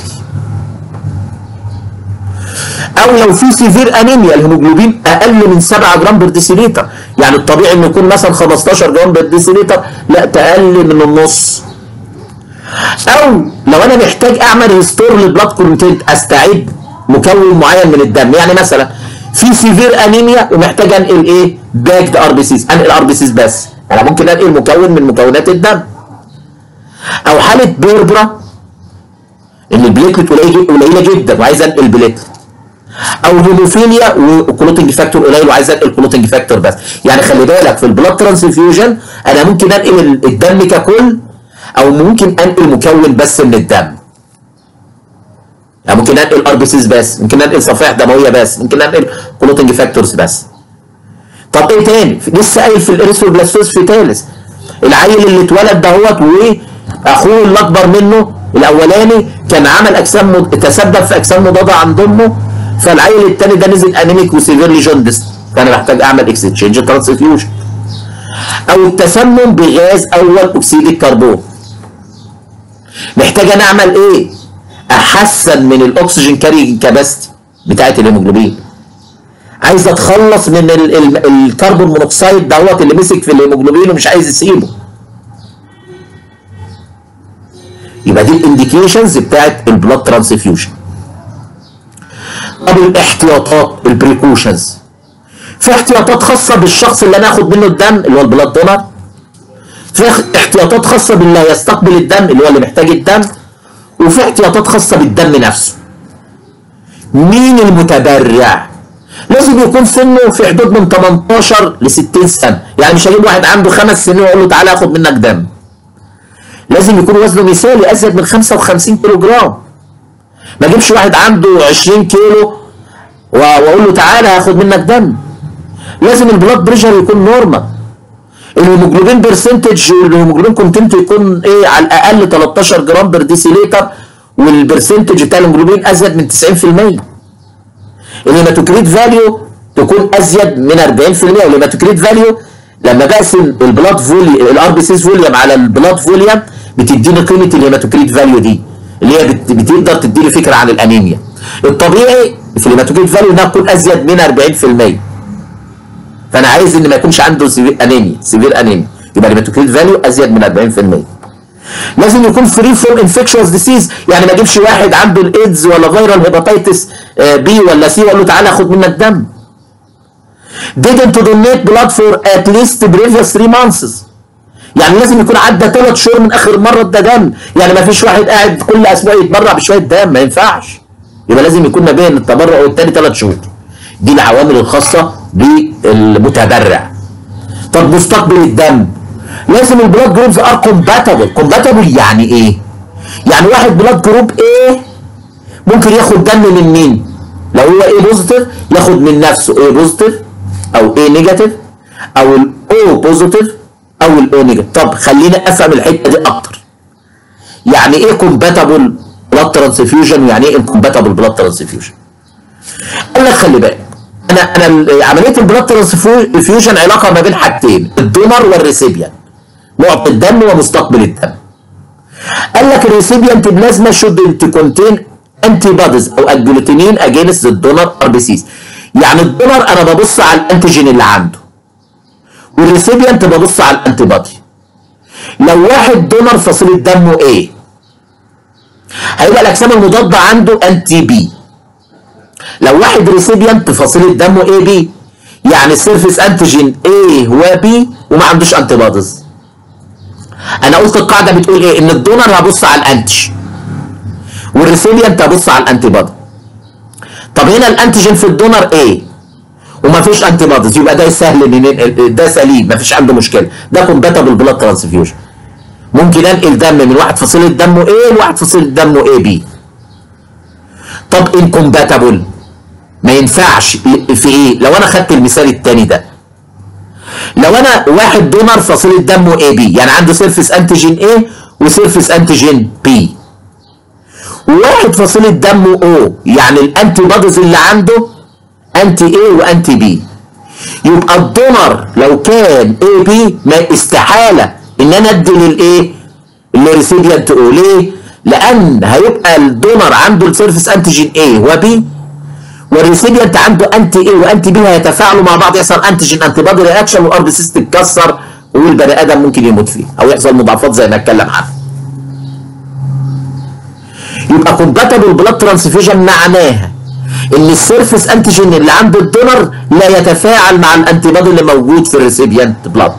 او لو في سيفير انيميا الهيموجلوبين اقل من سبعة جرام بر ديسيليتر، يعني الطبيعي انه يكون مثلا خمستاشر جرام بر ديسيليتر، لا تقل من النص. او لو انا محتاج اعمل ريستور للبلاد كونتنت، استعيد مكون معين من الدم، يعني مثلا في سيفير انيميا ومحتاج انقل ايه؟ باكد ار بي سيز، انقل ار بي سيز بس، انا يعني ممكن انقل مكون من مكونات الدم. او حاله بيربرا ان البليتلت قليله جدا وعايز انقل بليتلت. او هيموفيليا وكلوتنج فاكتور قليل وعايز انقل كلوتنج فاكتور بس. يعني خلي بالك في البلاد ترانسفيوجن انا ممكن انقل الدم ككل، او ممكن انقل مكون بس من الدم. يعني ممكن انقل ار بي سيز بس، ممكن انقل صفائح دمويه بس، ممكن انقل كلوتنج فاكتورز بس. طب ايه تاني؟ لسه قايل في الاريثروبلاستوز فيتاليس، العيل اللي اتولد دهوت واخوه اللي اكبر منه الاولاني كان عمل اجسام مد... تسبب في اجسام مضاده عند امه، فالعيل الثاني ده نزل انيميك وسيفيرلي جوندس، فانا محتاج اعمل اكستشينج ترانسفيوجن. او التسمم بغاز اول اكسيد الكربون، محتاج انا اعمل ايه؟ احسن من الاكسجين كاري كاباسيتي بتاعت الهيموجلوبين. عايز اتخلص من ال ال الكربون مونوكسيد دوت اللي مسك في الهيموجلوبين ومش عايز يسيبه. يبقى دي الانديكيشنز بتاعت البلاد ترانسفيوجن. طب الاحتياطات البريكوشنز، في احتياطات خاصه بالشخص اللي انا اخد منه الدم اللي هو البلاد دونر، في احتياطات خاصه باللي هيستقبل الدم اللي هو اللي محتاج الدم، وفي احتياطات خاصه بالدم نفسه. مين المتبرع؟ لازم يكون سنه في حدود من تمنتاشر ل ستين سنه، يعني مش هجيب واحد عنده خمس سنين واقول له تعالى اخد منك دم. لازم يكون وزنه مثالي ازيد من خمسة وخمسين كيلو جرام. ما اجيبش واحد عنده عشرين كيلو واقول له تعالى هاخد منك دم. لازم البلاد بريشر يكون نورمال. الهيموجلوبين برسنتج والهيموجلوبين كونتنت يكون ايه على الاقل تلتاشر جرام بر ديسيليتر، والبرسنتج بتاع الهيموجلوبين ازيد من تسعين بالمية. الهيماتوكريت فاليو تكون ازيد من أربعين بالمية، والهيماتوكريت فاليو لما بقسم البلاد فوليوم الار بي سيز فوليوم على البلاد فوليوم بتديني قيمه الهيماتوكريت فاليو دي. اللي هي بت... بتقدر تديني فكره عن الانيميا. الطبيعي في الهيماتوكريت فاليو انها تكون ازيد من أربعين في المية. فانا عايز ان ما يكونش عنده سيفير انيميا، سيفير انيميا، يبقى الهيماتوكريت فاليو ازيد من أربعين في المية. لازم يكون فري فروم انفكشوس ديسيز، يعني ما اجيبش واحد عنده الايدز ولا فيرال هيباتيتس بي ولا سي واقول له تعالى خد منك دم. didn't donate blood for at least previous three months، يعني لازم يكون عدى ثلاث شهور من اخر مره ادى دم، يعني ما فيش واحد قاعد كل اسبوع يتبرع بشويه دم، ما ينفعش. يبقى لازم يكون ما بين التبرع والتاني ثلاث شهور. دي العوامل الخاصه بالمتبرع. طب مستقبل الدم، لازم البلاد جروبز ار كومباتبل. كومباتبل يعني ايه؟ يعني واحد بلاد جروب ايه ممكن ياخد دم من مين؟ لو هو ايه بوزيتيف ياخد من نفسه ايه بوزيتيف او ايه نيجاتيف او الاو بوزيتيف او الاو نيجاتيف. طب خلينا افهم الحته دي اكتر. يعني ايه كومباتبل بلاد ترانسفيوجن ويعني ايه انكومباتبل بلاد ترانسفيوجن؟ قال لك خلي بالك، انا انا عمليه البلاد ترانسفيوجن علاقه ما بين حاجتين، الدونر والريسيبيانت، معطي الدم ومستقبل الدم. قال لك الريسيبيانت بلازما شود تكونتين انتي بوديز او اجلوتينين اجينست الدونر ار بي سيز. يعني الدونر انا ببص على الانتيجين اللي عنده، والريسيبيانت ببص على الانتي بودي. لو واحد دونر فصيله دمه ايه هيبقى الاجسام المضاده عنده انتي بي. لو واحد ريسيبيانت فصيله دمه اي بي، يعني السيرفيس انتيجين ايه هو بي وما عندوش انتي بوديز. انا قلت القاعده بتقول ايه؟ ان الدونر هبص على الانتيجين والريسيبيانت هبص على الانتي بودي. طب هنا الانتيجين في الدونر ايه وما فيش انتي بوديز، يبقى ده سهل ان ده سليم ما فيش عنده مشكله، ده كومباتبل بلاد ترانسفيوجن. ممكن انقل دم من واحد فصيله دمه ايه لواحد فصيله دمه اي بي. طب انكومباتبل ما ينفعش في ايه؟ لو انا خدت المثال الثاني ده، لو انا واحد دونر فصيله دمه اي بي، يعني عنده سيرفيس انتيجين ايه وسيرفيس انتيجين بي، وواحد فصيله دمه او، يعني الانتي بوديز اللي عنده انتي اي وانتي بي، يبقى الدونر لو كان اي بي ما استحاله ان انا ادي للايه؟ للريسيبيانت او. ليه؟ لان هيبقى الدونر عنده السيرفيس انتيجين اي وبي، والريسيبيانت عنده انتي اي وانتي بي، هيتفاعلوا مع بعض يحصل انتيجين انتي بودي رياكشن والار بي سيس تتكسر والبني ادم ممكن يموت فيه او يحصل مضاعفات زي ما اتكلم عنها. يبقى كومباتبل بلاد ترانسفيوجن معناها ان السيرفيس انتيجين اللي عند الدونر لا يتفاعل مع الانتي بودي اللي موجود في الريسيبيانت بلاد.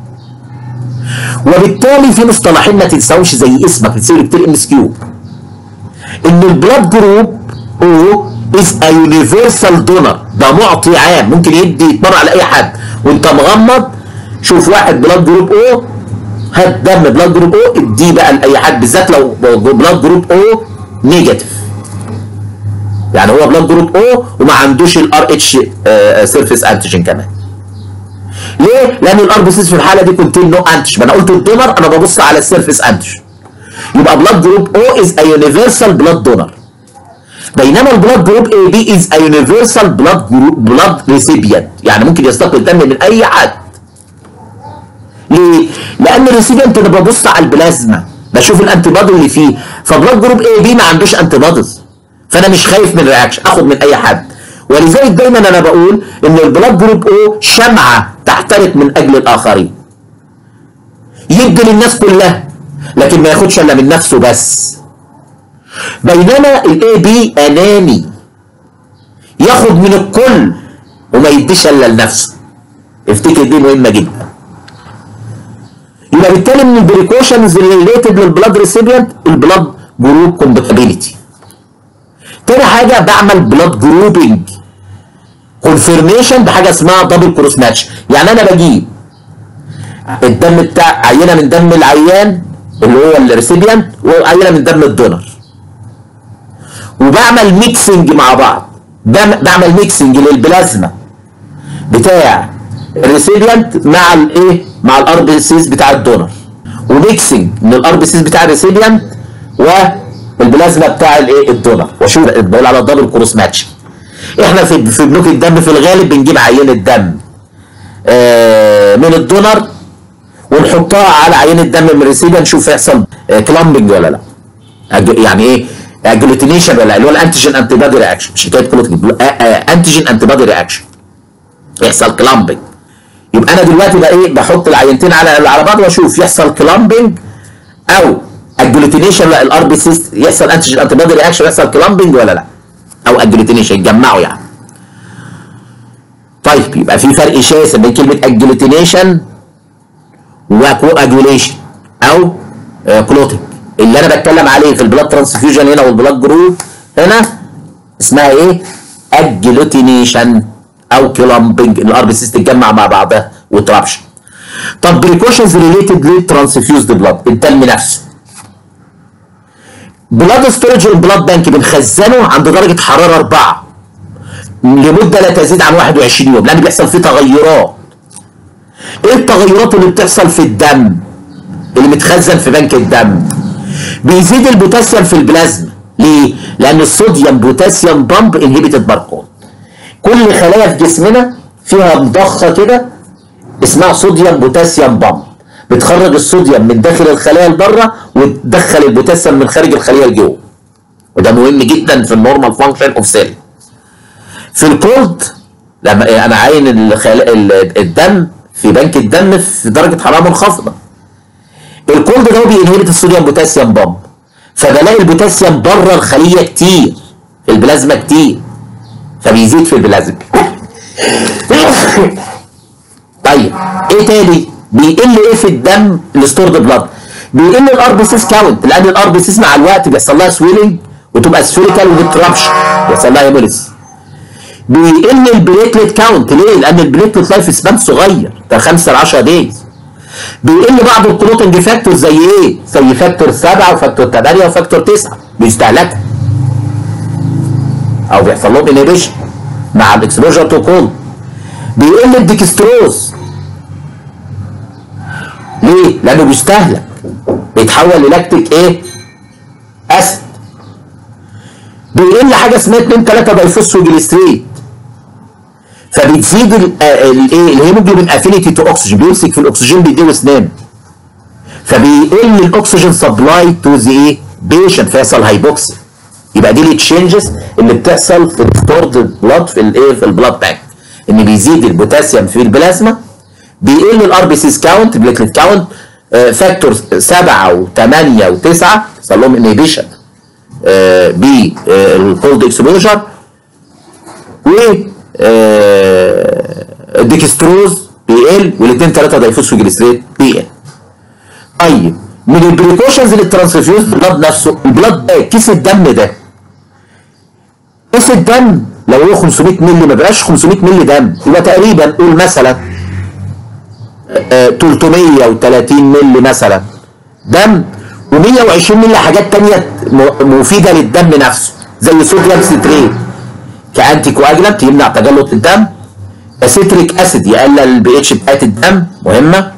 وبالتالي في مصطلحين ما تنساوش زي اسمك بتصير كتير ام اس كيو، ان البلاد جروب او از ا يونيفرسال دونر، ده معطي عام ممكن يدي يتبرع لاي حد. وانت مغمض شوف واحد بلاد جروب او، هات دم بلاد جروب او اديه بقى لاي حد، بالذات لو بلاد جروب او نيجاتيف، يعني هو بلاد جروب او وما عندوش الار اتش سيرفيس انتيجين كمان. ليه؟ لان الار بي سيز في الحاله دي كونتين نو انتيجين. ما انا قلت الدونر انا ببص على السيرفيس انتيجين، يبقى بلاد جروب او از ا يونيفرسال بلاد دونر، بينما البلاد جروب اي بي از ا يونيفرسال بلاد بلاد ريسيبيانت، يعني ممكن يستقبل دم من اي حد. ليه؟ لان الريسيبيانت انا ببص على البلازما بشوف الانتي بودي اللي فيه، فبلاد جروب اي بي ما عندوش انتي بوديز، فانا مش خايف من رياكشن، اخد من اي حد. ولذلك دايما انا بقول ان البلاد جروب او شمعه تحترق من اجل الاخرين، يدي للناس كلها لكن ما ياخدش الا من نفسه بس. بينما الاي بي اناني، ياخد من الكل وما يديش الا لنفسه. افتكر دي مهمه جدا. يبقى بالتالي من البريكوشنز ريليتد للبلاد ريسيبيانت البلاد جروب كومباتيبيليتي. تاني حاجه بعمل بلاد جروبنج كونفيرميشن بحاجه اسمها دبل كروس ماتش، يعني انا بجيب الدم بتاع عينه من دم العيان اللي هو الريسيبيانت وعينه من دم الدونر، وبعمل ميكسنج مع بعض، بعمل ميكسنج للبلازما بتاع الريسيبيانت مع الايه؟ مع الار بي سيز بتاع الدونر، وميكسنج من الار بي سيز بتاع الريسيبيانت والبلازما بتاع الايه؟ الدونر، واشوف بقول على دبل كروس ماتش. احنا في في بنوك الدم في الغالب بنجيب عينه دم آه من الدونر ونحطها على عينه دم من الريسيبيانت نشوف يحصل آه كلامبنج ولا لا. يعني ايه اجلوتينيشن ولا اللي هو الانتيجين انتي بادي رياكشن، مش حكايه كلوتنج، انتيجين انتي بادي رياكشن يحصل كلامبنج. يبقى انا دلوقتي بقى ايه بحط العينتين على على بعض واشوف يحصل كلامبنج او اجلوتينيشن، لا الار بي سي يحصل انتيجين انتي بادي رياكشن يحصل كلامبنج ولا لا، او اجلوتينيشن يتجمعوا يعني. طيب يبقى في فرق شاسع بين كلمه اجلوتينيشن واجوليشن او كلوتنج. اللي انا بتكلم عليه في البلاد ترانسفيوجن هنا والبلاد جروب هنا اسمها ايه؟ اجلوتينيشن او كلامبنج، الار بي سي تتجمع مع بعضها وترابشن. طب بريكوشنز ريليتد للترانسفيوزد بلاد، الدم نفسه. بلاد ستورج والبلاد بانك بنخزنه عند درجه حراره أربعة لمده لا تزيد عن واحد وعشرين يوم، لان بيحصل فيه تغيرات. ايه التغيرات اللي بتحصل في الدم اللي متخزن في بنك الدم؟ بيزيد البوتاسيوم في البلازما. ليه؟ لان الصوديوم بوتاسيوم بامب انهبيتد باركود. كل خلايا في جسمنا فيها مضخه كده اسمها صوديوم بوتاسيوم بامب، بتخرج الصوديوم من داخل الخلايا لبره وتدخل البوتاسيوم من خارج الخليه لجوه، وده مهم جدا في النورمال فانكشن اوف سيل. في الكولد لما انا عاين الدم في بنك الدم في درجه حراره منخفضه، الكولد ده بينهبت الصوديوم بوتاسيوم بامب، فبلاقي البوتاسيوم بره الخليه كتير في البلازما كتير، فبيزيد في البلازما. طيب ايه تاني؟ بيقل ايه في الدم الستورد بلاد؟ بيقل الار بي سيس كاونت، لان الار بي سيس مع الوقت بيحصل لها سويلنج وتبقى سفيريكال وبتربش بيحصل لها هيموليز. بيقل البليتلت كاونت، ليه؟ لان البليتلت لايف سبان صغير، ده خمسة ل عشرة دايز. بيقل بعض الكلوتنج فاكتور زي ايه؟ زي فاكتور سبعة وفاكتور ثمانية وفاكتور تسعة بيستهلكوا او بيحصل لهم انهبيشن مع الاكسبوجر تو كولد. بيقل الديكستروز، ليه؟ لانه بيستهلك بيتحول للاكتيك ايه؟ اسيد. بيقل حاجه اسمها اتنين تلاتة دايفوسفوجليسريت، فبتزيد الايه؟ الهيموجلوبين افينيتي تو اوكسجين، بيمسك في الاكسجين بايديه واسنانه، فبيقل الاكسجين سبلاي تو ذا ايه؟ بيشنت، فيحصل هايبوكسي. يبقى دي التشينجز اللي بتحصل في الستورد بلاد في الايه؟ في البلاد بانك، ان بيزيد البوتاسيوم في البلازما، بيقل الار بي سيس كاونت بليتلت كاونت، فاكتور سبعة وثمانية وتسعة يحصل لهم انهبيشن بالكولد اكسبوجر، و الديكستروز بيقل، والاثنين ثلاثة دايفوسفوجليسريت بيقل. طيب من البريكوشنز للترانسفيوز بلاد نفسه، البلاد ده كيس الدم ده، كيس الدم لو هو خمسمية مللي ما بقاش خمسمية مللي دم، يبقى تقريبا قول مثلا تلتمية وتلاتين مللي مثلا دم، ومية وعشرين مللي حاجات تانية مفيدة للدم نفسه زي صوديوم ستريت كأنتي كواجلانت يمنع تجلط الدم، اسيتريك اسيد يقلل البي اتش بتاعت الدم مهمة،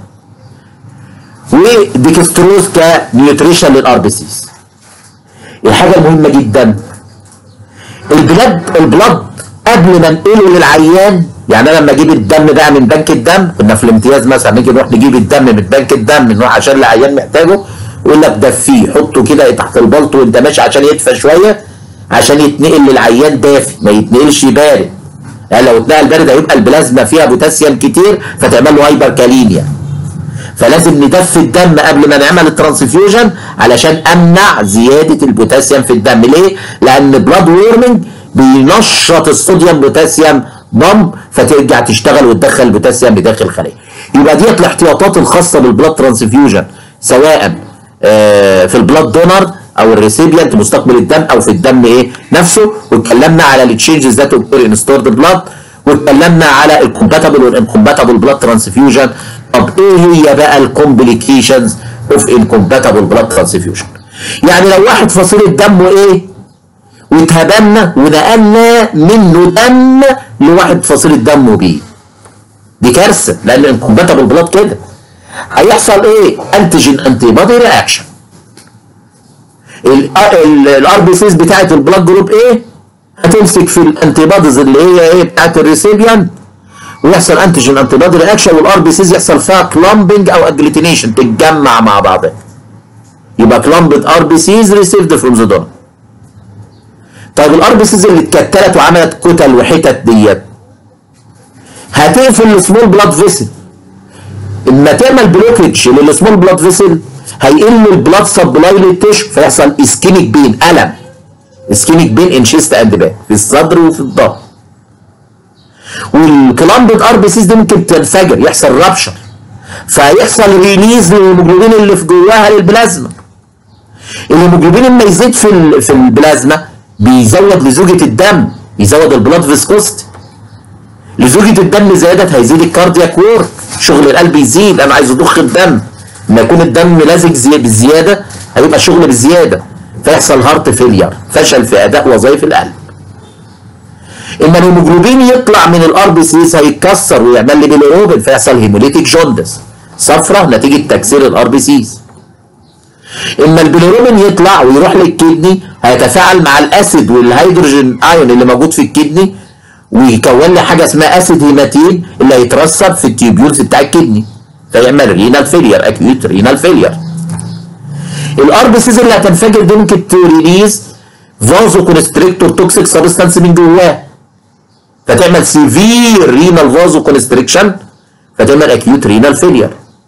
وديكستروز كنيوتريشن للار بي سيز. الحاجة المهمة جدا البلاد البلاد قبل ما انقله للعيان، يعني انا لما اجيب الدم بقى من بنك الدم، كنا في الامتياز مثلا نيجي نروح نجيب الدم من بنك الدم نروح عشان العيان محتاجه، يقول لك دفيه حطه كده تحت البلط وانت ماشي عشان يدفى شويه عشان يتنقل للعيان دافي، ما يتنقلش بارد، يعني لو اتنقل بارد هيبقى البلازما فيها بوتاسيوم كتير فتعمل له هايبر كاليميا، فلازم ندفي الدم قبل ما نعمل الترانسفيوجن علشان امنع زياده البوتاسيوم في الدم. ليه؟ لان بلاد وورمنج بينشط الصوديوم بوتاسيوم بامب فترجع تشتغل وتدخل البوتاسيوم بداخل الخليه. يبقى ديت الاحتياطات الخاصه بالبلاد ترانسفيوجن، سواء آه في البلاد دونر او الريسيبيانت مستقبل الدم او في الدم ايه نفسه، واتكلمنا على التشينجز ذات اوكر ان ستورد بلاد، واتكلمنا على الكومباتبل والانكومباتبل بلاد ترانسفيوجن. طب ايه هي بقى الكومبليكيشنز اوف انكومباتبل بلاد ترانسفيوجن؟ يعني لو واحد فصيله دمه ايه واتهبنا ونقلنا منه دم لواحد فصيله دمه بيه، دي كارثه، لان الانكومباتبل بلاد كده هيحصل ايه؟ انتيجين انتي بودي رياكشن. الار بي سيز بتاعت البلاد جروب ايه؟ هتمسك في الانتي بوديز اللي هي ايه بتاعت الريسيبيان، ويحصل انتيجين انتي بودي رياكشن، والار بي سيز يحصل فيها كلامبنج او اجلوتينيشن تتجمع مع بعضها. يبقى كلامبد ار بي سيز ريسيفد فروم ذا دونر. طيب الار بي سيز اللي اتكتلت وعملت كتل وحتت ديت هتقفل السمول بلاد فيسل. اما تعمل بلوكج للسمول بلاد فيسل هيقل البلاد سبلاي للتشو فيحصل اسكيميك بين، الم اسكيميك بين ان شيست اند باك، في الصدر وفي الظهر. والكلامبد ار بي سيز دي ممكن تنفجر، يحصل رابشر فيحصل ريليز للهيموجلوبين اللي في جواها للبلازما. الهيموجلوبين لما يزيد في في البلازما بيزود لزوجة الدم، يزود البلاد فيسكوست. لزوجة الدم زادت هيزيد الكاردياك وورك، شغل القلب يزيد، انا عايز اضخ الدم. لما يكون الدم لازق زي بالزياده هيبقى شغل بالزياده فيحصل هارت فيلير، فشل في اداء وظائف القلب. اما الهيموجلوبين يطلع من الار بي سيز هيتكسر ويعمل لي بيليروبين فيحصل هيموليتيك جوندس، صفرة نتيجه تكسير الار بي سيز. اما البيليروبين يطلع ويروح للكدني هيتفاعل مع الاسيد والهيدروجين ايون اللي موجود في الكدني ويكون لي حاجه اسمها اسيد هيماتين اللي هيترسب في التيوبيولز بتاع الكدني فيعمل رينال فيلير، اكيوت رينال فيلير. الار بي سيز اللي هتنفجر دي ممكن تريليز فازو كونستريكتور توكسيك سبستانس من جواه فتعمل سيفير رينال فازو كونستريكشن فتعمل اكيوت رينال فيلير.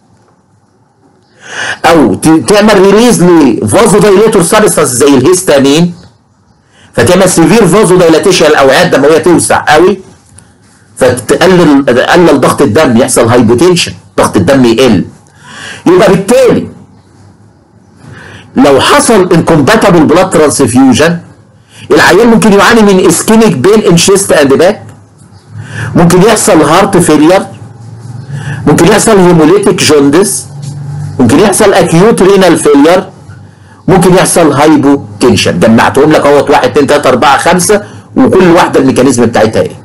او تعمل ريليز لفازو دايليتور سبستانس زي الهيستامين فتعمل سيفير فازو دايلاتيشن، الاوعيه الدمويه توسع قوي فتقلل تقلل ضغط الدم، يحصل هايبوتنشن، ضغط الدم يقل. يبقى بالتالي لو حصل انكومباتبل بلاد ترانسفيوجن العيان ممكن يعاني من اسكيميك بين ان شيست اند باك، ممكن يحصل هارت فيلير، ممكن يحصل هيموليتيك جوندس، ممكن يحصل اكيوت رينال فيلير، ممكن يحصل هايبوتنشن. جمعتهم لك اهوت واحد اتنين تلاته اربعه خمسه وكل واحده الميكانيزم بتاعتها ايه.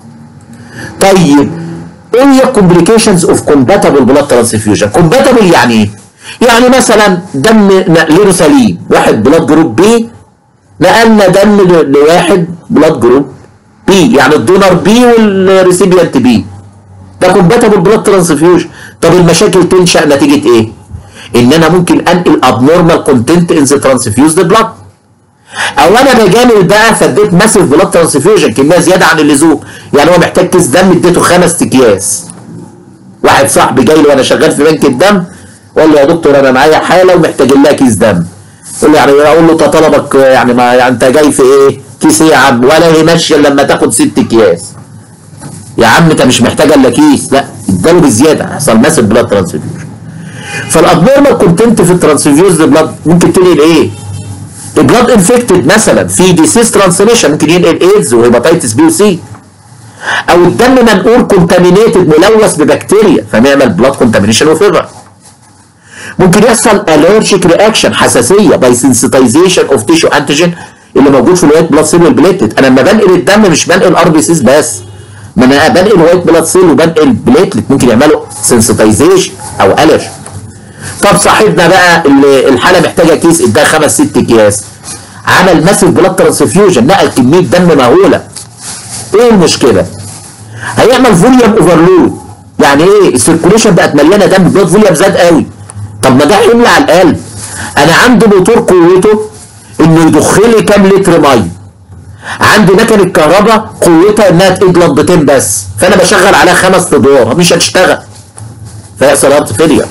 طيب ايه هي كومبليكيشنز اوف كومباتبل بلاد ترانسفيوجن؟ كومباتبل يعني ايه؟ يعني مثلا دم نقلينه سليم، واحد بلاد جروب بي نقلنا دم لواحد بلاد جروب بي، يعني الدونر بي والريسيبيانت بي، ده كومباتبل بلاد ترانسفيوجن. طب المشاكل تنشا نتيجه ايه؟ ان انا ممكن انقل ابنورمال كونتنت ان ذا ترانسفيوزد بلاد، او انا بجامل بقى فاديت ماسيف بلاد ترانسفيوجن كميه زياده عن اللزوم، يعني هو محتاج كيس دم اديته خمس اكياس. واحد صاحبي جاي لي وانا شغال في بنك الدم قال لي يا دكتور انا معايا حاله ومحتاج لها كيس دم. يقول لي يعني اقول له طلبك يعني ما يعني انت جاي في ايه؟ كيس ايه يا عم؟ ولا هي ماشيه لما تاخد ست اكياس. يا عم انت مش محتاج الا كيس، لا اداله بزياده حصل ماسيف بلاد ترانسفيوجن. فالابنورمال كونتنت في الترانسفيوزد بلاد ممكن تنقل ايه؟ البلاد انفكتد مثلا في ديسيس ترانسميشن ممكن ينقل ايدز وهيباتيتس بي وسي، او الدم منقول كونتامينيتد ملوث ببكتيريا فنعمل بلاد كونتامينيشن وفيفر. ممكن يحصل الرجيك رياكشن، حساسيه باي سنسيتايزيشن اوف تيشو انتيجين اللي موجود في الوايت بلاد سيل والبليتلت. انا لما بنقل الدم مش بنقل ار بي سيز بس، ما انا بنقل وايت بلاد سيل وبنقل بليتلت ممكن يعملوا سنسيتايزيشن او الرجي. طب صاحبنا بقى اللي الحاله محتاجه كيس اداها خمس ست اكياس، عمل ماسيف بلاد ترانسفيوجن، نقل كميه دم مهوله. ايه المشكله؟ هيعمل فوليوم اوفرلود. يعني ايه؟ السيركوليشن بقت مليانه دم، البلاد فوليوم زاد قوي. طب ما ده حمل على القلب. انا عندي موتور قوته انه يضخ لي كام لتر ميه. عندي مكنه كهرباء قوتها انها تقيد لمبتين بس، فانا بشغل عليها خمس ادوار مش هتشتغل. فيحصل هارت فيلير.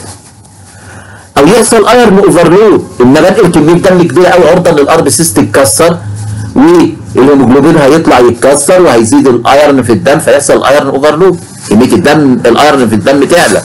او يحصل ايرن اوفرلود، ان بنقل كميه دم كبيره قوي عرضه ان الار بي سيس تتكسر والهيموجلوبين هيطلع يتكسر وهيزيد الايرن في الدم فيحصل ايرن اوفرلود، كميه الدم الايرن في الدم تعلى.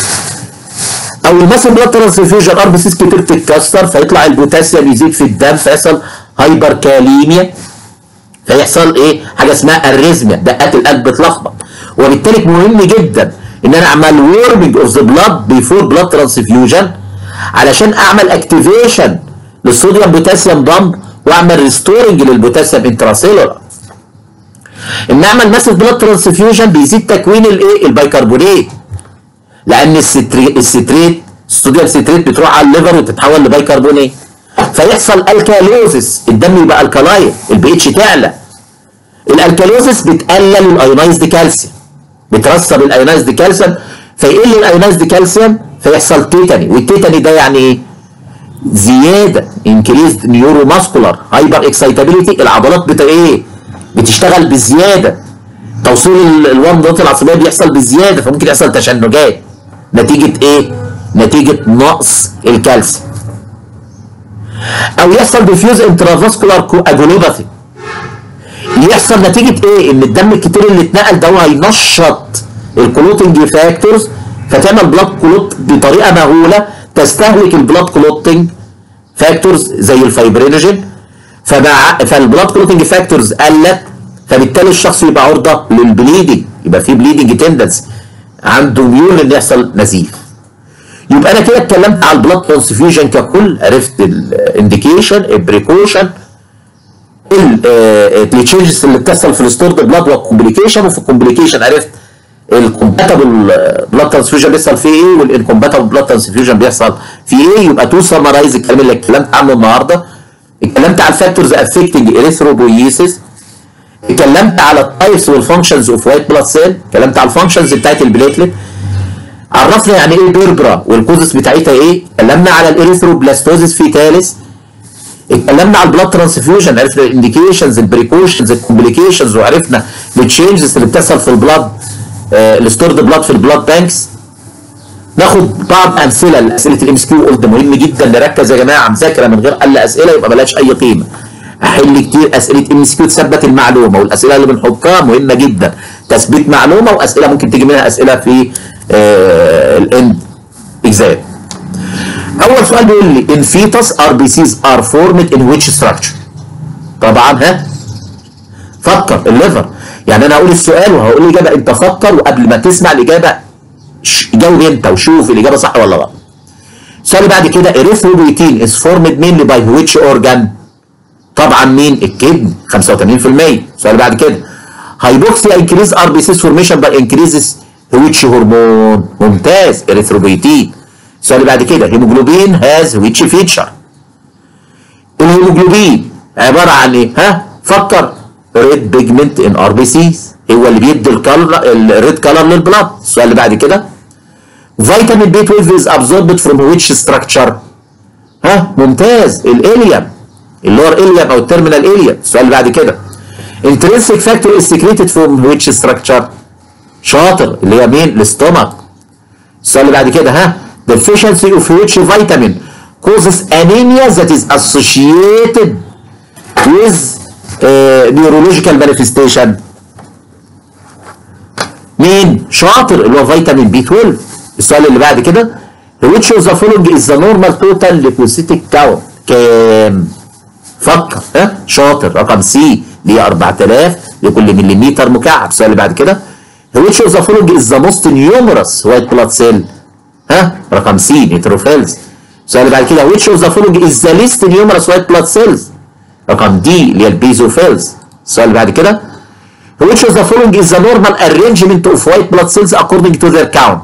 او الماسيف بلاد ترانسفيوجن ار بي سيس كتير تتكسر فيطلع البوتاسيوم يزيد في الدم فيحصل هايبر كاليميا، فيحصل ايه؟ حاجه اسمها اريزميا، دقات القلب بتلخبط. وبالتالي مهم جدا ان انا اعمل وورمنج اوف ذا بلاد بيفور بلاد ترانسفيوجن علشان اعمل اكتيفيشن للصوديوم بوتاسيوم بامب واعمل ريستورنج للبوتاسيوم انتراسيلولار. ان اعمل ماسيف بلاد ترانسفيوجن بيزيد تكوين الايه؟ البيكربونات، لان الستريت الستريت الصوديوم ستريت بتروح على الليفر وتتحول لبيكربونات فيحصل الكالوزس، الدم يبقى الكالاين، البي اتش تعلى. الالكالوزس بتقلل الايونايزد كالسيوم، بترسب الايونايزد كالسيوم فيقل الايونايزد كالسيوم فيحصل تيتاني، والتيتاني ده يعني ايه؟ زياده انكريزد نيورو ماسكولار هايبر اكسايتابيليتي، العضلات بتا ايه؟ بتشتغل بزياده، توصيل الومضات العصبيه بيحصل بزياده، فممكن يحصل تشنجات نتيجه ايه؟ نتيجه نقص الكالسيوم. او يحصل ديفيوز انترافاسكولار كواجولوباثي، يحصل نتيجه ايه؟ ان الدم الكتير اللي اتنقل ده هينشط الكلوتنج فاكتورز فتعمل بلاد كلوت بطريقه مهوله تستهلك البلاد كلوتنج فاكتورز زي الفايبرينوجين، فبع... فالبلاد كلوتنج فاكتورز قلت، فبالتالي الشخص يبقى عرضه للبليدنج، يبقى في بليدنج تندنسي، عنده ميول ان يحصل نزيف. يبقى انا كده اتكلمت على البلاد ترانسفيوجن ككل، عرفت الانديكيشن، البريكوشن، التشينجز اللي بتحصل في الستورد بلاد والكومبليكيشن، وفي الكومبليكيشن عرفت الكومباتبل بلاد ترانسفيوجن بيحصل فيه ايه والانكومباتبل بلاد ترانسفيوجن بيحصل فيه ايه. يبقى تو سمرايز الكلام اللي اتكلمت عنه النهارده. اتكلمت على الفاكتورز افكتنج اريثروبويسيس، اتكلمت على التايبس والفانكشنز اوف وايت بلاد سيل، اتكلمت على الفانكشنز بتاعت البليتلت، عرفنا يعني ايه بيربرا والكوزس بتاعتها ايه، اتكلمنا على الاريثروبلاستوزيس فيتاليس، اتكلمنا على البلاد ترانسفيوجن، عرفنا الانديكيشنز، البريكوشنز، الكومبليكيشنز، وعرفنا التشينجز اللي بتحصل في البلاد، آه الستورد بلاد في البلاد بانكس. ناخد بعض امثله لاسئله الام اس كيو، قلت مهم جدا نركز يا جماعه، مذاكره من غير حل اسئله يبقى مالهاش اي قيمه. احل كتير اسئله ام اس كيو تثبت المعلومه، والاسئله اللي بنحطها مهمه جدا، تثبيت معلومه، واسئله ممكن تيجي منها اسئله في آه الاند اكزام. اول سؤال بيقول لي in fetus ار بي سيز are formed in which structure؟ طبعا ها فكر الليفر، يعني انا هقول السؤال وهقول الاجابه، انت فكر وقبل ما تسمع الاجابه جاوب انت وشوف الاجابه صح ولا غلط. السؤال اللي بعد كده erythropoietin is formed mainly by which organ؟ طبعا مين؟ الكدني خمسة وثمانين بالمية. السؤال اللي بعد كده hypoxia increase ار بي سيز formation by increases which هرمون؟ ممتاز erythropoietin. السؤال اللي بعد كده هيموجلوبين هاز which feature؟ الهيموجلوبين عباره عن ايه؟ ها فكر. ريد بيجمنت ان ار بي سيز، هو اللي بيدي الكلر الريد كلر للبلاد. السؤال اللي بعد كده فيتامين بي اثناشر is absorbed from which structure؟ ها ممتاز الاليم، اللور اليم او التيرمينال اليم. السؤال اللي بعد كده intrinsic factor is secreted from which structure؟ شاطر اللي هي مين؟ الاستومك. السؤال اللي بعد كده ها deficiency of which vitamin causes anemia that is associated with uh, neurological manifestation؟ مين؟ شاطر اللي هو فيتامين بي اثناشر. السؤال اللي بعد كده which of the following is the normal total leukocytic count؟ كام؟ فكر ها شاطر رقم سي اللي هي أربعة آلاف لكل مليمتر مكعب. السؤال اللي بعد كده which of the following is the most numerous white blood cell؟ ها رقم سي نيتروفيلز. السؤال اللي بعد كده which of the following is the least numerous white blood cells؟ رقم دي اللي هي البيزوفيلز. السؤال اللي بعد كده which of the following is the normal arrangement of white blood cells according to their count؟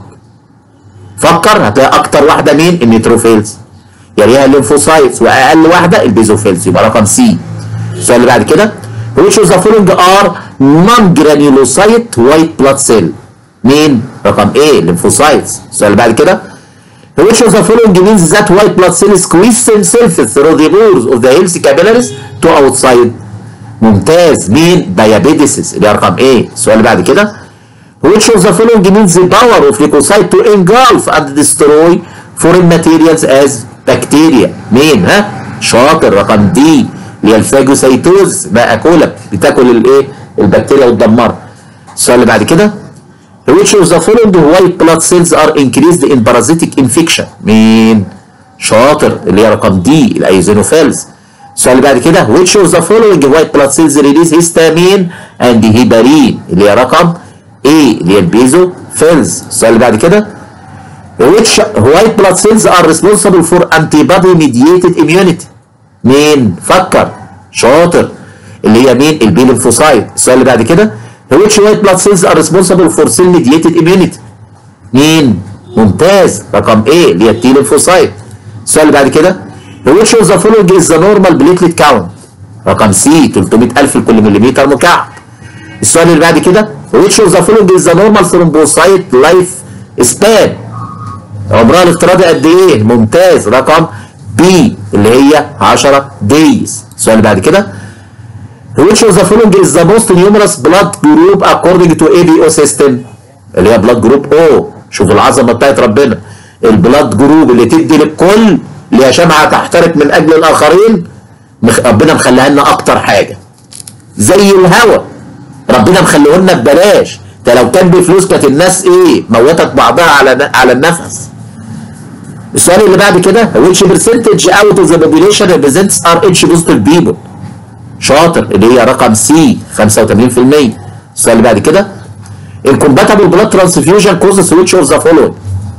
فكر هتلاقي اكتر واحده مين؟ النيتروفيلز، يليها الليمفوسايتس، واقل واحده البيزوفيلز، يبقى رقم سي. السؤال اللي بعد كده which of the following are non-granulocyte white blood cell؟ مين؟ رقم A الليمفوسايتس. السؤال اللي بعد كده which of the following means that white blood cells squeeze themselves through the pores of the healthy capillaries to outside؟ ممتاز مين؟ diabetes اللي هي رقم A. السؤال اللي بعد كده which of the following means the power of leukocyte to engulf and destroy foreign materials as bacteria؟ مين؟ ها؟ شاطر رقم دي اللي هي الفاجوسيتوز، مأكولة بتاكل الايه؟ البكتيريا وتدمرها. السؤال اللي بعد كده which of the following white blood cells are increased in parasitic infection؟ مين؟ شاطر اللي هي رقم دي الايزينوفيلز. السؤال اللي بعد كده which of the following white blood cells release histamine and heparin؟ اللي هي رقم A اللي هي البيزوفيلز. السؤال اللي بعد كده which white blood cells are responsible for antibody mediated immunity؟ مين؟ فكر شاطر اللي هي مين؟ البي ليمفوسايت. السؤال اللي بعد كده which white blood cells are responsible for cell mediated immunity؟ مين؟ ممتاز رقم A اللي هي التي ليمفوسايت. السؤال اللي بعد كده which of the following is the normal platelet count؟ رقم سي ثلاثمائة ألف لكل مليمتر مكعب. السؤال اللي بعد كده which of the following is the normal thrombocyte life span؟ عمرها الافتراضي قد ايه؟ ممتاز رقم بي اللي هي عشرة دايز. السؤال اللي بعد كده which of the following is the most numerous blood group according to إيه بي أو system اللي هي blood group O. شوف العظمه بتاعت ربنا، البلاد جروب اللي تدي للكل اللي هي شمعه تحترق من اجل الاخرين، ربنا مخليها لنا اكتر حاجه زي الهواء، ربنا مخليه لنا ببلاش. ده لو كان بفلوس كانت الناس ايه موتت بعضها على على النفس. السؤال اللي بعد كده which percentage out of the population represents are H positive people. شاطر اللي هي رقم سي خمسة وثمانين في المية. السؤال اللي بعد كده incompatible blood transfusion causes which of the following.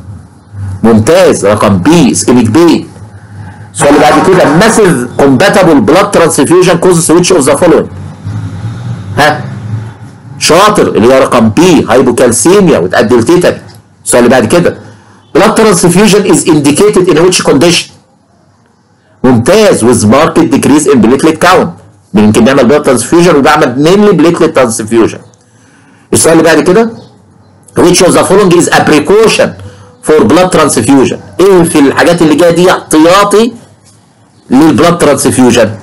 ممتاز رقم بي اسكيميك بين. السؤال اللي بعد كده massive compatible blood transfusion causes which of the following. ها شاطر اللي هي رقم بي هايبوكالسيميا وتؤدي لتيتاني. السؤال اللي بعد كده blood transfusion is indicated in which condition. ممتاز with marked decrease in platelet count. ممكن نعمل blood transfusion وبعمل mainly platelet transfusion. السؤال اللي بعد كده which of the following is a precaution for blood transfusion. ايه في الحاجات اللي جايه دي احتياطي للبلاد ترانسفيوجن؟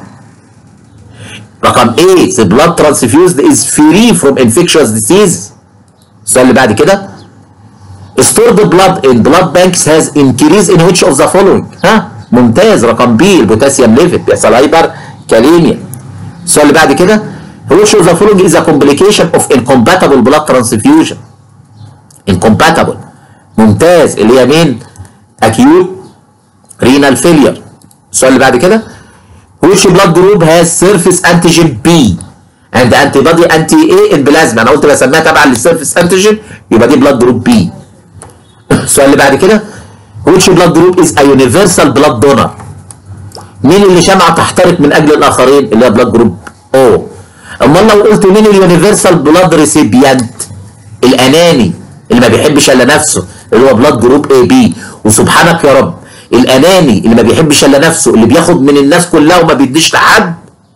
رقم A the blood transfused is free from infectious disease. السؤال اللي بعد كده stored blood in blood banks has increase in which of the following. ها ممتاز رقم B البوتاسيوم ليفل بيحصل هايبر كاليميا. السؤال اللي بعد كده which of the following is a complication of incompatible blood transfusion. incompatible ممتاز اللي هي مين؟ acute renal failure. السؤال اللي بعد كده which blood group has surface antigen B and antibody anti A in plasma. انا قلت بسميها تبع للسيرفيس انتيجين يبقى دي blood group B. السؤال اللي بعد كده which blood group is a universal blood donor. مين اللي شمعة تحترق من اجل الاخرين؟ اللي هي blood group O. امال لو قلت مين اليونيفرسال بلاد ريسيبيانت؟ الاناني اللي ما بيحبش الا نفسه اللي هو بلاد جروب اي بي. وسبحانك يا رب الاناني اللي ما بيحبش الا نفسه اللي بياخد من الناس كلها وما بيديش لحد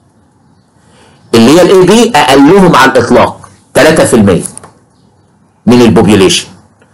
اللي هي الاي بي اقلهم على الاطلاق ثلاثة في المية من البوبيوليشن.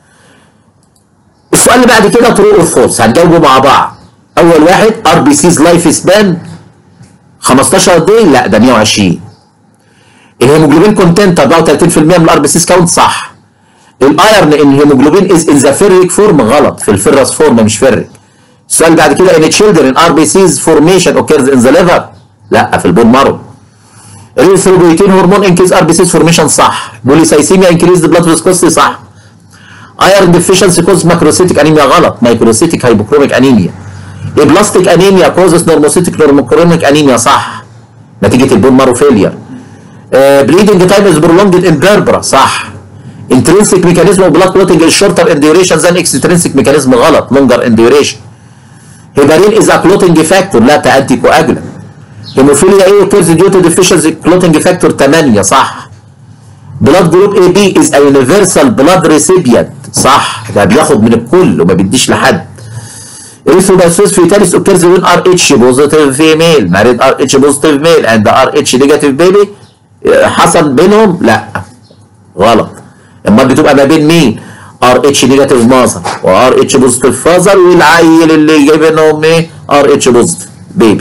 السؤال اللي بعد كده ترو اور فولس هنجاوبه مع بعض. اول واحد ار بي سيز لايف سبان خمستاشر دي لا ده مية وعشرين. الهيموجلوبين كونتنت أربعة وثلاثين في المية من الار بي سيز كاونت صح. الايرن ان الهيموجلوبين از ان ذا فيريك فورم غلط، في الفيرس فورم مش فيريك. السؤال بعد كده ان تشيلدرن ار بي سيز فورميشن اوكيرز ان ذا ليفر لا في البون مارو. الريثروبويتين هرمون انكريز ار بي سيز فورميشن صح. بوليسايسيميا انكريز بلاد فيسكوستي صح. ايرن ديفيشنسي كوز ماكروسيتيك انيميا غلط، مايكروسيتيك هايبوكروميك انيميا. البلاستيك انيميا كوزس نورموسيتيك نورموكروميك انيميا صح نتيجه البون مارو فيلير. بليدنج تايم از برولونجد ان بيربرا صح. انترنسيك ميكانيزم اوف بلاد كلوتنج از شورتر ان ديوريشن ذان اكسترنسيك ميكانيزم غلط لونجر ان ديوريشن. هيبارين از ا كلوتنج فاكتور لا تأنتي كواجولانت. هيموفيليا اي اوكيرز ديو تو ديفيشنسي كلوتنج فاكتور ثمانية صح. بلاد جروب اي بي از ا يونيفرسال بلاد ريسيبيانت صح ده بياخد من الكل وما بيديش لحد. Erythrocytosis fetalis occurs when R H positive female married R H positive male and R H negative baby. حصل بينهم لا غلط. امال بتبقى ما بين مين؟ ار اتش نيجاتيف ماذر وار اتش بوزيتيف فازر والعيل اللي جاي بينهم ايه؟ ار اتش بوزيتيف بيبي.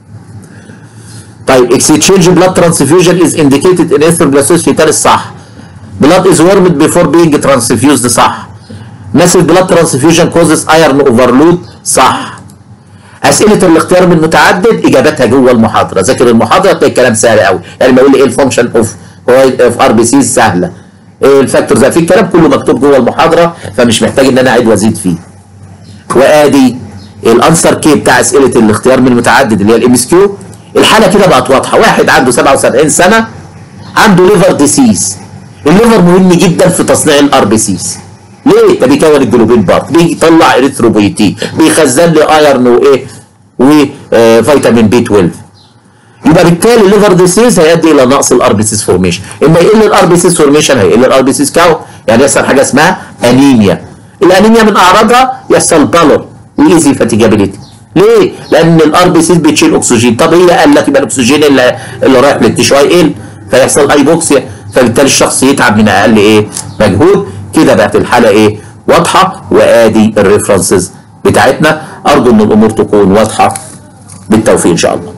طيب اكسشينج بلاد ترانسفيوجن از انديكيتد ان اثروبلاستوز فيتاليس صح. بلاد از وورمد بيفور بينج ترانسفيوزد صح. ماسيف بلاد ترانسفيوجن كوزز ايرن اوفرلود صح. اسئله الاختيار من متعدد اجابتها جوه المحاضره، ذاكر المحاضره تلاقي الكلام سهل قوي، يعني ما يقول لي ايه الفانكشن اوف اوف ار بي سي سهله. ايه الفاكتورز في الكلام كله مكتوب جوه المحاضره فمش محتاج ان انا اعيد وازيد فيه. وادي الانسر كي بتاع اسئله الاختيار من المتعدد اللي هي الام اس كيو. الحاله كده بقت واضحه، واحد عنده سبعة وسبعين سنه عنده ليفر ديسيز. الليفر مهم جدا في تصنيع الار بي سيز. ليه؟ ده بيكون الجلوبين بارت، بيطلع اريثروبويتين، بيخزن لي ايرن وايه؟ وفيتامين بي اثناشر. يبقى بالتالي الليفر ديسيز هيؤدي الى نقص الار بي سيز فورميشن، اما يقل الار بي سيز فورميشن هيقل الار بي سيز كاونت، يعني يحصل حاجه اسمها انيميا. الانيميا من اعراضها يحصل بالور وايزي فاتيجابيليتي. ليه؟ لان الار بي سيز بتشيل اكسجين، طب هي قلت يبقى الاكسجين اللي, اللي رايح للتشو هيقل فيحصل هايبوكسيا، فبالتالي الشخص يتعب من اقل ايه؟ مجهود. كده بقت الحاله ايه؟ واضحه. وادي الريفرنسز بتاعتنا. ارجو ان الامور تكون واضحه. بالتوفيق ان شاء الله.